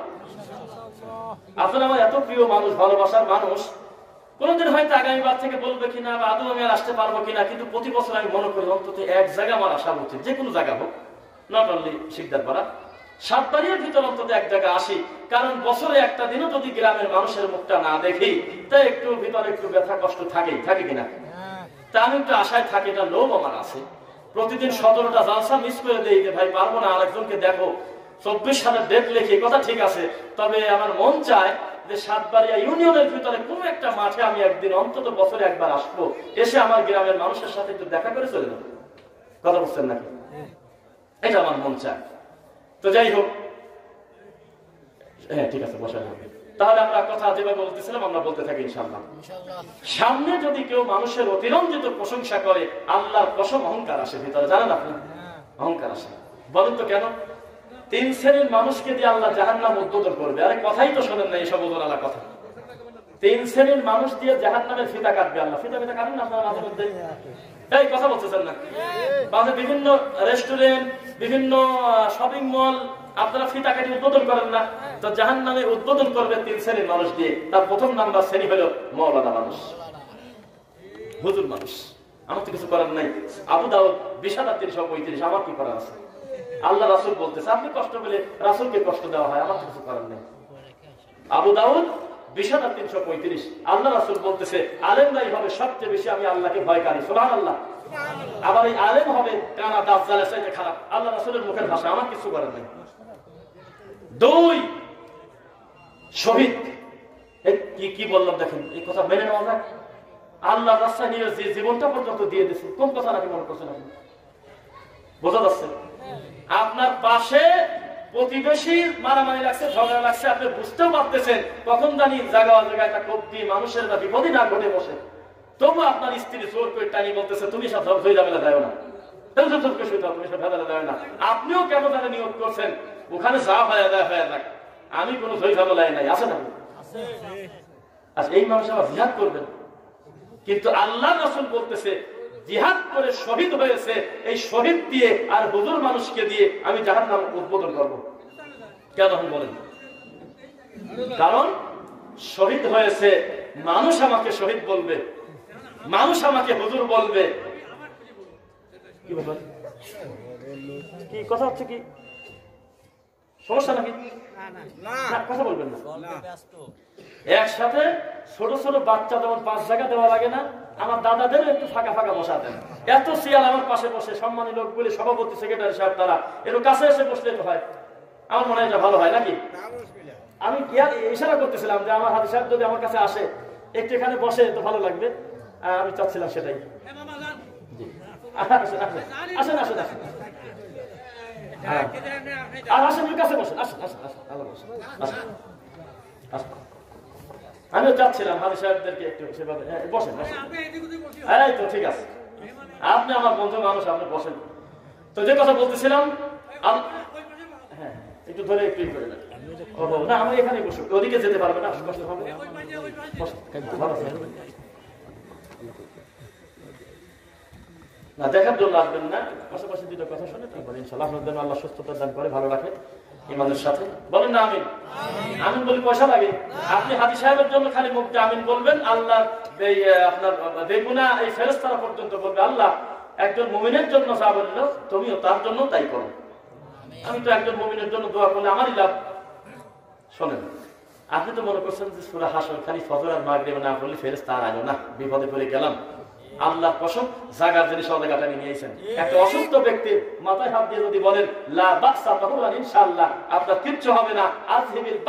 আপনারা আমার এত প্রিয় মানুষ, ভালোবাসার মানুষ। কোনদিন হয়তো আগামীবার থেকে বলবে কিনা বা আদৌ আমি আর আসতে পারবো কিনা, কিন্তু প্রতি বছর আমি মনে করি অন্তত এক জায়গা আমার আসা উচিত, যে কোনো জায়গা হোক, নট অনলি শিকদারপাড়া, সাতবাড়ির ভিতর অন্তত এক জায়গা আসি। কারণ বছরে একটা দিনও যদি গ্রামের মানুষের মুখটা না দেখি, তাই একটু ভিতরে একটু ব্যথা কষ্ট থাকেই, থাকে কিনা। তা আমি একটু আশায় থাকি, এটা লোভ আমার আছে। প্রতিদিন সতেরোটা জালসা মিস করে দেই যে ভাই পারবো না, আরেকজনকে দেখো চব্বিশ সালের ডেট লেখে, কথা ঠিক আছে। তবে আমার মন চায় যে সাতবাড়িয়া ইউনিয়নের ভিতরে কোন একটা মাঠে আমি একদিন অন্তত বছরে একবার আসবো, এসে আমার গ্রামের মানুষের সাথে একটু দেখা করে চলে যাবো। কথা বুঝছেন নাকি? এটা আমার মন চায়। তো যাই হোক, হ্যাঁ ঠিক আছে, বসে যাবে। তাহলে আমরা কথা যেভাবে বলতেছিলাম আমরা বলতে থাকি ইনশাআল্লাহ। সামনে যদি কেউ মানুষের অতিরঞ্জিত প্রশংসা করে, আল্লাহর কসম অহংকার আসে ভিতরে, জানেন আপনি? অহংকার আসে। বলেন তো কেন? তিন শ্রেণীর মানুষকে দিয়ে আল্লাহ জাহান্নাম উদ্বোধন করবে। আরে কথাই তো শোনেন না, এইসব ওজনালা কথা। তিন শ্রেণীর মানুষ দিয়ে জাহান্নামের ফিতা কাটবে আল্লাহ। ফিতা ফিতা কাটেন না আপনারা মাঝে মধ্যে? এই কথা বলতেছেন না? মাঝে বিভিন্ন রেস্টুরেন্ট, বিভিন্ন শপিং মল আপনারা ফিতা কাটি উদ্বোধন করেন না? তো জাহান্নামে উদ্বোধন করবে তিন শ্রেণীর মানুষ দিয়ে। তার প্রথম নাম্বার শ্রেণী হলো মওলানা মানুষ, হুজুর মানুষ। আমার তো কিছু করার নাই। আবু দাউদ বিশ হাজার তিনশো পঁয়ত্রিশ, আমার কি করার আছে? আল্লাহ রাসূল বলতেছে, আপনি কষ্ট পেলে রাসূলকে কষ্ট দেওয়া হয়, আমার তো কিছু করার নেই। আবু দাউদ বিশ হাজার তিনশো পঁয়ত্রিশ, আল্লাহ রাসূল বলতেছে আলেমরাই হবে সবচেয়ে বেশি আমি আল্লাহকে ভয়কারী। সুবহানাল্লাহ। আবার এই আলেম হবে কানা দাজ্জালের চাইতে খারাপ। আল্লাহ রাসূলের মুখের ভাষা, আমার কিছু করার নেই। দুই, শহীদ। কি কি বললাম দেখেন, এই কথা মেনে নেওয়া যায়? আল্লাহ রাস্তায় নিয়ে যে জীবনটা পর্যন্ত দিয়ে দিয়েছে, কোন কথা নাকি মনে করছেন আপনি? বোঝা যাচ্ছে? আপনার পাশে প্রতিবেশী মারামারি লাগছে, ঝগড়া লাগছে, আপনি বুঝতেও পারতেছেন কখন জানি জায়গা জায়গায় একটা কোপ দিয়ে মানুষের না বিপদই না ঘটে বসে, তবু আপনার স্ত্রী জোর করে টানি বলতেছে তুমি সব হয়ে যাবে না, দেয় না, তুমি সব ভেদালে দেয় না। আপনিও কেন তারা নিয়োগ করছেন ওখানে যা হয়ে যায় হয়ে যাক, আমি কোনো জয় ঝামেলায় নাই, আছে না? আচ্ছা, এই মানুষ আবার জিহাদ করবেন, কিন্তু আল্লাহ রাসূল বলতেছে জিহাদ করে শহীদ হয়েছে, এই শহীদ দিয়ে আর হুজুর মানুষকে দিয়ে আমি জাহান্নাম উদ্বোধন করবো। কেন বলেন? কারণ শহীদ হয়েছে, মানুষ আমাকে শহীদ বলবে, মানুষ আমাকে হুজুর বলবে। কি বলবেন? কি কথা হচ্ছে? কি সমস্যা নাকি? কথা বলবেন না। একসাথে ছোট ছোট বাচ্চা যেমন পাঁচ জায়গা দেওয়া লাগে না, আমার দাদাদের একটু ফাঁকা ফাঁকা বসা দেন। এত সিয়াল আমার পাশে বসে, সম্মানী লোক বলে সভাপতি সেক্রেটারি সাহেব তারা একটু কাছে এসে বসলে তো হয়, আমার মনে হয় এটা ভালো হয় নাকি? আমি কি আর ইশারা করতেছিলাম যে আমার হাজি সাহেব যদি আমার কাছে আসে একটু এখানে বসে তো ভালো লাগবে, আমি চাচ্ছিলাম সেটাই। আসেন আসেন আসেন আসেন আর আসেন, কাছে বসেন, আসেন আসেন আসেন আল্লাহ বসেন, আসেন আসেন। আমিও চাচ্ছিলাম হাজি সাহেবদেরকে একটু সেভাবে বসেন, এই তো ঠিক আছে, আপনি আমার বন্ধু মানুষ, আপনি বসেন। তো যে কথা বলতেছিলাম, হ্যাঁ একটু ধরে একটু করে না, না আমি এখানে বসে, ওদিকে যেতে পারবে না, কষ্ট হবে। না দেখার জন্য আসবেন না, পাশাপাশি দুটো কথা শুনে তারপরে ইনশাআল্লাহ আপনাদের আল্লাহ সুস্থতা দান করে, ভালো রাখে ইমানের সাথে। বলেন না আমিন? আমিন বলি পয়সা লাগে? আপনি হাজি সাহেবের জন্য খালি মুখে আমিন বলবেন, আল্লাহ আপনার বেগুনা এই ফেরেশতারা পর্যন্ত বলবে আল্লাহ একজন মুমিনের জন্য যা বললো তুমিও তার জন্য তাই করো। আমি তো একজন মুমিনের জন্য দোয়া করলে আমারই লাভ। শোনেন, আপনি তো মনে করছেন যে সূরা হাসর খালি ফজর আর মাগরিব না পড়লে ফেরেশতা আর আইলো না, বিপদে পড়ে গেলাম। আল্লাহ কসম জাগার জিনিস জায়গাটা নিয়েছেন। একটা অসুস্থ ব্যক্তির মাথায় হাত দিয়ে যদি বলেন লা বাসা তাহুরান ইনশাআল্লাহ, আপনার কিচ্ছু হবে না, আজহিবিল বাস,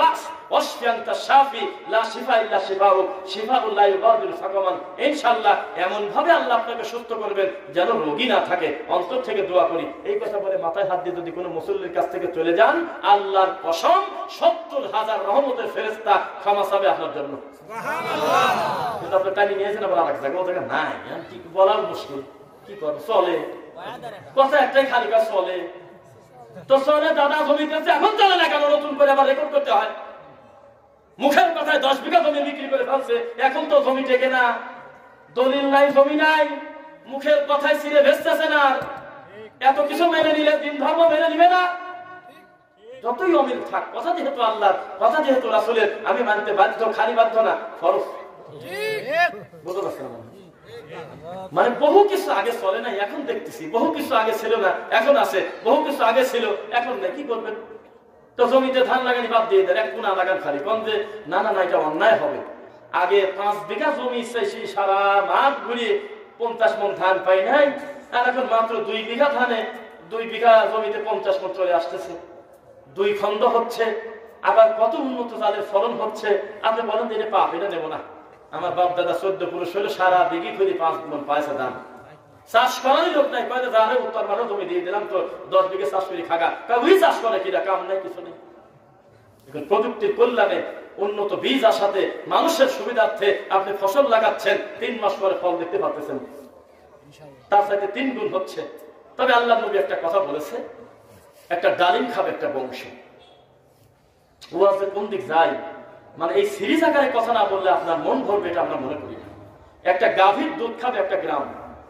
ওয়াশফিয়ান্তা শাফি লা শিফা ইল্লা শিফাউক শিফাউল লা ইউগাদিরু সাকামান। ইনশাআল্লাহ এমন ভাবে আল্লাহ আপনাকে সুস্থ করবেন যেন রোগী না থাকে। অন্তর থেকে দোয়া করি। এই কথা বলে মাথায় হাত দিয়ে যদি কোনো মুসল্লির কাছ থেকে চলে যান, আল্লাহর কসম সত্তর হাজার রহমতের ফেরেশতা ক্ষমা চাবে আপনার জন্য। সুবহানাল্লাহ। কিন্তু আপনি টানি নিয়েছেন আবার আরেক জায়গায়, ও জায়গায় নাই, কি বলার মুশকিল, কি করব, চলে কথা একটাই খালি কাজ চলে তো চলে। দাদা জমি কিনছে, এখন চলে না কেন? নতুন করে আবার রেকর্ড করতে হয়। মুখের কথায় দশ বিঘা জমি বিক্রি করে ফেলছে, এখন তো জমি টেকে না, দলিল নাই, জমি নাই, মুখের কথায় ছিঁড়ে ভেস্তেছে না। এত কিছু মেনে নিলে দিন ধর্ম মেনে নিবে না। যতই অমিল থাক, কথা যেহেতু আল্লাহর, কথা যেহেতু রাসূলের, আমি মানতে বাধ্য, খালি বাধ্য না, ফরজ। বুঝতে পারছেন? মানে বহু কিছু আগে চলে না, এখন দেখতেছি। বহু কিছু আগে ছিল না, এখন আছে। বহু কিছু আগে ছিল, এখন নেই। কি করবেন? তো জমিতে ধান লাগানি বাদ দিয়ে দেন, এক কোনা লাগান খালি। কোন যে না না না, এটা অন্যায় হবে। আগে পাঁচ বিঘা জমি চাইছি, সারা মাঠ ঘুরিয়ে পঞ্চাশ মন ধান পাই নাই, আর এখন মাত্র দুই বিঘা ধানে দুই বিঘা জমিতে পঞ্চাশ মন চলে আসতেছে। দুই খন্ড হচ্ছে, আবার কত উন্নত জাতের ফলন হচ্ছে। আপনি বলেন যে এটা পাপ, এটা নেবো না। আমার বাপ দাদা চোদ্দ পুরুষ হইলো, সারা দিঘি খুঁজি পাঁচ মন পয়সা দাম। চাষ করারই লোক নাই, কয়ে যারে উত্তর মানো জমি দিয়ে দিলাম, তো দশ বিঘে চাষ করি খাগা। ওই চাষ করে কিনা, কাম নাই, কিছু নেই। প্রযুক্তির কল্যাণে উন্নত বীজ আসাতে মানুষের সুবিধার্থে আপনি ফসল লাগাচ্ছেন, তিন মাস পরে ফল দেখতে পাচ্ছেন, তার সাথে তিন গুণ হচ্ছে। তবে আল্লাহ নবী একটা কথা বলেছে, একটা ডালিম খাবে একটা বংশ। ও আছে কোন দিক যায়, মানে এই সিরিজ আকারে কথা না বললে আপনার মন ভরবে, এটা আমরা মনে করি না। একটা গাভীর দুধ খাবে একটা গ্রাম,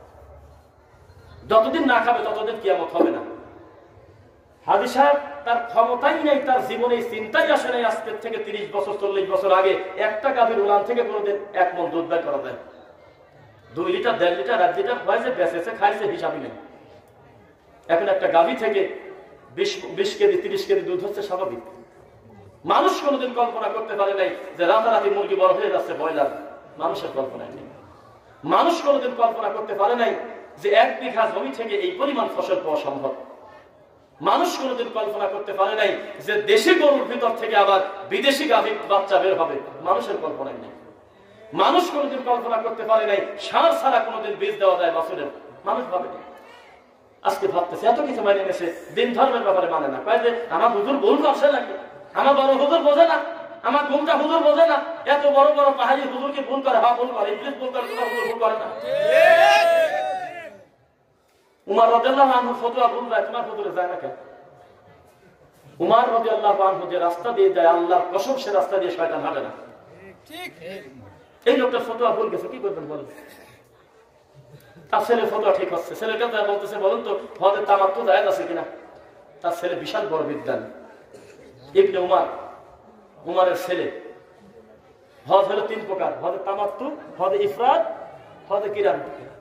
যতদিন না খাবে ততদিন কিয়ামত হবে না। হাজী সাহেব তার ক্ষমতাই নেই, তার জীবনে চিন্তাই আসে নাই আজকের থেকে তিরিশ বছর চল্লিশ বছর আগে একটা গাভীর উলান থেকে কোনোদিন এক মন দুধ বের করা যায়। দুই লিটার দেড় লিটার এক লিটার হয়েছে, বেঁচেছে, খাইছে, হিসাবই নেই। এখন একটা গাভী থেকে বিশ বিশ কেজি তিরিশ কেজি দুধ হচ্ছে স্বাভাবিক। মানুষ কোনোদিন কল্পনা করতে পারে নাই যে রাতারাতি মুরগি বড় হয়ে যাচ্ছে ব্রয়লার, মানুষের কল্পনায় নেই। মানুষ কোনোদিন কল্পনা করতে পারে নাই যে এক বিঘা জমি থেকে এই পরিমাণ ফসল পাওয়া সম্ভব। মানুষ কোনোদিন কল্পনা করতে পারে নাই যে দেশি গরুর ভিতর থেকে আবার বিদেশি গাভীর বাচ্চা বের হবে, মানুষের কল্পনায় নেই। মানুষ কোনোদিন কল্পনা করতে পারে নাই সার ছাড়া কোনোদিন বীজ দেওয়া যায় বাছুরের, মানুষ ভাবেনি। আজকে ভাবতেছে এত কিছু মানে নেছে, দিন ধর্মের ব্যাপারে মানে না। কয় যে আমার হুজুর ভুল করছে নাকি, আমার বড় হুজুর বোঝে না, আমার ঘুমটা হুজুর বোঝে না। এত বড় বড় পাহাড়ি হুজুর কি ভুল করে? হ্যাঁ ভুল করে, ইবলিস ভুল করে, তোমার হুজুর ভুল করে না। উমর রাদিয়াল্লাহু আনহু ফতোয়া ভুল যায়, তোমার হুজুরে যায় না কেন? উমর রাদিয়াল্লাহু আনহু যে রাস্তা দিয়ে যায়, আল্লাহর কসম সে রাস্তা দিয়ে শয়তান হাঁটে না। ঠিক, এই লোকটা ফতোয়া ভুল গেছে, কি করবেন বলেন? তার ছেলে ফতোয়া ঠিক হচ্ছে, ছেলেটা যা বলতেছে বলুন তো হজের তামাত্তু জায়েজ আছে কিনা। তার ছেলে বিশাল বড় বিদ্যান, ইবনে উমর, উমরের ছেলে। হজ হলো তিন প্রকার, হজে তামাত্তু, হজে ইফরাদ, হজে কিরান।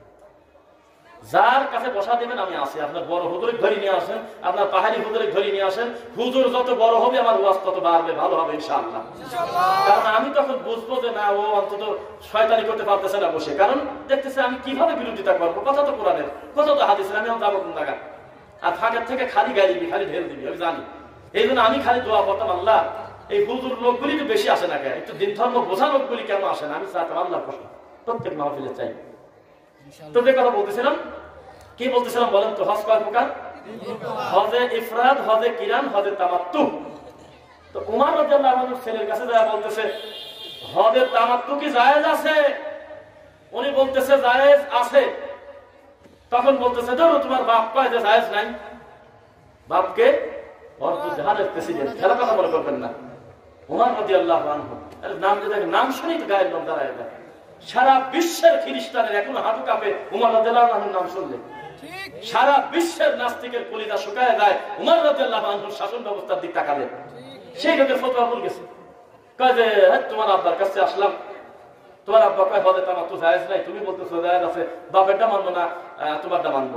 যার কাছে বসা দেবেন আমি আসি, আপনার বড় হুজুরে ধরে নিয়ে আসেন, আপনার পাহাড়ি হুজুরে ধরে নিয়ে আসেন। হুজুর যত বড় হবে আমার ওয়াজ তত বাড়বে, ভালো হবে ইনশাআল্লাহ। কারণ আমি তখন বুঝবো যে না, ও অন্তত শয়তানি করতে পারতেছে না বসে, কারণ দেখতেছে আমি কিভাবে বিরোধিতা করবো। কথা তো কোরআনের, কথা তো হাদিসের, আমি যাবো কোন জায়গা? আর ফাঁকের থেকে খালি গালি দিবি, খালি ঢেল দিবি, আমি জানি। এই জন্য আমি খালি দোয়া করতাম, আল্লাহ এই হুজুর লোকগুলি তো বেশি আসে না কেন, একটু দিন ধর্ম বোঝা লোকগুলি কেন আসে না? আমি চাইতাম আল্লাহর কসম প্রত্যেক মাহফিলে চাই। তো যে কথা বলতেছিলাম, কি বলতেছিলাম বলেন তো? হজ কয় প্রকার? হজে ইফরাদ, হজে কিরান, হজে তামাত্তু। তো উমর রাদিয়াল্লাহু আনহু ছেলের কাছে যা বলতেছে হজে তামাত্তু কি জায়েজ আছে? উনি বলতেছে জায়েজ আছে। তখন বলতেছে ধরো তোমার বাপ কয় যে জায়েজ নাই। বাপকে জাহানের প্রেসিডেন্ট, খেলা কথা বলে করবেন না। উমর রাদিয়াল্লাহু আনহু নাম নাম শুনেই তো গায়ের লোক দাঁড়ায় যায়। সারা বিশ্বের খ্রিস্টানের এখন হাঁটু কাঁপে উমর রাদিয়াল্লাহু আনহুর নাম শুনলে। সারা বিশ্বের নাস্তিকের কলিজা শুকায় যায় উমর রাদিয়াল্লাহু আনহুর শাসন ব্যবস্থার দিক তাকালে। সেই লোকের ফতোয়া ভুল গেছে, কয় যে তোমার আব্বার কাছে আসলাম, তোমার আব্বা কয় হজে তামাত্তু জায়েজ নাই, তুমি বলতেছো জায়েজ আছে, বাপেরটা মানবো না তোমারটা মানবো।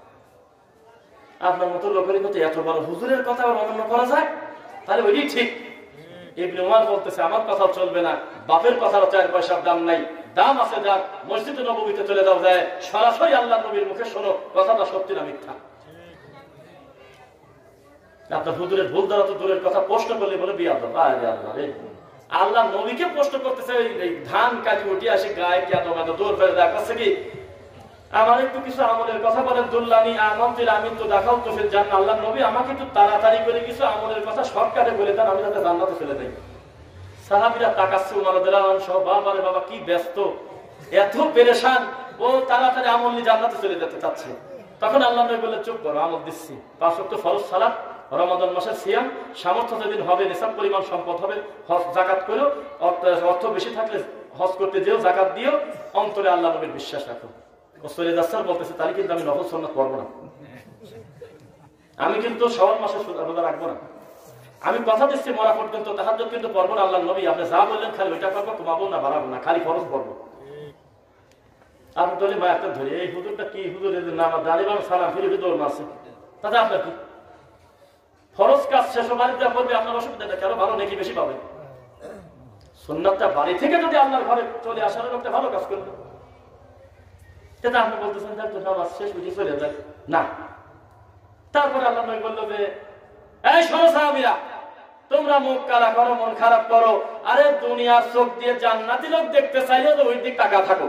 আপনার মতো লোকের মতো এত বড় হুজুরের কথা আবার অমান্য করা যায়? তাহলে ওইটাই ঠিক। ইবনে উমর বলতেছে আমার কথা চলবে না, বাপের কথারও চার পয়সার দাম নাই, দাম আছে যাক মসজিদে নববীতে চলে যাও, যায় সরাসরি আল্লাহ নবীর মুখে শোনো কথাটা সত্যি না মিথ্যা। আপনার হুজুরের ভুল দ্বারা তো দূরের কথা, প্রশ্ন করলে বলে বিয়াদব। আরে আল্লাহ রে, আল্লাহ নবীকে প্রশ্ন করতেছে এই ধান কাটি উঠে আসে গায়ে কে এত এত দূর ফেলে দেখাচ্ছে কি আমার একটু কিছু আমলের কথা বলেন। দুল্লানি আমামতিল আমিন তো দেখাও তো ফির জান্নাত। আল্লাহ নবী আমাকে একটু তাড়াতাড়ি করে কিছু আমলের কথা শর্টকাটে বলে দেন, আমি যাতে জান্নাতে চলে যাই। সাহাবীরা তাকাচ্ছে উমর রাদিয়াল্লাহু আনহু সহ, বাবা রে বাবা কি ব্যস্ত, এত পেরেশান, ও তাড়াতাড়ি আমল নিয়ে জান্নাতে চলে যেতে চাচ্ছে। তখন আল্লাহ নবী বললেন চুপ করো, আমল দিচ্ছি। পাঁচ ওয়াক্ত ফরজ সালাত, রমাদান মাসের সিয়াম, সামর্থ্য যেদিন হবে নিসাব পরিমাণ সম্পদ হবে হজ জাকাত করো, অর্থ বেশি থাকলে হজ করতে যেও, জাকাত দিও, অন্তরে আল্লাহ নবীর বিশ্বাস রাখো। ও সৈয়দ দাসার বলতেছে তাহলে কিন্তু আমি নফল সুন্নাত করবো না, আমি কিন্তু শাওয়াল মাসে রোজা রাখবো না, আমি কথা দিচ্ছি মরা পর্যন্ত তাহাজ্জুদ কিন্তু পড়বো না। আল্লাহ নবী আপনি যা বললেন খালি ওইটা করবো, কমাবো না বাড়াবো না, খালি ফরজ পড়বো। আপনি বলি ভাই একটা ধরি এই হুজুরটা কি হুজুর নাম জানিবাম সালাম ফিরে হুজুর মারছে, তাতে আপনার কি ফরজ কাজ শেষ বাড়িতে পড়বে, আপনার অসুবিধা নেই, আরো ভালো নাকি বেশি পাবেন। সুন্নাতটা বাড়ি থেকে যদি আপনার ঘরে চলে আসার একটা ভালো কাজ করবে, সেটা আপনি বলতেছেন তো নামাজ শেষ বুঝে চলে যায় না। তারপরে আল্লাহ নবী বলল যে এই শোনো সাহাবীরা, তোমরা মুখ কালা করো, মন খারাপ করো, আরে দুনিয়ার চোখ দিয়ে জান্নাতি লোক দেখতে চাইলে তো ওই দিক টাকা থাকো।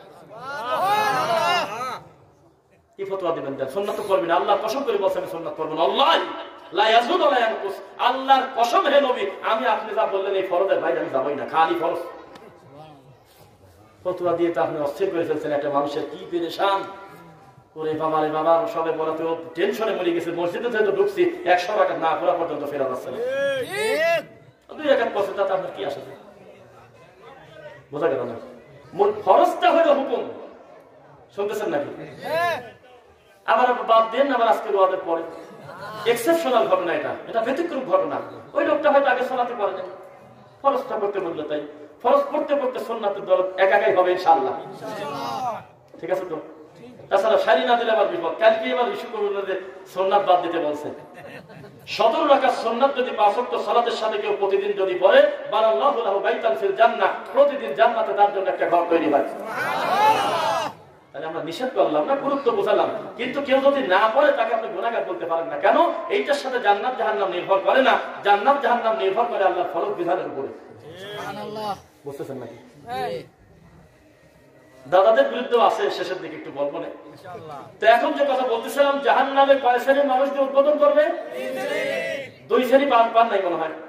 কি ফতোয়া দিবেন? সুন্নাত তো করবেন, আল্লাহর কসম করে বলছেন সুন্নাত করবেন। আল্লাহ লা ইয়াজুদ ওয়া লা ইয়ানকুস, আল্লাহর কসম হে নবী, আমি আপনি যা বললেন এই ফরজের বাইরে আমি যাবই না, খালি ফরজ। ফতোয়া দিয়ে তো আপনি অস্থির করে ফেলছেন একটা মানুষের, কি পেরেশান করে বাবা রে বাবা, সবে বলাতে ও টেনশনে মরে গেছে, মসজিদে তো ঢুকছি একশো টাকা না পড়া পর্যন্ত ফেরা যাচ্ছে না, দুই এক বছর তাতে আপনার কি আসে বোঝা গেল না। ফরজটা হইল হুকুম, শুনতেছেন নাকি? আবার বাদ দেন, আবার আজকে ওয়াদের পরে এক্সেপশনাল ঘটনা, এটা এটা ব্যতিক্রম ঘটনা। ওই লোকটা হয়তো আগে শোনাতে পারে না, ফরজটা করতে বললো, তাই ফরজ করতে করতে সুন্নাতের দরদ একাই হবে ইনশাআল্লাহ। ঠিক আছে তো? তাছাড়া শাড়ি না দিলে আবার বিপদ। কালকে এবার ইস্যু করবেন যে সুন্নাত বাদ দিতে বলছে। সতেরো রাকাত সুন্নাত যদি পাঁচ ওয়াক্ত সালাতের সাথে কেউ প্রতিদিন যদি পড়ে, বানাল্লাহু লাহু বাইতান ফিল জান্নাহ, প্রতিদিন জান্নাতে তার জন্য একটা ঘর তৈরি হয়। তাহলে আমরা নিষেধ করলাম না, গুরুত্ব বোঝালাম, কিন্তু কেউ যদি না পড়ে তাকে আপনি গুনাহগার বলতে পারেন না। কেন? এইটার সাথে জান্নাত জাহান্নাম নির্ভর করে না, জান্নাত জাহান্নাম নির্ভর করে আল্লাহর ফরজ বিধানের উপরে। সুবহানাল্লাহ, বুঝতেছেন নাকি? দাদাদের বিরুদ্ধে আছে, শেষের দিকে একটু বলবো না ইনশাআল্লাহ। তো এখন যে কথা বলতেছিলাম, জাহান্নামে কয় শ্রেণীর মানুষকে উদ্বোধন করবে? দুই শ্রেণী পান পান নাই মনে হয়,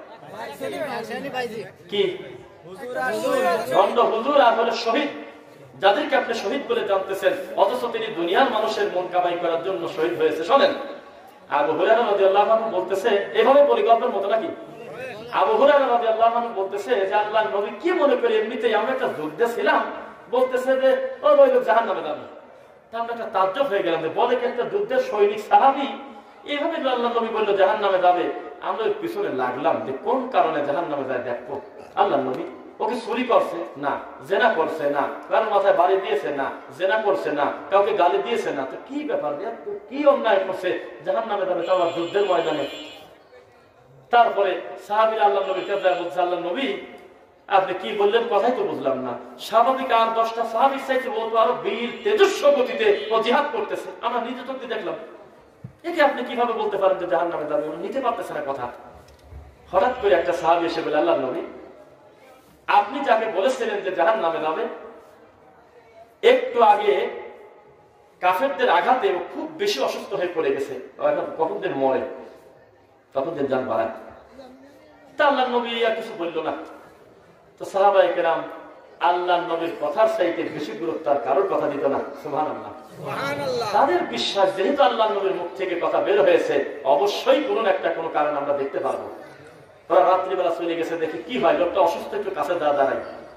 কি ভণ্ড হুজুর আর হলো শহীদ, যাদেরকে আপনি শহীদ বলে জানতেছেন, অথচ তিনি দুনিয়ার মানুষের মন কামাই করার জন্য শহীদ হয়েছে। শোনেন, আবু হুরায়রা রাদিয়াল্লাহু আনহু বলতেছে, এভাবে পরিকল্পনার মতো নাকি? আবু হুরায়রা রাদিয়াল্লাহু আনহু বলতেছে যে আল্লাহর নবী কি মনে করে এমনিতেই আমরা একটা যুদ্ধে ছিলাম, বলতেছে যে ওই লোক জাহান্নামে যাবে। তা আমরা একটা তাজ্জব হয়ে গেলাম যে বলে কি একটা যুদ্ধের সৈনিক সাহাবী এইভাবে আল্লাহ নবী বললো জাহান্নামে যাবে। আমরা পিছনে লাগলাম যে কোন কারণে জাহান্নামে যায় দেখবো। আল্লাহ নবী ওকে চুরি করছে না, জেনা করছে না, কারোর মাথায় বাড়ি দিয়েছে না, জেনা করছে না, কাউকে গালি দিয়েছে না, তো কি ব্যাপার, কি অন্যায় করছে, জাহান্নামে যাবে তাও যুদ্ধের ময়দানে। তারপরে সাহাবীরা আল্লাহ নবী কেবলায় বলছে, আল্লাহ নবী আপনি কি বললেন কথাই তো বুঝলাম না। স্বাভাবিক আর দশটা সাহাবীর চাইতে ও তো আরো বীর তেজস্ব গতিতে ও জিহাদ করতেছে, আমরা নিজে চোখে দেখলাম, একে আপনি কিভাবে বলতে পারেন যে জাহান্নামে যাবে? নিতে পারতেছে না কথা। হঠাৎ করে একটা সাহাবী এসে বলে, আল্লাহ নবী আপনি যাকে বলেছিলেন যে জাহান্নামে যাবে, একটু আগে কাফেরদের আঘাতে ও খুব বেশি অসুস্থ হয়ে পড়ে গেছে, কখন দিন মরে তখন দিন জান বাড়ায়। তা আল্লাহ নবী আর কিছু বলল না। তো সাহাবায়ে কেরাম আল্লাহ নবীর কথার চাইতে বেশি গুরুত্ব আর কারোর কথা দিত না। সুবহানাল্লাহ, সুবহানাল্লাহ। তাদের বিশ্বাস যেহেতু আল্লাহ নবীর মুখ থেকে কথা বের হয়েছে, অবশ্যই কোনো একটা কোনো কারণ আমরা দেখতে পারবো। ওরা রাত্রিবেলা চলে গেছে, দেখি কি হয়, লোকটা অসুস্থ, একটু কাছে দাঁড়া দাঁড়াই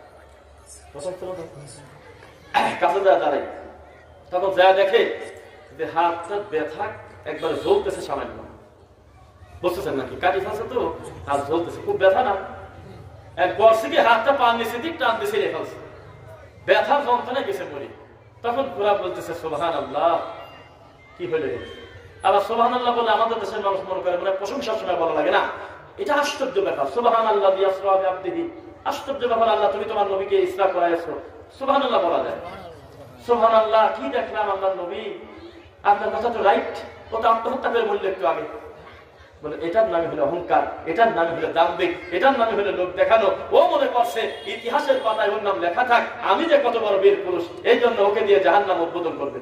কাছে দাঁড়া দাঁড়াই তখন যা দেখে যে হাতটা ব্যথা একবার জ্বলতেছে সামান্য, বুঝতেছেন নাকি? কাটি ফাঁসে তো হাত জ্বলতেছে, খুব ব্যথা না, এক বর্ষে গিয়ে হাতটা পান নিচে দিক টান দিছে রেখে ব্যথা যন্ত্রণা গেছে মরি। তখন পুরা বলতেছে সুবহানাল্লাহ, কি হলো? আবার সুবহানাল্লাহ বলে আমাদের দেশের মানুষ মনে করে মানে প্রশংসার সময় বলা লাগে না, এটা আশ্চর্য ব্যাপার। সুবহানাল্লাহ বিআসরা বিআবদিহি, আশ্চর্য ব্যাপার, আল্লাহ তুমি তোমার নবীকে ইসরা করাইছো, সুবহানাল্লাহ বলা যায়। সুবহানাল্লাহ, কি দেখলাম আল্লাহর নবী, আপনার কথা তো রাইট, ও তো আত্মহত্যা করে বললো একটু আগে, বলে এটার নামে হলো অহংকার, এটার নামে হলো দাম্ভিক, এটার নামে হলো লোক দেখানো। ও মনে করছে ইতিহাসের পাতায় ওর নাম লেখা থাক, আমি যে কত বড় বীর পুরুষ, এই জন্য ওকে দিয়ে জাহান্নাম উদ্বোধন করবে।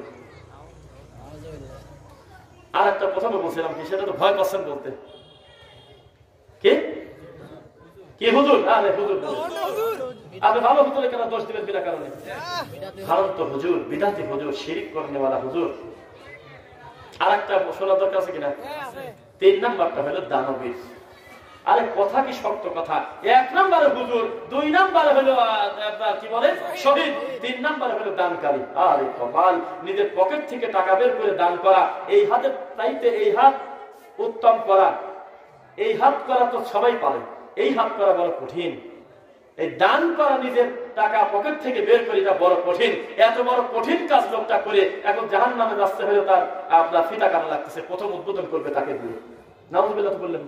আর একটা প্রথমে বলছিলাম কি, সেটা তো ভয় পাচ্ছেন বলতে। কি কি হুজুর? আরে হুজুর আপনি ভালো হুজুরের কেন দোষ দিবেন বিনা কারণে? কারণ তো হুজুর বিদাতি হুজুর, শিরিক করনেওয়ালা হুজুর। আর একটা শোনা দরকার আছে কিনা? তিন নাম্বারটা হলো দানবীর। আরে কথা কি শক্ত কথা। এক নাম্বারে হুজুর, দুই নাম্বারে হলো কি বলে শহীদ, তিন নাম্বারে হলো দানকারী। আরে কপাল, নিজের পকেট থেকে টাকা বের করে দান করা, এই হাতের চাইতে এই হাত উত্তম করা। এই হাত করা তো সবাই পারে, এই হাত করা বড় কঠিন। এই দান করা নিজের টাকা পকেট থেকে বের করে, এটা বড় কঠিন। এত বড় কঠিন কাজ লোকটা করে এখন জাহান্নামের রাস্তা হলে তার আপনার ফিতা কাটা লাগতেছে। প্রথম উদ্বোধন করবে তাকে দিয়ে। নাউযুবিল্লাহ তো বললেন না?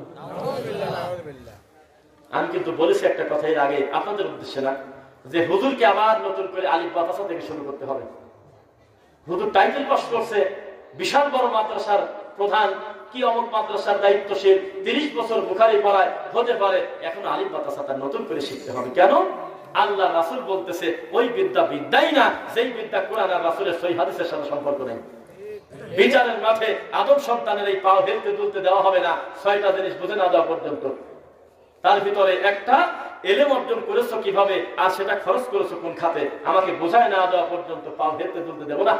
আমি কিন্তু বলেছি একটা কথা এর আগে আপনাদের উদ্দেশ্যে না, যে হুজুরকে আবার নতুন করে আলিফ বাতাসা থেকে শুরু করতে হবে। হুজুর টাইটেল পাস করছে, বিশাল বড় মাদ্রাসার প্রধান, কি অমুক মাদ্রাসার দায়িত্বশীল, তিরিশ বছর বুখারী পড়ায়, হতে পারে এখন আলিফ বাতাসা তার নতুন করে শিখতে হবে। কেন? আল্লাহ রাসূল বলতেছে ওই বিদ্যা বিদ্যাই না যেই বিদ্যা কোরআন আর রাসূলের সহিহ হাদিসের সাথে সম্পর্ক নেই। বিচারের মাঠে আদম সন্তানের এই পাও হেলতে দুলতে দেওয়া হবে না ছয়টা জিনিস বুঝে না দেওয়া পর্যন্ত। তার ভিতরে একটা এলেম অর্জন করেছো কিভাবে আর সেটা খরচ করেছো কোন খাতে, আমাকে বোঝায় না দেওয়া পর্যন্ত পাও হেলতে দুলতে দেবো না।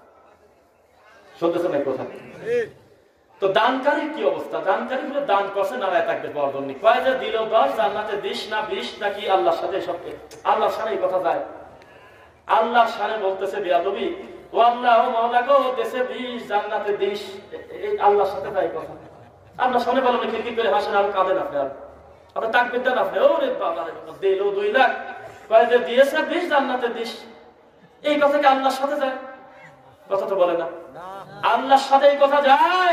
শুনতেছেন এই কথা? তো দানকারীর কি অবস্থা? দানকারী হলে দান করছে নারায় থাকবে বর্জন নেই। কয় যে দিল দশ, জান্নাতে দিস না বিশ নাকি আল্লাহর সাথে সবকে? আল্লাহর সাথে এই কথা যায়। আল্লাহর সাথে বলতেছে বেয়াদবি, ও আল্লাহ মাওলা গো দেশে বিশ জান্নাতে দিস, এই আল্লাহর সাথে তাই কথা। আল্লাহ সামনে বলেন খিলকি করে হাসেন আর কাঁদেন আপনি, আর আপনি তাকবীর দেন আপনি, ওরে বাবা দিল দুই লাখ, কয় যে দিয়েছে বিশ জান্নাতে দিস, এই কথা কি আল্লাহর সাথে যায়? কথা তো বলে না। আল্লাহর সাথে এই কথা যায়?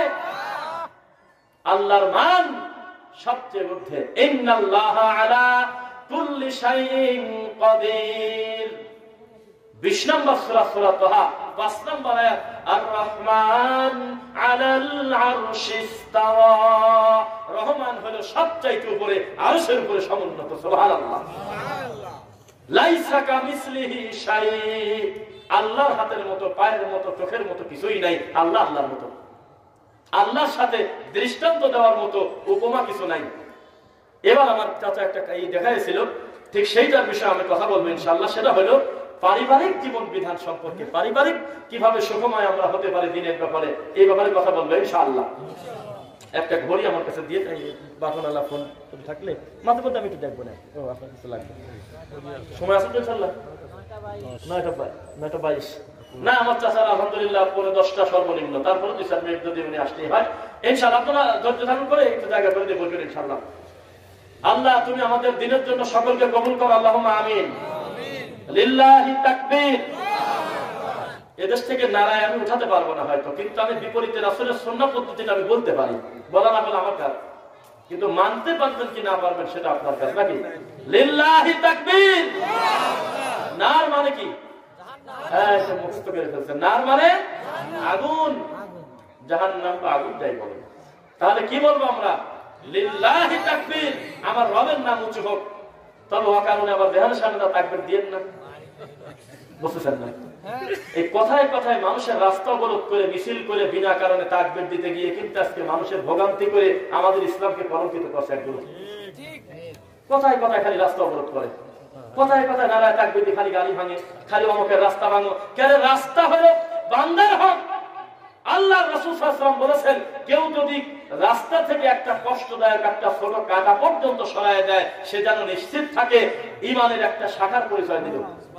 আল্লাহর মান সবচেয়ে ঊর্ধ্বে। ইন্নাল্লাহা আলা কুল্লি শাইইন কাদির। বিশ নম্বর সূরা সূরা তাহা পাঁচ নম্বর আয়াত, আর রহমান আলাল আরশি ইস্তাওয়া। রহমান হলো সবচাইতে উপরে, আরশের উপরে সমুন্নত। সুবহানাল্লাহ। লাইসা কামিসলিহি শাই। আল্লাহর হাতের মতো, পায়ের মতো, চোখের মতো কিছুই নাই। আল্লাহ আল্লাহর মতো। আল্লাহর সাথে দৃষ্টান্ত দেওয়ার মতো উপমা কিছু নাই। এবার আমার চাচা একটা এই দেখাইছিল, ঠিক সেইটার বিষয়ে আমি কথা বলবো ইনশাআল্লাহ। সেটা হলো পারিবারিক জীবন বিধান সম্পর্কে, পারিবারিক কিভাবে সুখময় আমরা হতে পারি দিনের ব্যাপারে, এই ব্যাপারে কথা বলবো ইনশাআল্লাহ। একটা ঘড়ি আমার কাছে দিয়ে বাটনওয়ালা ফোন থাকলে মাঝে মধ্যে আমি একটু দেখবো না। ও আপনার কিছু লাগবে সময় আছে তো ইনশাআল্লাহ? নয়টা নয়টা বাইশ না, আমার চাচার আলহামদুলিল্লাহ পনেরো দশটা সর্বনিম্ন, তারপরে দুই চার মিনিট যদি উনি আসতেই হয় ইনশাআল্লাহ। আপনারা ধৈর্য ধারণ করে একটু জায়গা করে দিয়ে বলবেন ইনশাআল্লাহ। আল্লাহ তুমি আমাদের দিনের জন্য সকলকে কবুল করো, আল্লাহুম্মা আমিন। লিল্লাহি তাকবীর। এদেশ থেকে নারায় আমি উঠাতে পারবো না হয়তো, কিন্তু আমি বিপরীতে রাসূলের সুন্নাহ পদ্ধতিটা আমি বলতে পারি। বলা না বলা আমার কাজ, কিন্তু মানতে পারবেন কি না পারবেন সেটা আপনার কাজ নাকি? লিল্লাহি তাকবীর। নার মানে কি? হ্যাঁ, সে মুখস্থ করে ফেলছে। নার মানে আগুন, জাহান্নাম বা আগুন যাই বলেন। তাহলে কি বলবো আমরা? লিল্লাহি তাকবীর। আমার রবের নাম উঁচু হোক। তবে ও কারণে আবার দেহানের সামনে তাকবীর দিয়েন না, বুঝতেছেন না? এই কথায় কথায় মানুষের রাস্তা অবরোধ করে, মিছিল করে, বিনা কারণে তাকবীর দিতে গিয়ে কিন্তু আজকে মানুষের ভোগান্তি করে আমাদের ইসলামকে কলঙ্কিত করছে একদম। কথায় কথায় খালি রাস্তা অবরোধ করে, কথায় কথায় নারায় তাকবীর দিয়ে খালি গাড়ি ভাঙে, খালি অমুকের রাস্তা ভাঙো। কেন? রাস্তা হলো বান্দার হক। আল্লাহ রাসূল সাল্লাল্লাহু আলাইহি ওয়াসাল্লাম বলেছেন, কেউ যদি রাস্তা থেকে একটা কষ্টদায়ক একটা ছোট কাঁটা পর্যন্ত সরায় দেয়, সে যেন নিশ্চিত থাকে ঈমানের একটা শাখার পরিচয় দিল।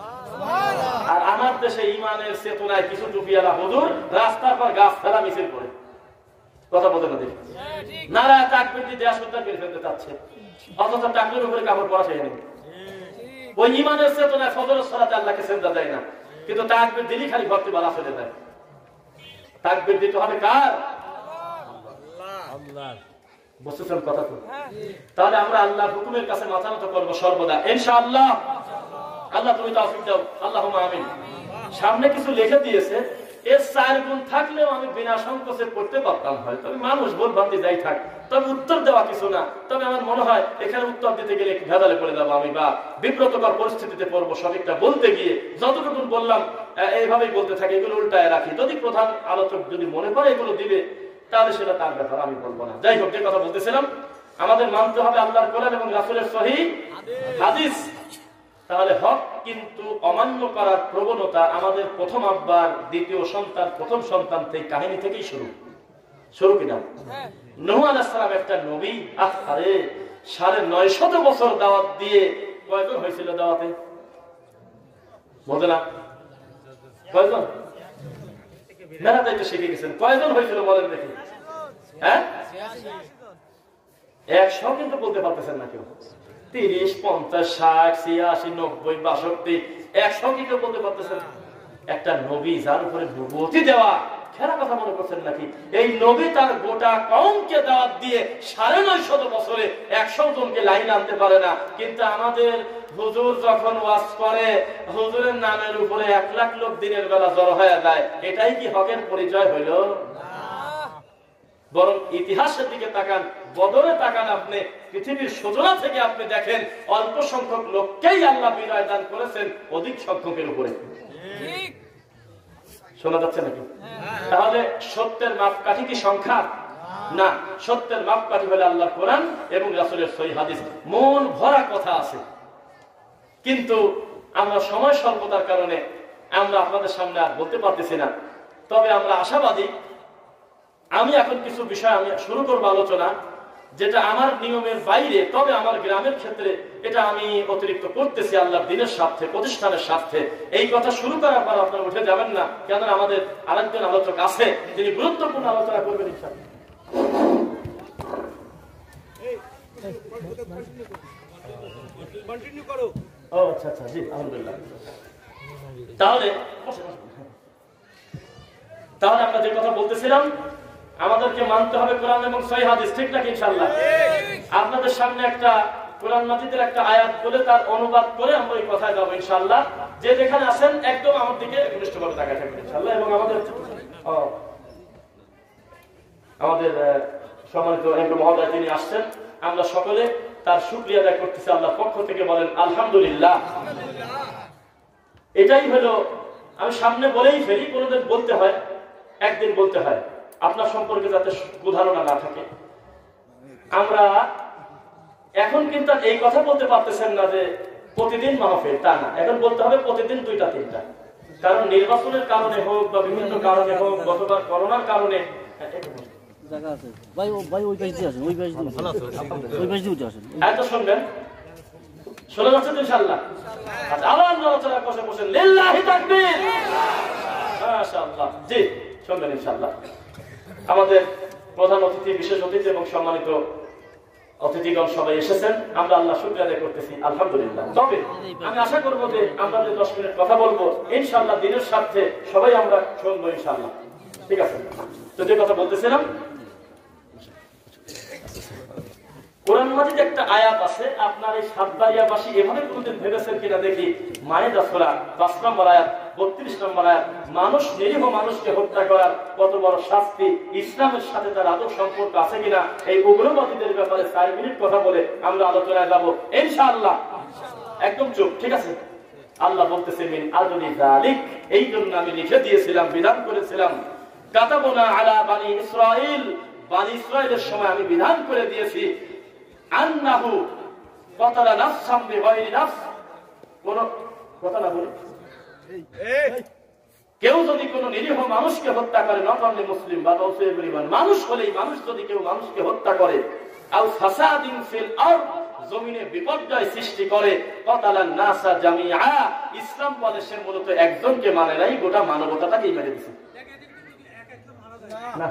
আর আমার দেশে ঈমানের চেতনায় কিছু টুপিওয়ালা হুজুর রাস্তার পর গাছ ফেলা মিছিল করে কথা বলতে না দেখি, নারায় তাকবীর দিয়ে দেশ উদ্ধার করে ফেলতে চাচ্ছে, অথচ টাকলির উপরে কাপড় পরা সেই নেই। ওই ঈমানের চেতনায় ফজরের সালাতে আল্লাহকে সিজদা দেয় না, কিন্তু তাকবীর দিলি খালি ভক্তি বালা ফেলে দেয়। তাকবীর দিতে হবে কার? আল্লাহর। বুঝছেন কথা তো? তাহলে আমরা আল্লাহর হুকুমের কাছে মাথা নত করব সর্বদা ইনশাআল্লাহ। আল্লাহ তুমি তৌফিক দাও, আল্লাহুম্মা আমিন। সামনে কিছু লিখে দিয়েছে, এর চার গুণ থাকলেও আমি বিনা সংকোচে পড়তে পারতাম, হয় তবে মানুষ বলবান্তি যাই থাক, তবে উত্তর দেওয়া কিছু না। তবে আমার মনে হয় এখানে উত্তর দিতে গেলে ভেদালে পড়ে যাবো আমি, বা বিব্রতকর পরিস্থিতিতে পড়বো। সঠিকটা বলতে গিয়ে যতটুকু বললাম এইভাবেই বলতে থাকি, এগুলো উল্টায় রাখি। যদি প্রধান আলোচক যদি মনে করে এগুলো দিবে, তাহলে সেটা তার ব্যাপার, আমি বলবো না। যাই হোক, যে কথা বলতেছিলাম, আমাদের মানতে হবে আল্লাহর কোরআন এবং রাসূলের সহিহ হাদিস। তাহলে হক কিন্তু অমান্য করার প্রবণতা আমাদের প্রথম আব্বার দ্বিতীয় সন্তান প্রথম সন্তান থেকে কাহিনী থেকেই শুরু শুরু কিনা। নূহ আলাইহিস সালাম একটা নবী, আরে সাড়ে নয় শত বছর দাওয়াত দিয়ে কয়জন হয়েছিল দাওয়াতে? বলতে না কয়জন? মেরাতে তো শিখে গেছেন, কয়জন হয়েছিল বলেন দেখি? হ্যাঁ, একশো কিন্তু বলতে পারতেছেন না কেউ। তিরিশ, পঞ্চাশ, ষাট, ছিয়াশি, নব্বই, বাষট্টি, একশো কি কেউ বলতে পারতেছেন? একটা নবী যার উপরে নবুয়তি দেওয়া, খেলা কথা মনে করছেন নাকি? এই নবী তার গোটা কওমকে দাওয়াত দিয়ে সাড়ে নয় শত বছরে একশো জনকে লাইন আনতে পারে না। কিন্তু আমাদের হুজুর যখন ওয়াজ করে, হুজুরের নামের উপরে এক লাখ লোক দিনের বেলা জড়ো হয়ে যায়। এটাই কি হকের পরিচয় হইল? বরং ইতিহাসের দিকে তাকান, বদরে তাকান, আপনি পৃথিবীর সূচনা থেকে আপনি দেখেন অল্প সংখ্যক লোককেই আল্লাহ বিজয় দান করেছেন অধিক সংখ্যকের উপরে। শোনা যাচ্ছে নাকি? তাহলে সত্যের মাপকাঠি কি সংখ্যা? না, সত্যের মাপকাঠি হলো আল্লাহর কোরআন এবং রাসূলের সহিহ হাদিস। মন ভরা কথা আছে, কিন্তু আমরা সময় স্বল্পতার কারণে আমরা আপনাদের সামনে আর বলতে পারতেছি না। তবে আমরা আশাবাদী। আমি এখন কিছু বিষয় আমি শুরু করবো আলোচনা, যেটা আমার নিয়মের বাইরে, তবে আমার গ্রামের ক্ষেত্রে এটা আমি অতিরিক্ত করতেছি আল্লাহর দ্বীনের স্বার্থে, প্রতিষ্ঠানের স্বার্থে। এই কথা শুরু করার পর আপনারা উঠে যাবেন না, কেন আমাদের আরেকজন আলোচক আছে, তিনি গুরুত্বপূর্ণ আলোচনা করবেন ইনশাআল্লাহ। ও আচ্ছা আচ্ছা, জি আলহামদুলিল্লাহ। তাহলে তাহলে আমরা যে কথা বলতেছিলাম, আমাদেরকে মানতে হবে কোরআন এবং সহিহ হাদিস, ঠিক নাকি ইনশাআল্লাহ? আপনাদের সামনে একটা কোরআন মাজিদের একটা আয়াত বলে তার অনুবাদ করে আমরা এই কথায় যাবো ইনশাআল্লাহ। যে যেখানে আছেন একদম আমার দিকে ঘনিষ্ঠভাবে তাকায় থাকবেন ইনশাআল্লাহ। এবং আমাদের আমাদের সম্মানিত একজন মহোদয় তিনি আসছেন, আমরা সকলে তার শুকরিয়া আদায় করতেছি আল্লাহর পক্ষ থেকে। বলেন আলহামদুলিল্লাহ। এটাই হলো, আমি সামনে বলেই ফেলি, কোনোদিন বলতে হয়, একদিন বলতে হয়, আপনার সম্পর্কে যাতে কুধারণা না থাকে। আমরা এখন কিন্তু এই কথা বলতে পারতেছেন না যে প্রতিদিন মাহফিল, তা না। এখন বলতে হবে প্রতিদিন দুইটা তিনটা, কারণ নির্বাচনের কারণে হোক বা বিভিন্ন কারণে হোক, গতবার করোনার কারণে শুনবেন, শোনা যাচ্ছে তো ইনশাআল্লাহ? আবার আলোচনা বসে বসে লিল্লাহি তাকবীর, মাশাআল্লাহ। জি শুনবেন ইনশাআল্লাহ। আমাদের প্রধান অতিথি, বিশেষ অতিথি এবং সম্মানিত অতিথিগণ সবাই এসেছেন, আমরা আল্লাহ শুকরিয়া আদায় করতেছি আলহামদুলিল্লাহ। তবে আমি আশা করবো যে আমরা যে দশ মিনিট কথা বলবো ইনশাআল্লাহ দিনের স্বার্থে সবাই আমরা শুনবো ইনশাআল্লাহ, ঠিক আছে? তো যে কথা বলতেছিলাম, কোরআন মাজিদে একটা আয়াত আছে, আপনার এই সাতবাড়িয়াবাসী এভাবে কোনদিন ভেবেছেন কিনা দেখি। মায়েদা সূরা পাঁচ নম্বর আয়াত, বত্রিশ নম্বর আয়াত, মানুষ নিরীহ মানুষকে হত্যা করার কত বড় শাস্তি, ইসলামের সাথে তার আদৌ সম্পর্ক আছে কিনা, এই উগ্রবাদীদের ব্যাপারে চার মিনিট কথা বলে আমরা আলোচনায় যাবো ইনশাআল্লাহ। একদম চুপ, ঠিক আছে? আল্লাহ বলতেছে মিন আজলি যালিক, এই জন্য আমি লিখে দিয়েছিলাম, বিধান করেছিলাম, কাতাবনা আলা বানি ইসরাঈল, বানি ইসরাঈলের সময় আমি বিধান করে দিয়েছি, আন্নাহু কাতালা নাফসাম বিগাইরি নাফস, কোন কথা না বলি, কেউ যদি কোন নিরীহ মানুষকে হত্যা করে, নট অনলি মুসলিম বা মানুষ হলেই, মানুষ যদি কেউ মানুষকে হত্যা করে, আও ফাসাদিন ফিল আরদ, জমিনে বিপর্যয় সৃষ্টি করে, কাতালান নাসা জামিআ, ইসলাম বলে সে মূলত একজনকে মানে নাই, গোটা মানবতাটাকেই মেরে দিয়েছে। না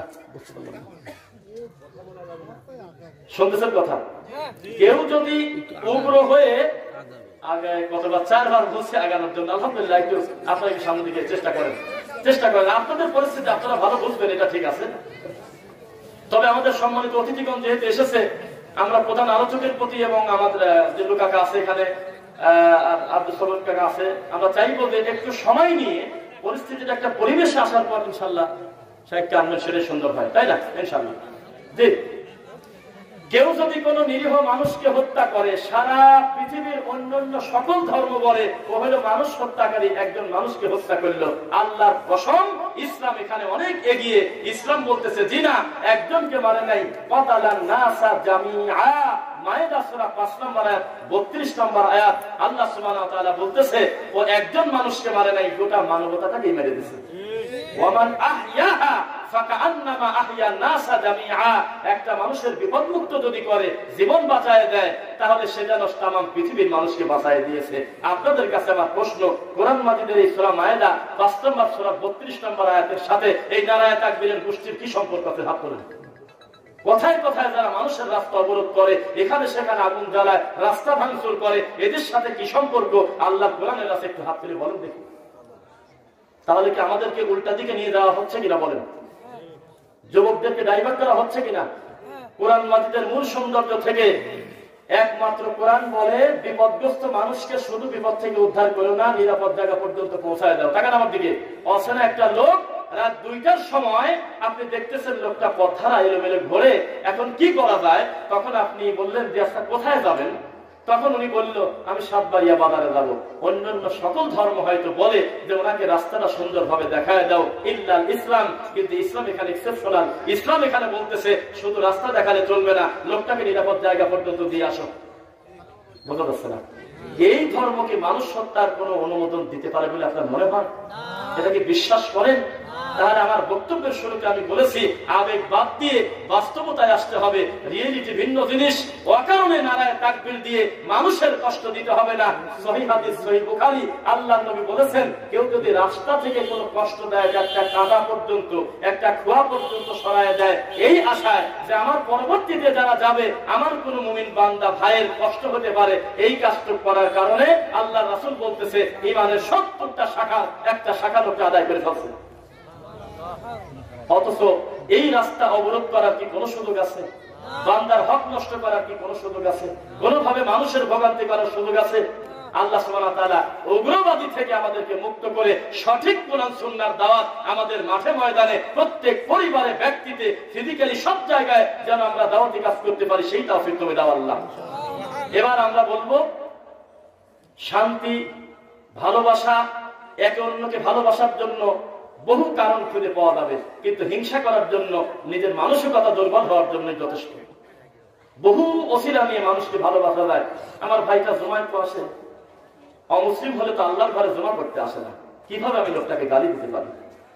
শুনতেছেন কথা? কেউ যদি উগ্র হয়ে আগে কতবার চারবার বলছে আগানোর জন্য, আলহামদুলিল্লাহ, একটু আপনারা একটু সামনের দিকে চেষ্টা করেন, চেষ্টা করেন। আপনাদের পরিস্থিতি আপনারা ভালো বুঝবেন, এটা ঠিক আছে। তবে আমাদের সম্মানিত অতিথিগণ যেহেতু এসেছে, আমরা প্রধান আলোচকের প্রতি এবং আমাদের জিল্লু কাকা আছে এখানে, আব্দুল সবুর কাকা আছে, আমরা চাইবো যে একটু সময় নিয়ে পরিস্থিতিটা একটা পরিবেশে আসার পর ইনশাল্লাহ সাহিত্য আন্দোলন সেটাই সুন্দর হয়, তাই না? ইনশাল্লাহ। জি, কেউ যদি কোনো নিরীহ মানুষকে হত্যা করে, সারা পৃথিবীর অন্যান্য সকল ধর্ম বলে ও হলো মানুষ হত্যাকারী, একজন মানুষকে হত্যা করলো, আল্লাহর কসম ইসলাম এখানে অনেক এগিয়ে। ইসলাম বলতেছে জি না, একজনকে মারে নাই, কাতালান নাসা জামিআ, মায়েদা সূরা পাঁচ নম্বর আয়াত বত্রিশ নম্বর আয়াত, আল্লাহ সুবহানাহু ওয়া তাআলা বলতেছে ও একজন মানুষকে মারে নাই, গোটা মানবতাটাকে মেরে দিয়েছে। ওয়ামান আহইয়াহা ফাকান্নামা আহইয়া নাসা জামিআ, একটা মানুষের বিপদমুক্ত যদি করে, জীবন বাঁচায় দেয়, তাহলে সে যেন তামাম পৃথিবীর মানুষকে বাঁচায় দিয়েছে। আপনাদের কাছে আমার প্রশ্ন, কোরআন মাজিদের এই সূরা মায়েদা পাঁচ নম্বর সূরা বত্রিশ নম্বর আয়াতের সাথে এই নারায়ে তাকবীরের গোষ্ঠীর কি সম্পর্ক আছে? হাত তোলেন। কোথায় কোথায় যারা মানুষের রাস্তা অবরোধ করে, এখানে সেখানে আগুন জ্বালায়, রাস্তা ভাঙচুর করে, এদের সাথে কি সম্পর্ক? আল্লাহ কোরআনের কাছে একটু হাত তুলে বলেন দেখি। তাহলে কি আমাদেরকে উল্টা দিকে নিয়ে যাওয়া হচ্ছে কিনা বলেন? যুবকদেরকে ডাইভার্ট করা হচ্ছে কিনা? কোরআন মাজিদের মূল সৌন্দর্য থেকে একমাত্র কোরআন বলে বিপদগ্রস্ত মানুষকে শুধু বিপদ থেকে উদ্ধার করো না, নিরাপদ জায়গা পর্যন্ত পৌঁছায় দাও। তাকান আমার দিকে, অচেনা একটা লোক রাত দুইটার সময় আপনি দেখতেছেন লোকটা পথহারা এলোমেলো ঘোরে, এখন কি করা যায়? তখন আপনি বললেন যে আচ্ছা কোথায় যাবেন? তখন উনি বলল আমি সাতবাড়িয়া বাজারে যাব। অন্যান্য সকল ধর্ম হয়তো বলে যে ওনাকে রাস্তাটা সুন্দরভাবে দেখায় দাও, ইল্লাল ইসলাম, কিন্তু ইসলাম এখানে এক্সেপশনাল। ইসলাম এখানে বলতেছে শুধু রাস্তা দেখালে চলবে না, লোকটাকে নিরাপদ জায়গা পর্যন্ত দিয়ে আসো। বোঝা যাচ্ছে না? এই ধর্মকে মানুষ হত্যার কোন অনুমোদন দিতে পারে বলে আপনার মনে হয়? এটা কি বিশ্বাস করেন? তাহলে আমার বক্তব্যের শুরুতে আমি বলেছি আবেগ বাদ দিয়ে বাস্তবতায় আসতে হবে। রিয়েলিটি ভিন্ন জিনিস। অকারণে নারায়ে তাকবীর দিয়ে মানুষের কষ্ট দিতে হবে না। সহিহ হাদিস, সহিহ বুখারী, আল্লাহর নবী বলেছেন কেউ যদি রাস্তা থেকে কোনো কষ্ট দেয়, একটা কাঁটা পর্যন্ত, একটা খোয়া পর্যন্ত সরায় দেয়, এই আশায় যে আমার পরবর্তীতে যারা যাবে আমার কোনো মুমিন বান্দা ভাইয়ের কষ্ট হতে পারে, এই কাজটা করার কারণে আল্লাহ রাসূল বলতেছে ঈমানের সত্তরটা শাখার একটা শাখা লোকে আদায় করে ফেলছে। অথচ এই রাস্তা অবরোধ করার কি কোনো সুযোগ আছে? বান্দার হক নষ্ট করার কি কোনো সুযোগ আছে? কোনোভাবে মানুষের ভোগান্তি করার সুযোগ আছে? আল্লাহ সুবহানাহু ওয়া তাআলা উগ্রবাদী থেকে আমাদেরকে মুক্ত করে সঠিক কোরআন সুন্নাহর দাওয়াত আমাদের মাঠে ময়দানে, প্রত্যেক পরিবারে, ব্যক্তিতে, ফিজিক্যালি সব জায়গায় যেন আমরা দাওয়াতি কাজ করতে পারি, সেই তৌফিক তুমি দাও আল্লাহ। এবার আমরা বলবো শান্তি, ভালোবাসা, একে অন্যকে ভালোবাসার জন্য বহু কারণ খুঁজে পাওয়া যাবে, কিন্তু হিংসা করার জন্য, নিজের মানসিকতা দুর্বল হওয়ার জন্য যথেষ্ট। বহু ওসিলা নিয়ে মানুষকে ভালোবাসা যায়। আমার ভাইটা জুমায় তো আসে, অমুসলিম হলে তো আল্লাহর ঘরে জমা করতে আসে না, কিভাবে আমি লোকটাকে গালি দিতে পারি?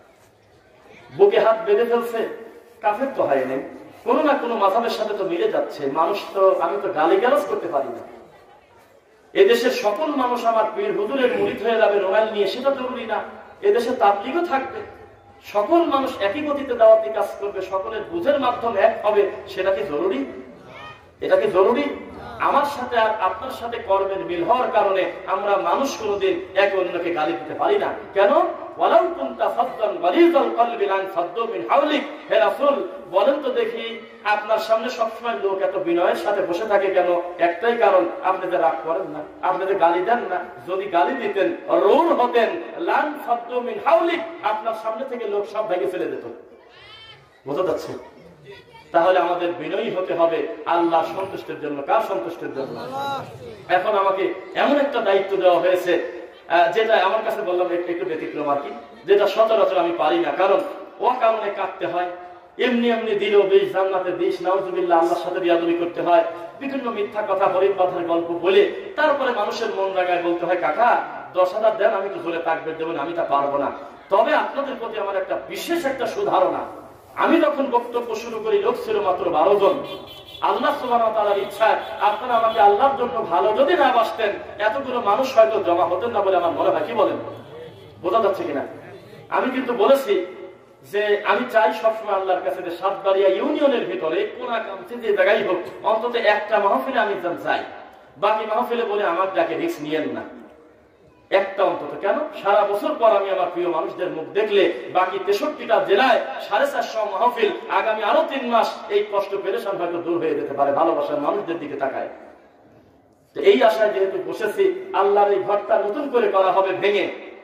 বুকে হাত বেঁধে ফেলছে, কাফের তো হয়নি, কোনো না কোনো মাযহাবের সাথে তো মিলে যাচ্ছে, মানুষ তো, আমি তো গালিগালাজ করতে পারি না। এদেশের সকল মানুষ আমার পীর হুজুরের মুরিদ হয়ে যাবে মোবাইল নিয়ে, সেটা জরুরি না। এদেশে তাবলীগও থাকবে, সকল মানুষ একই গতিতে দাওয়াতি কাজ করবে, সকলের বুঝের মাধ্যমে এক হবে, সেটা কি জরুরি? এটা কি জরুরি? আমার সাথে আর আপনার সাথে কর্মের মিল হওয়ার কারণে আমরা মানুষ কোনোদিন একে অন্যকে গালি দিতে পারি না। কেন? ওয়ালাউ কুনতা ফাদ্দান গালিযাল কলবি লানফাদ্দু মিন হাওলিক। হে রাসূল, বলেন তো দেখি আপনার সামনে সবসময় লোক এত বিনয়ের সাথে বসে থাকে কেন? একটাই কারণ, আপনি যে রাগ করেন না, আপনি যে গালি দেন না। যদি গালি দিতেন, রূঢ় হতেন, লানফাদ্দু মিন হাওলিক, আপনার সামনে থেকে লোক সব ভেঙে ফেলে দিত। বোঝা যাচ্ছে? তাহলে আমাদের বিনয়ী হতে হবে আল্লাহ সন্তুষ্টের জন্য। কার সন্তুষ্টের জন্য? এখন আমাকে এমন একটা দায়িত্ব দেওয়া হয়েছে যেটা আমার কাছে বললাম একটু ব্যতিক্রম আর কি, যেটা সচরাচর আমি পারি না, কারণ ও কারণে কাটতে হয়, এমনি এমনি দিলেও বেশ জান্নাতে দিস, নাউজুবিল্লাহ, আল্লাহর সাথে বিয়াদবি করতে হয়, বিভিন্ন মিথ্যা কথা, হরিণ বাঁধার গল্প বলে তারপরে মানুষের মন রাগায় বলতে হয় কাকা দশ হাজার দেন, আমি তো জোরে তাকবীর দেবেন, আমি তা পারবো না। তবে আপনাদের প্রতি আমার একটা বিশেষ একটা সুধারণা, আমি যখন বক্তব্য শুরু করি লোক ছিল মাত্র বারো জন। আল্লাহ সুবহানাহু ওয়া তাআলার ইচ্ছায় আপনারা আমাকে আল্লাহর জন্য ভালো যদি না বাসতেন, এতগুলো মানুষ হয়তো জমা হতেন না বলে আমার মনে হয়। কি বলেন? বোঝা যাচ্ছে কিনা? আমি কিন্তু বলেছি যে আমি চাই সবসময় আল্লাহর কাছে যে সাতবাড়িয়া ইউনিয়নের ভিতরে কোন কামতে যে জায়গায় হোক অন্তত একটা মাহফিলে আমি যাই, বাকি মাহফিলে বলে আমার ডাকে রিস্ক নিয়েন না, একটা অন্তত। কেন? সারা বছর পর আমি আমার প্রিয় মানুষদের মুখ দেখলে বাকি তেষট্টিটা জেলায় সাড়ে চারশো মাহফিল, আগামী আরো তিন মাস এই কষ্ট পেরেশান হয়তো দূর হয়ে যেতে পারে ভালোবাসার মানুষদের দিকে তাকায়। তো এই আশায় যেহেতু বসেছি, আল্লাহর এই ঘরটা নতুন করে করা হবে ভেঙে,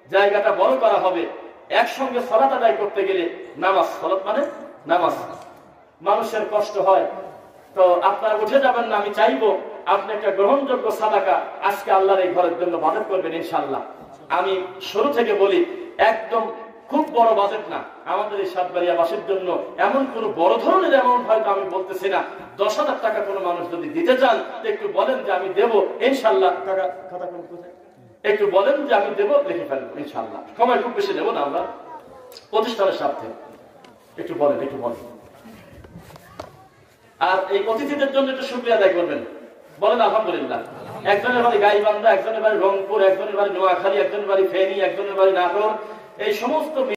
জায়গাটা বড় করা হবে। একসঙ্গে সালাত আদায় করতে গেলে নামাজ, সালাত মানে নামাজ, মানুষের কষ্ট হয়। তো আপনারা উঠে যাবেন না, আমি চাইবো আপনি একটা গ্রহণযোগ্য সাদাকা আজকে আল্লাহর এই ঘরের জন্য বাজেট করবেন ইনশাআল্লাহ। আমি শুরু থেকে বলি, একদম খুব বড় বাজেট না আমাদের এই সাতবাড়িয়াবাসীর জন্য, এমন কোন বড় ধরনের অ্যামাউন্ট হয়তো আমি বলতেছি না। দশ হাজার টাকা কোনো মানুষ যদি দিতে চান একটু বলেন যে আমি দেবো ইনশাআল্লাহ। টাকা খাতা কোন কোথায়? একটু বলেন যে আমি দেবো, লিখে ফেলবো ইনশাআল্লাহ। সময় খুব বেশি দেবো না আমরা, প্রতিষ্ঠানের স্বার্থে একটু বলেন, একটু বলেন। আর এই অতিথিদের জন্য একটু শুকরিয়া আদায় করবেন, বলেন আলহামদুলিল্লাহ। একজনের বাড়ি গাইবান্ধা, একজনের বাড়ি রংপুর, একজনের বাড়ি নোয়াখালী, একজনের বাড়ি ফেনী, একজনের বাড়ি নাটোর, এই সমস্ত